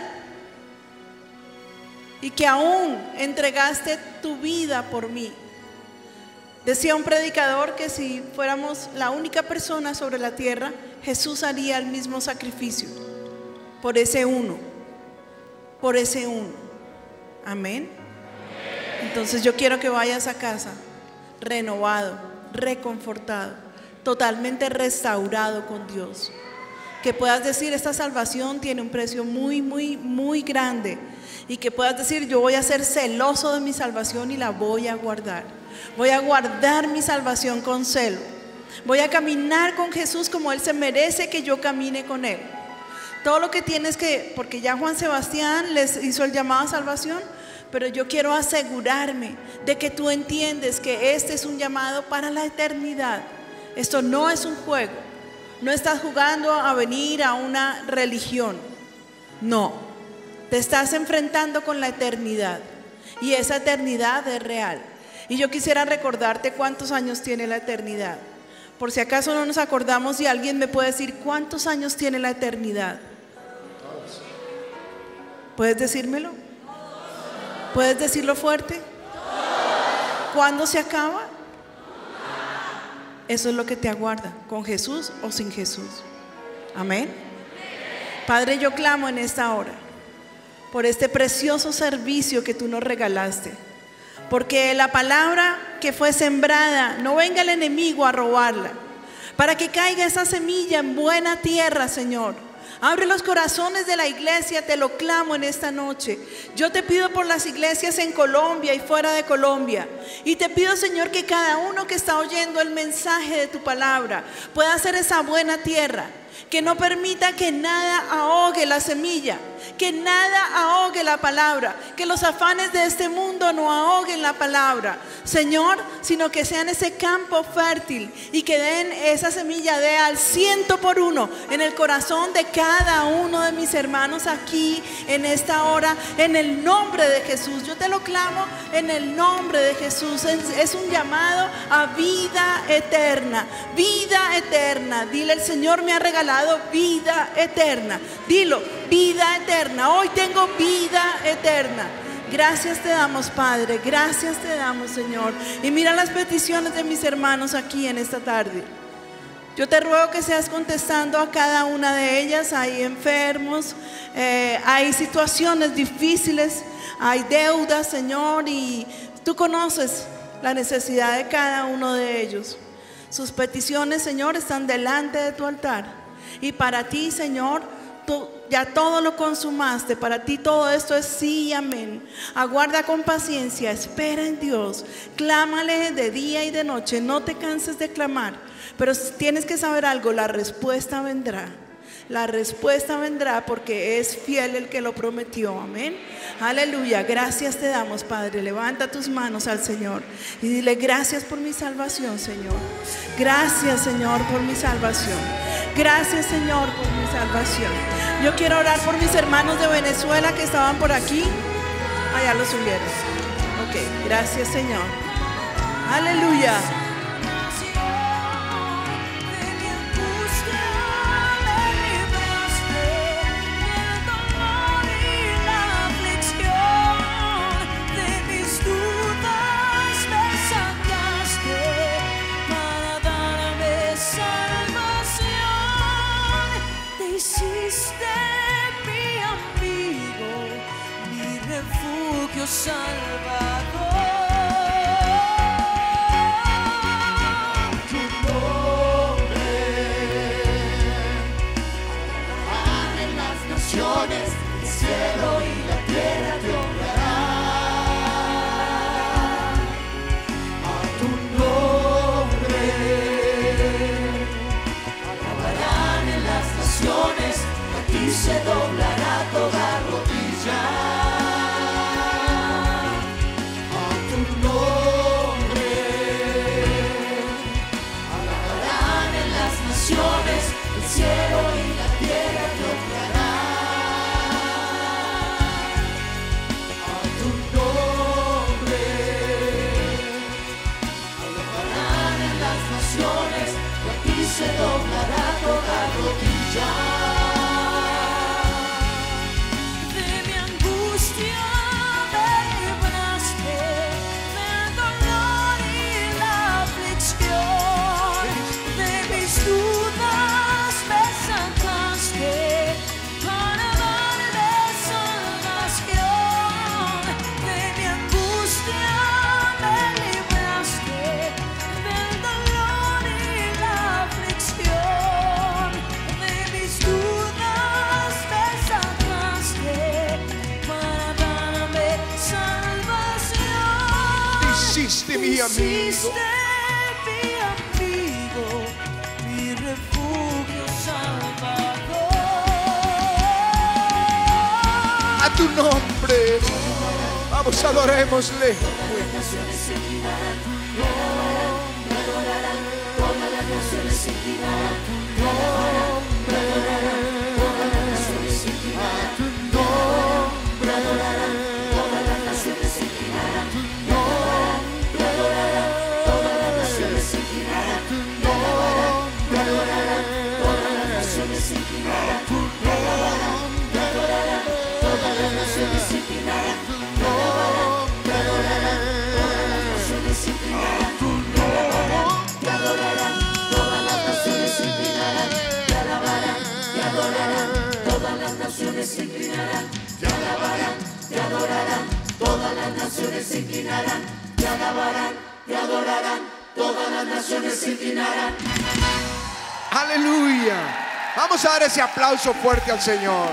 Speaker 6: y que aún entregaste tu vida por mí. Decía un predicador que si fuéramos la única persona sobre la tierra, Jesús haría el mismo sacrificio por ese uno, por ese uno. Amén. Entonces yo quiero que vayas a casa
Speaker 8: renovado, reconfortado, totalmente restaurado con Dios. Que puedas decir, esta salvación tiene un precio muy, muy, muy grande. Y que puedas decir, yo voy a ser celoso de mi salvación y la voy a guardar. Voy a guardar mi salvación con celo. Voy a caminar con Jesús como Él se merece que yo camine con Él. Todo lo que tienes que, porque ya Juan Sebastián les hizo el llamado a salvación, pero yo quiero asegurarme de que tú entiendes que este es un llamado para la eternidad. Esto no es un juego. No estás jugando a venir a una religión. No. Te estás enfrentando con la eternidad. Y esa eternidad es real. Y yo quisiera recordarte cuántos años tiene la eternidad. Por si acaso no nos acordamos, y alguien me puede decir cuántos años tiene la eternidad. ¿Puedes decírmelo? ¿Puedes decirlo fuerte? ¿Cuándo se acaba? Eso es lo que te aguarda, con Jesús o sin Jesús. Amén. Padre, yo clamo en esta hora por este precioso servicio que tú nos regalaste, porque la palabra que fue sembrada, no venga el enemigo a robarla, para que caiga esa semilla en buena tierra, Señor. Abre los corazones de la iglesia, te lo clamo en esta noche. Yo te pido por las iglesias en Colombia y fuera de Colombia. Y te pido, Señor, que cada uno que está oyendo el mensaje de tu palabra pueda hacer esa buena tierra. Que no permita que nada ahogue la semilla, que nada ahogue la palabra, que los afanes de este mundo no ahoguen la palabra, Señor, sino que sean ese campo fértil y que den esa semilla de al ciento por uno en el corazón de cada uno de mis hermanos aquí en esta hora, en el nombre de Jesús. Yo te lo clamo en el nombre de Jesús. Es, es un llamado a vida eterna, vida eterna. Dile, el Señor me ha regalado vida eterna. Dilo, vida eterna. Hoy tengo vida eterna. Gracias te damos, Padre. Gracias te damos, Señor. Y mira las peticiones de mis hermanos aquí en esta tarde. Yo te ruego que seas contestando a cada una de ellas. Hay enfermos, eh, hay situaciones difíciles, hay deudas, Señor, y tú conoces la necesidad de cada uno de ellos. Sus peticiones, Señor, están delante de tu altar. Y para ti, Señor, tú ya todo lo consumaste. Para ti todo esto es sí y amén. Aguarda con paciencia, espera en Dios. Clámale de día y de noche. No te canses de clamar. Pero tienes que saber algo, la respuesta vendrá. La respuesta vendrá porque es fiel el que lo prometió. Amén. Aleluya. Gracias te damos, Padre. Levanta tus manos al Señor y dile, gracias por mi salvación, Señor. Gracias, Señor, por mi salvación. Gracias, Señor, por mi salvación. Yo quiero orar por mis hermanos de Venezuela que estaban por aquí. Allá los subieron. Ok, gracias, Señor. Aleluya.
Speaker 3: Salvador, tu nombre alabarán en las naciones, el cielo y la tierra te honrarán. A tu nombre alabarán en las naciones, a ti se doblará toda rodilla. El cielo y la tierra te honrarán. A tu nombre alabarán en las naciones, y a ti se doblará toda rodilla. De mi angustia me libraste, del dolor y la aflicción, de mis dudas me sacaste para darme salvación. De mi angustia me libraste,
Speaker 5: amigo.
Speaker 6: Mi amigo, mi refugio salvador.
Speaker 5: A tu nombre, vamos, adorémosle.
Speaker 3: Todas las naciones se inclinarán, te alabarán, te adorarán. Todas las naciones se inclinarán, te adorarán. Todas las naciones se inclinarán, te adorarán, te adorarán. Todas las naciones se inclinarán, te alabarán, te adorarán. Todas las naciones se inclinarán, te alabarán, te adorarán. Todas las naciones se inclinarán, te alabarán, te adorarán. Todas las naciones se inclinarán, te alabarán, te adorarán. Todas las naciones se inclinarán, te alabarán, te adorarán. Todas las naciones se inclinarán, te alabarán, te adorarán. Todas las naciones se inclinarán, te alabarán, te adorarán. Todas las naciones se inclinarán.
Speaker 5: Aleluya. Vamos a dar ese aplauso fuerte al Señor.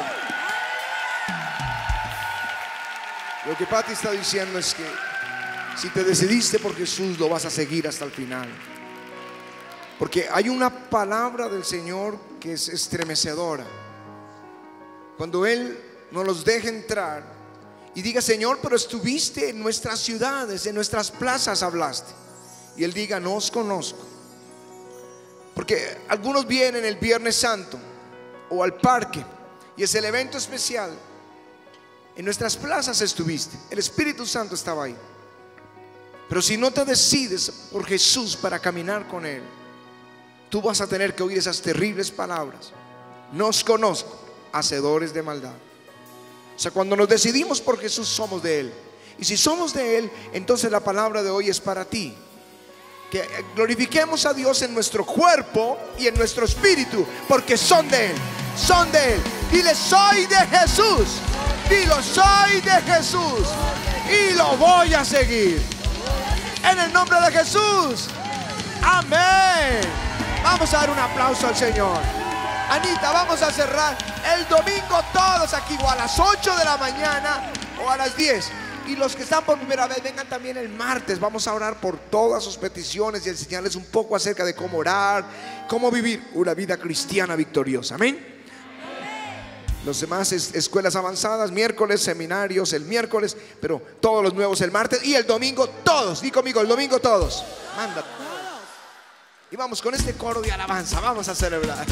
Speaker 5: Lo que Pati está diciendo es que si te decidiste por Jesús, lo vas a seguir hasta el final. Porque hay una palabra del Señor que es estremecedora. Cuando Él nos los deja entrar y diga: Señor, pero estuviste en nuestras ciudades, en nuestras plazas hablaste. Y Él diga: no os conozco. Porque algunos vienen el Viernes Santo o al parque y es el evento especial. En nuestras plazas estuviste, el Espíritu Santo estaba ahí. Pero si no te decides por Jesús para caminar con Él, tú vas a tener que oír esas terribles palabras: no os conozco, hacedores de maldad. O sea, cuando nos decidimos por Jesús, somos de Él. Y si somos de Él, entonces la palabra de hoy es para ti. Que glorifiquemos a Dios en nuestro cuerpo y en nuestro espíritu, porque son de Él, son de Él. Dile: soy de Jesús. Dilo: soy de Jesús y lo voy a seguir. En el nombre de Jesús. Amén. Vamos a dar un aplauso al Señor. Anita, vamos a cerrar el domingo todos aquí, o a las ocho de la mañana o a las diez. Y los que están por primera vez, vengan también el martes. Vamos a orar por todas sus peticiones y enseñarles un poco acerca de cómo orar, cómo vivir una vida cristiana victoriosa. Amén. Los demás es, escuelas avanzadas, miércoles, seminarios el miércoles, pero todos los nuevos el martes, y el domingo todos. Di conmigo: el domingo todos. Manda. Y vamos con este coro de alabanza, vamos a celebrar.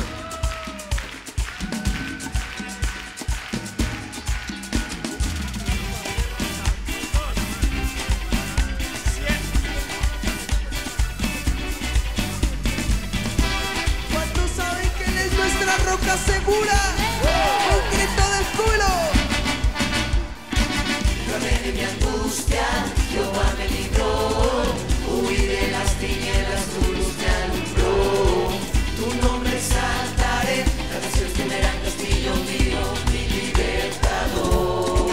Speaker 6: ¿Cuántos saben que Él es nuestra roca segura? Un grito de júbilo.
Speaker 3: Librame de mi angustia, Jehová me libró. Huí de las tinieblas, tu luz me alumbró. Tu nombre exaltaré, las naciones temerán, castillo mío, mi libertador.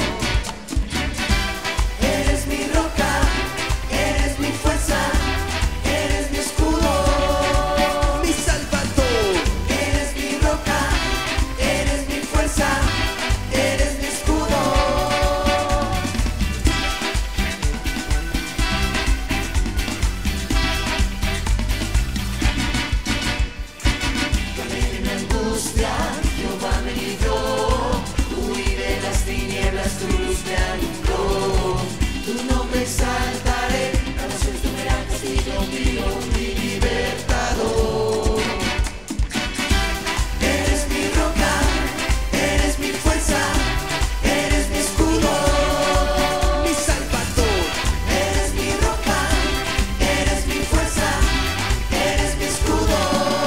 Speaker 3: Eres mi roca, eres mi fuerza, eres mi escudo,
Speaker 6: mi salvador.
Speaker 3: Eres mi roca, eres mi fuerza, eres mi escudo. Librame de mi angustia, Jehová me libró. Huí de las tinieblas, tu luz me alumbró. Tu nombre exaltaré, las naciones temerán, castillo mío, mi libertador. Eres mi roca, eres mi fuerza, eres mi escudo,
Speaker 6: mi salvador.
Speaker 3: eres mi roca, eres mi fuerza, eres mi escudo.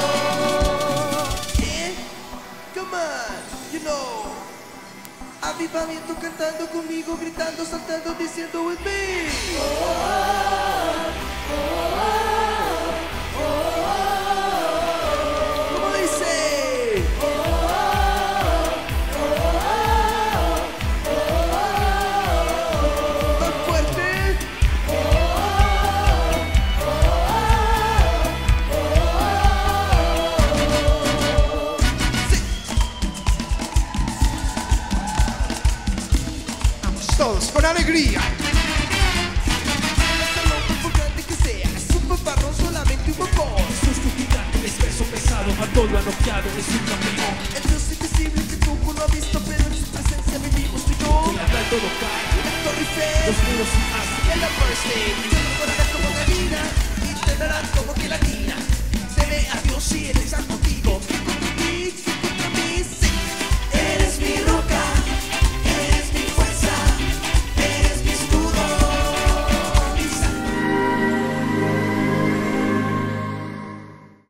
Speaker 6: Eh, Come on, you know. Avivamiento cantando conmigo, gritando, saltando, diciendo with me. ¿Cómo dice? Más fuerte.
Speaker 5: Vamos todos con alegría.
Speaker 6: Grande que sea.
Speaker 3: ha noqueado, es un campeón. El Dios invisible que tú no has visto, pero en su presencia vivimos tú y yo. Y la verdad todo cae, el torrife, los muros sin más. Y el first aid, y te recordarás como gallina, y te darán como gelatina. Se ve a Dios y Él está contigo.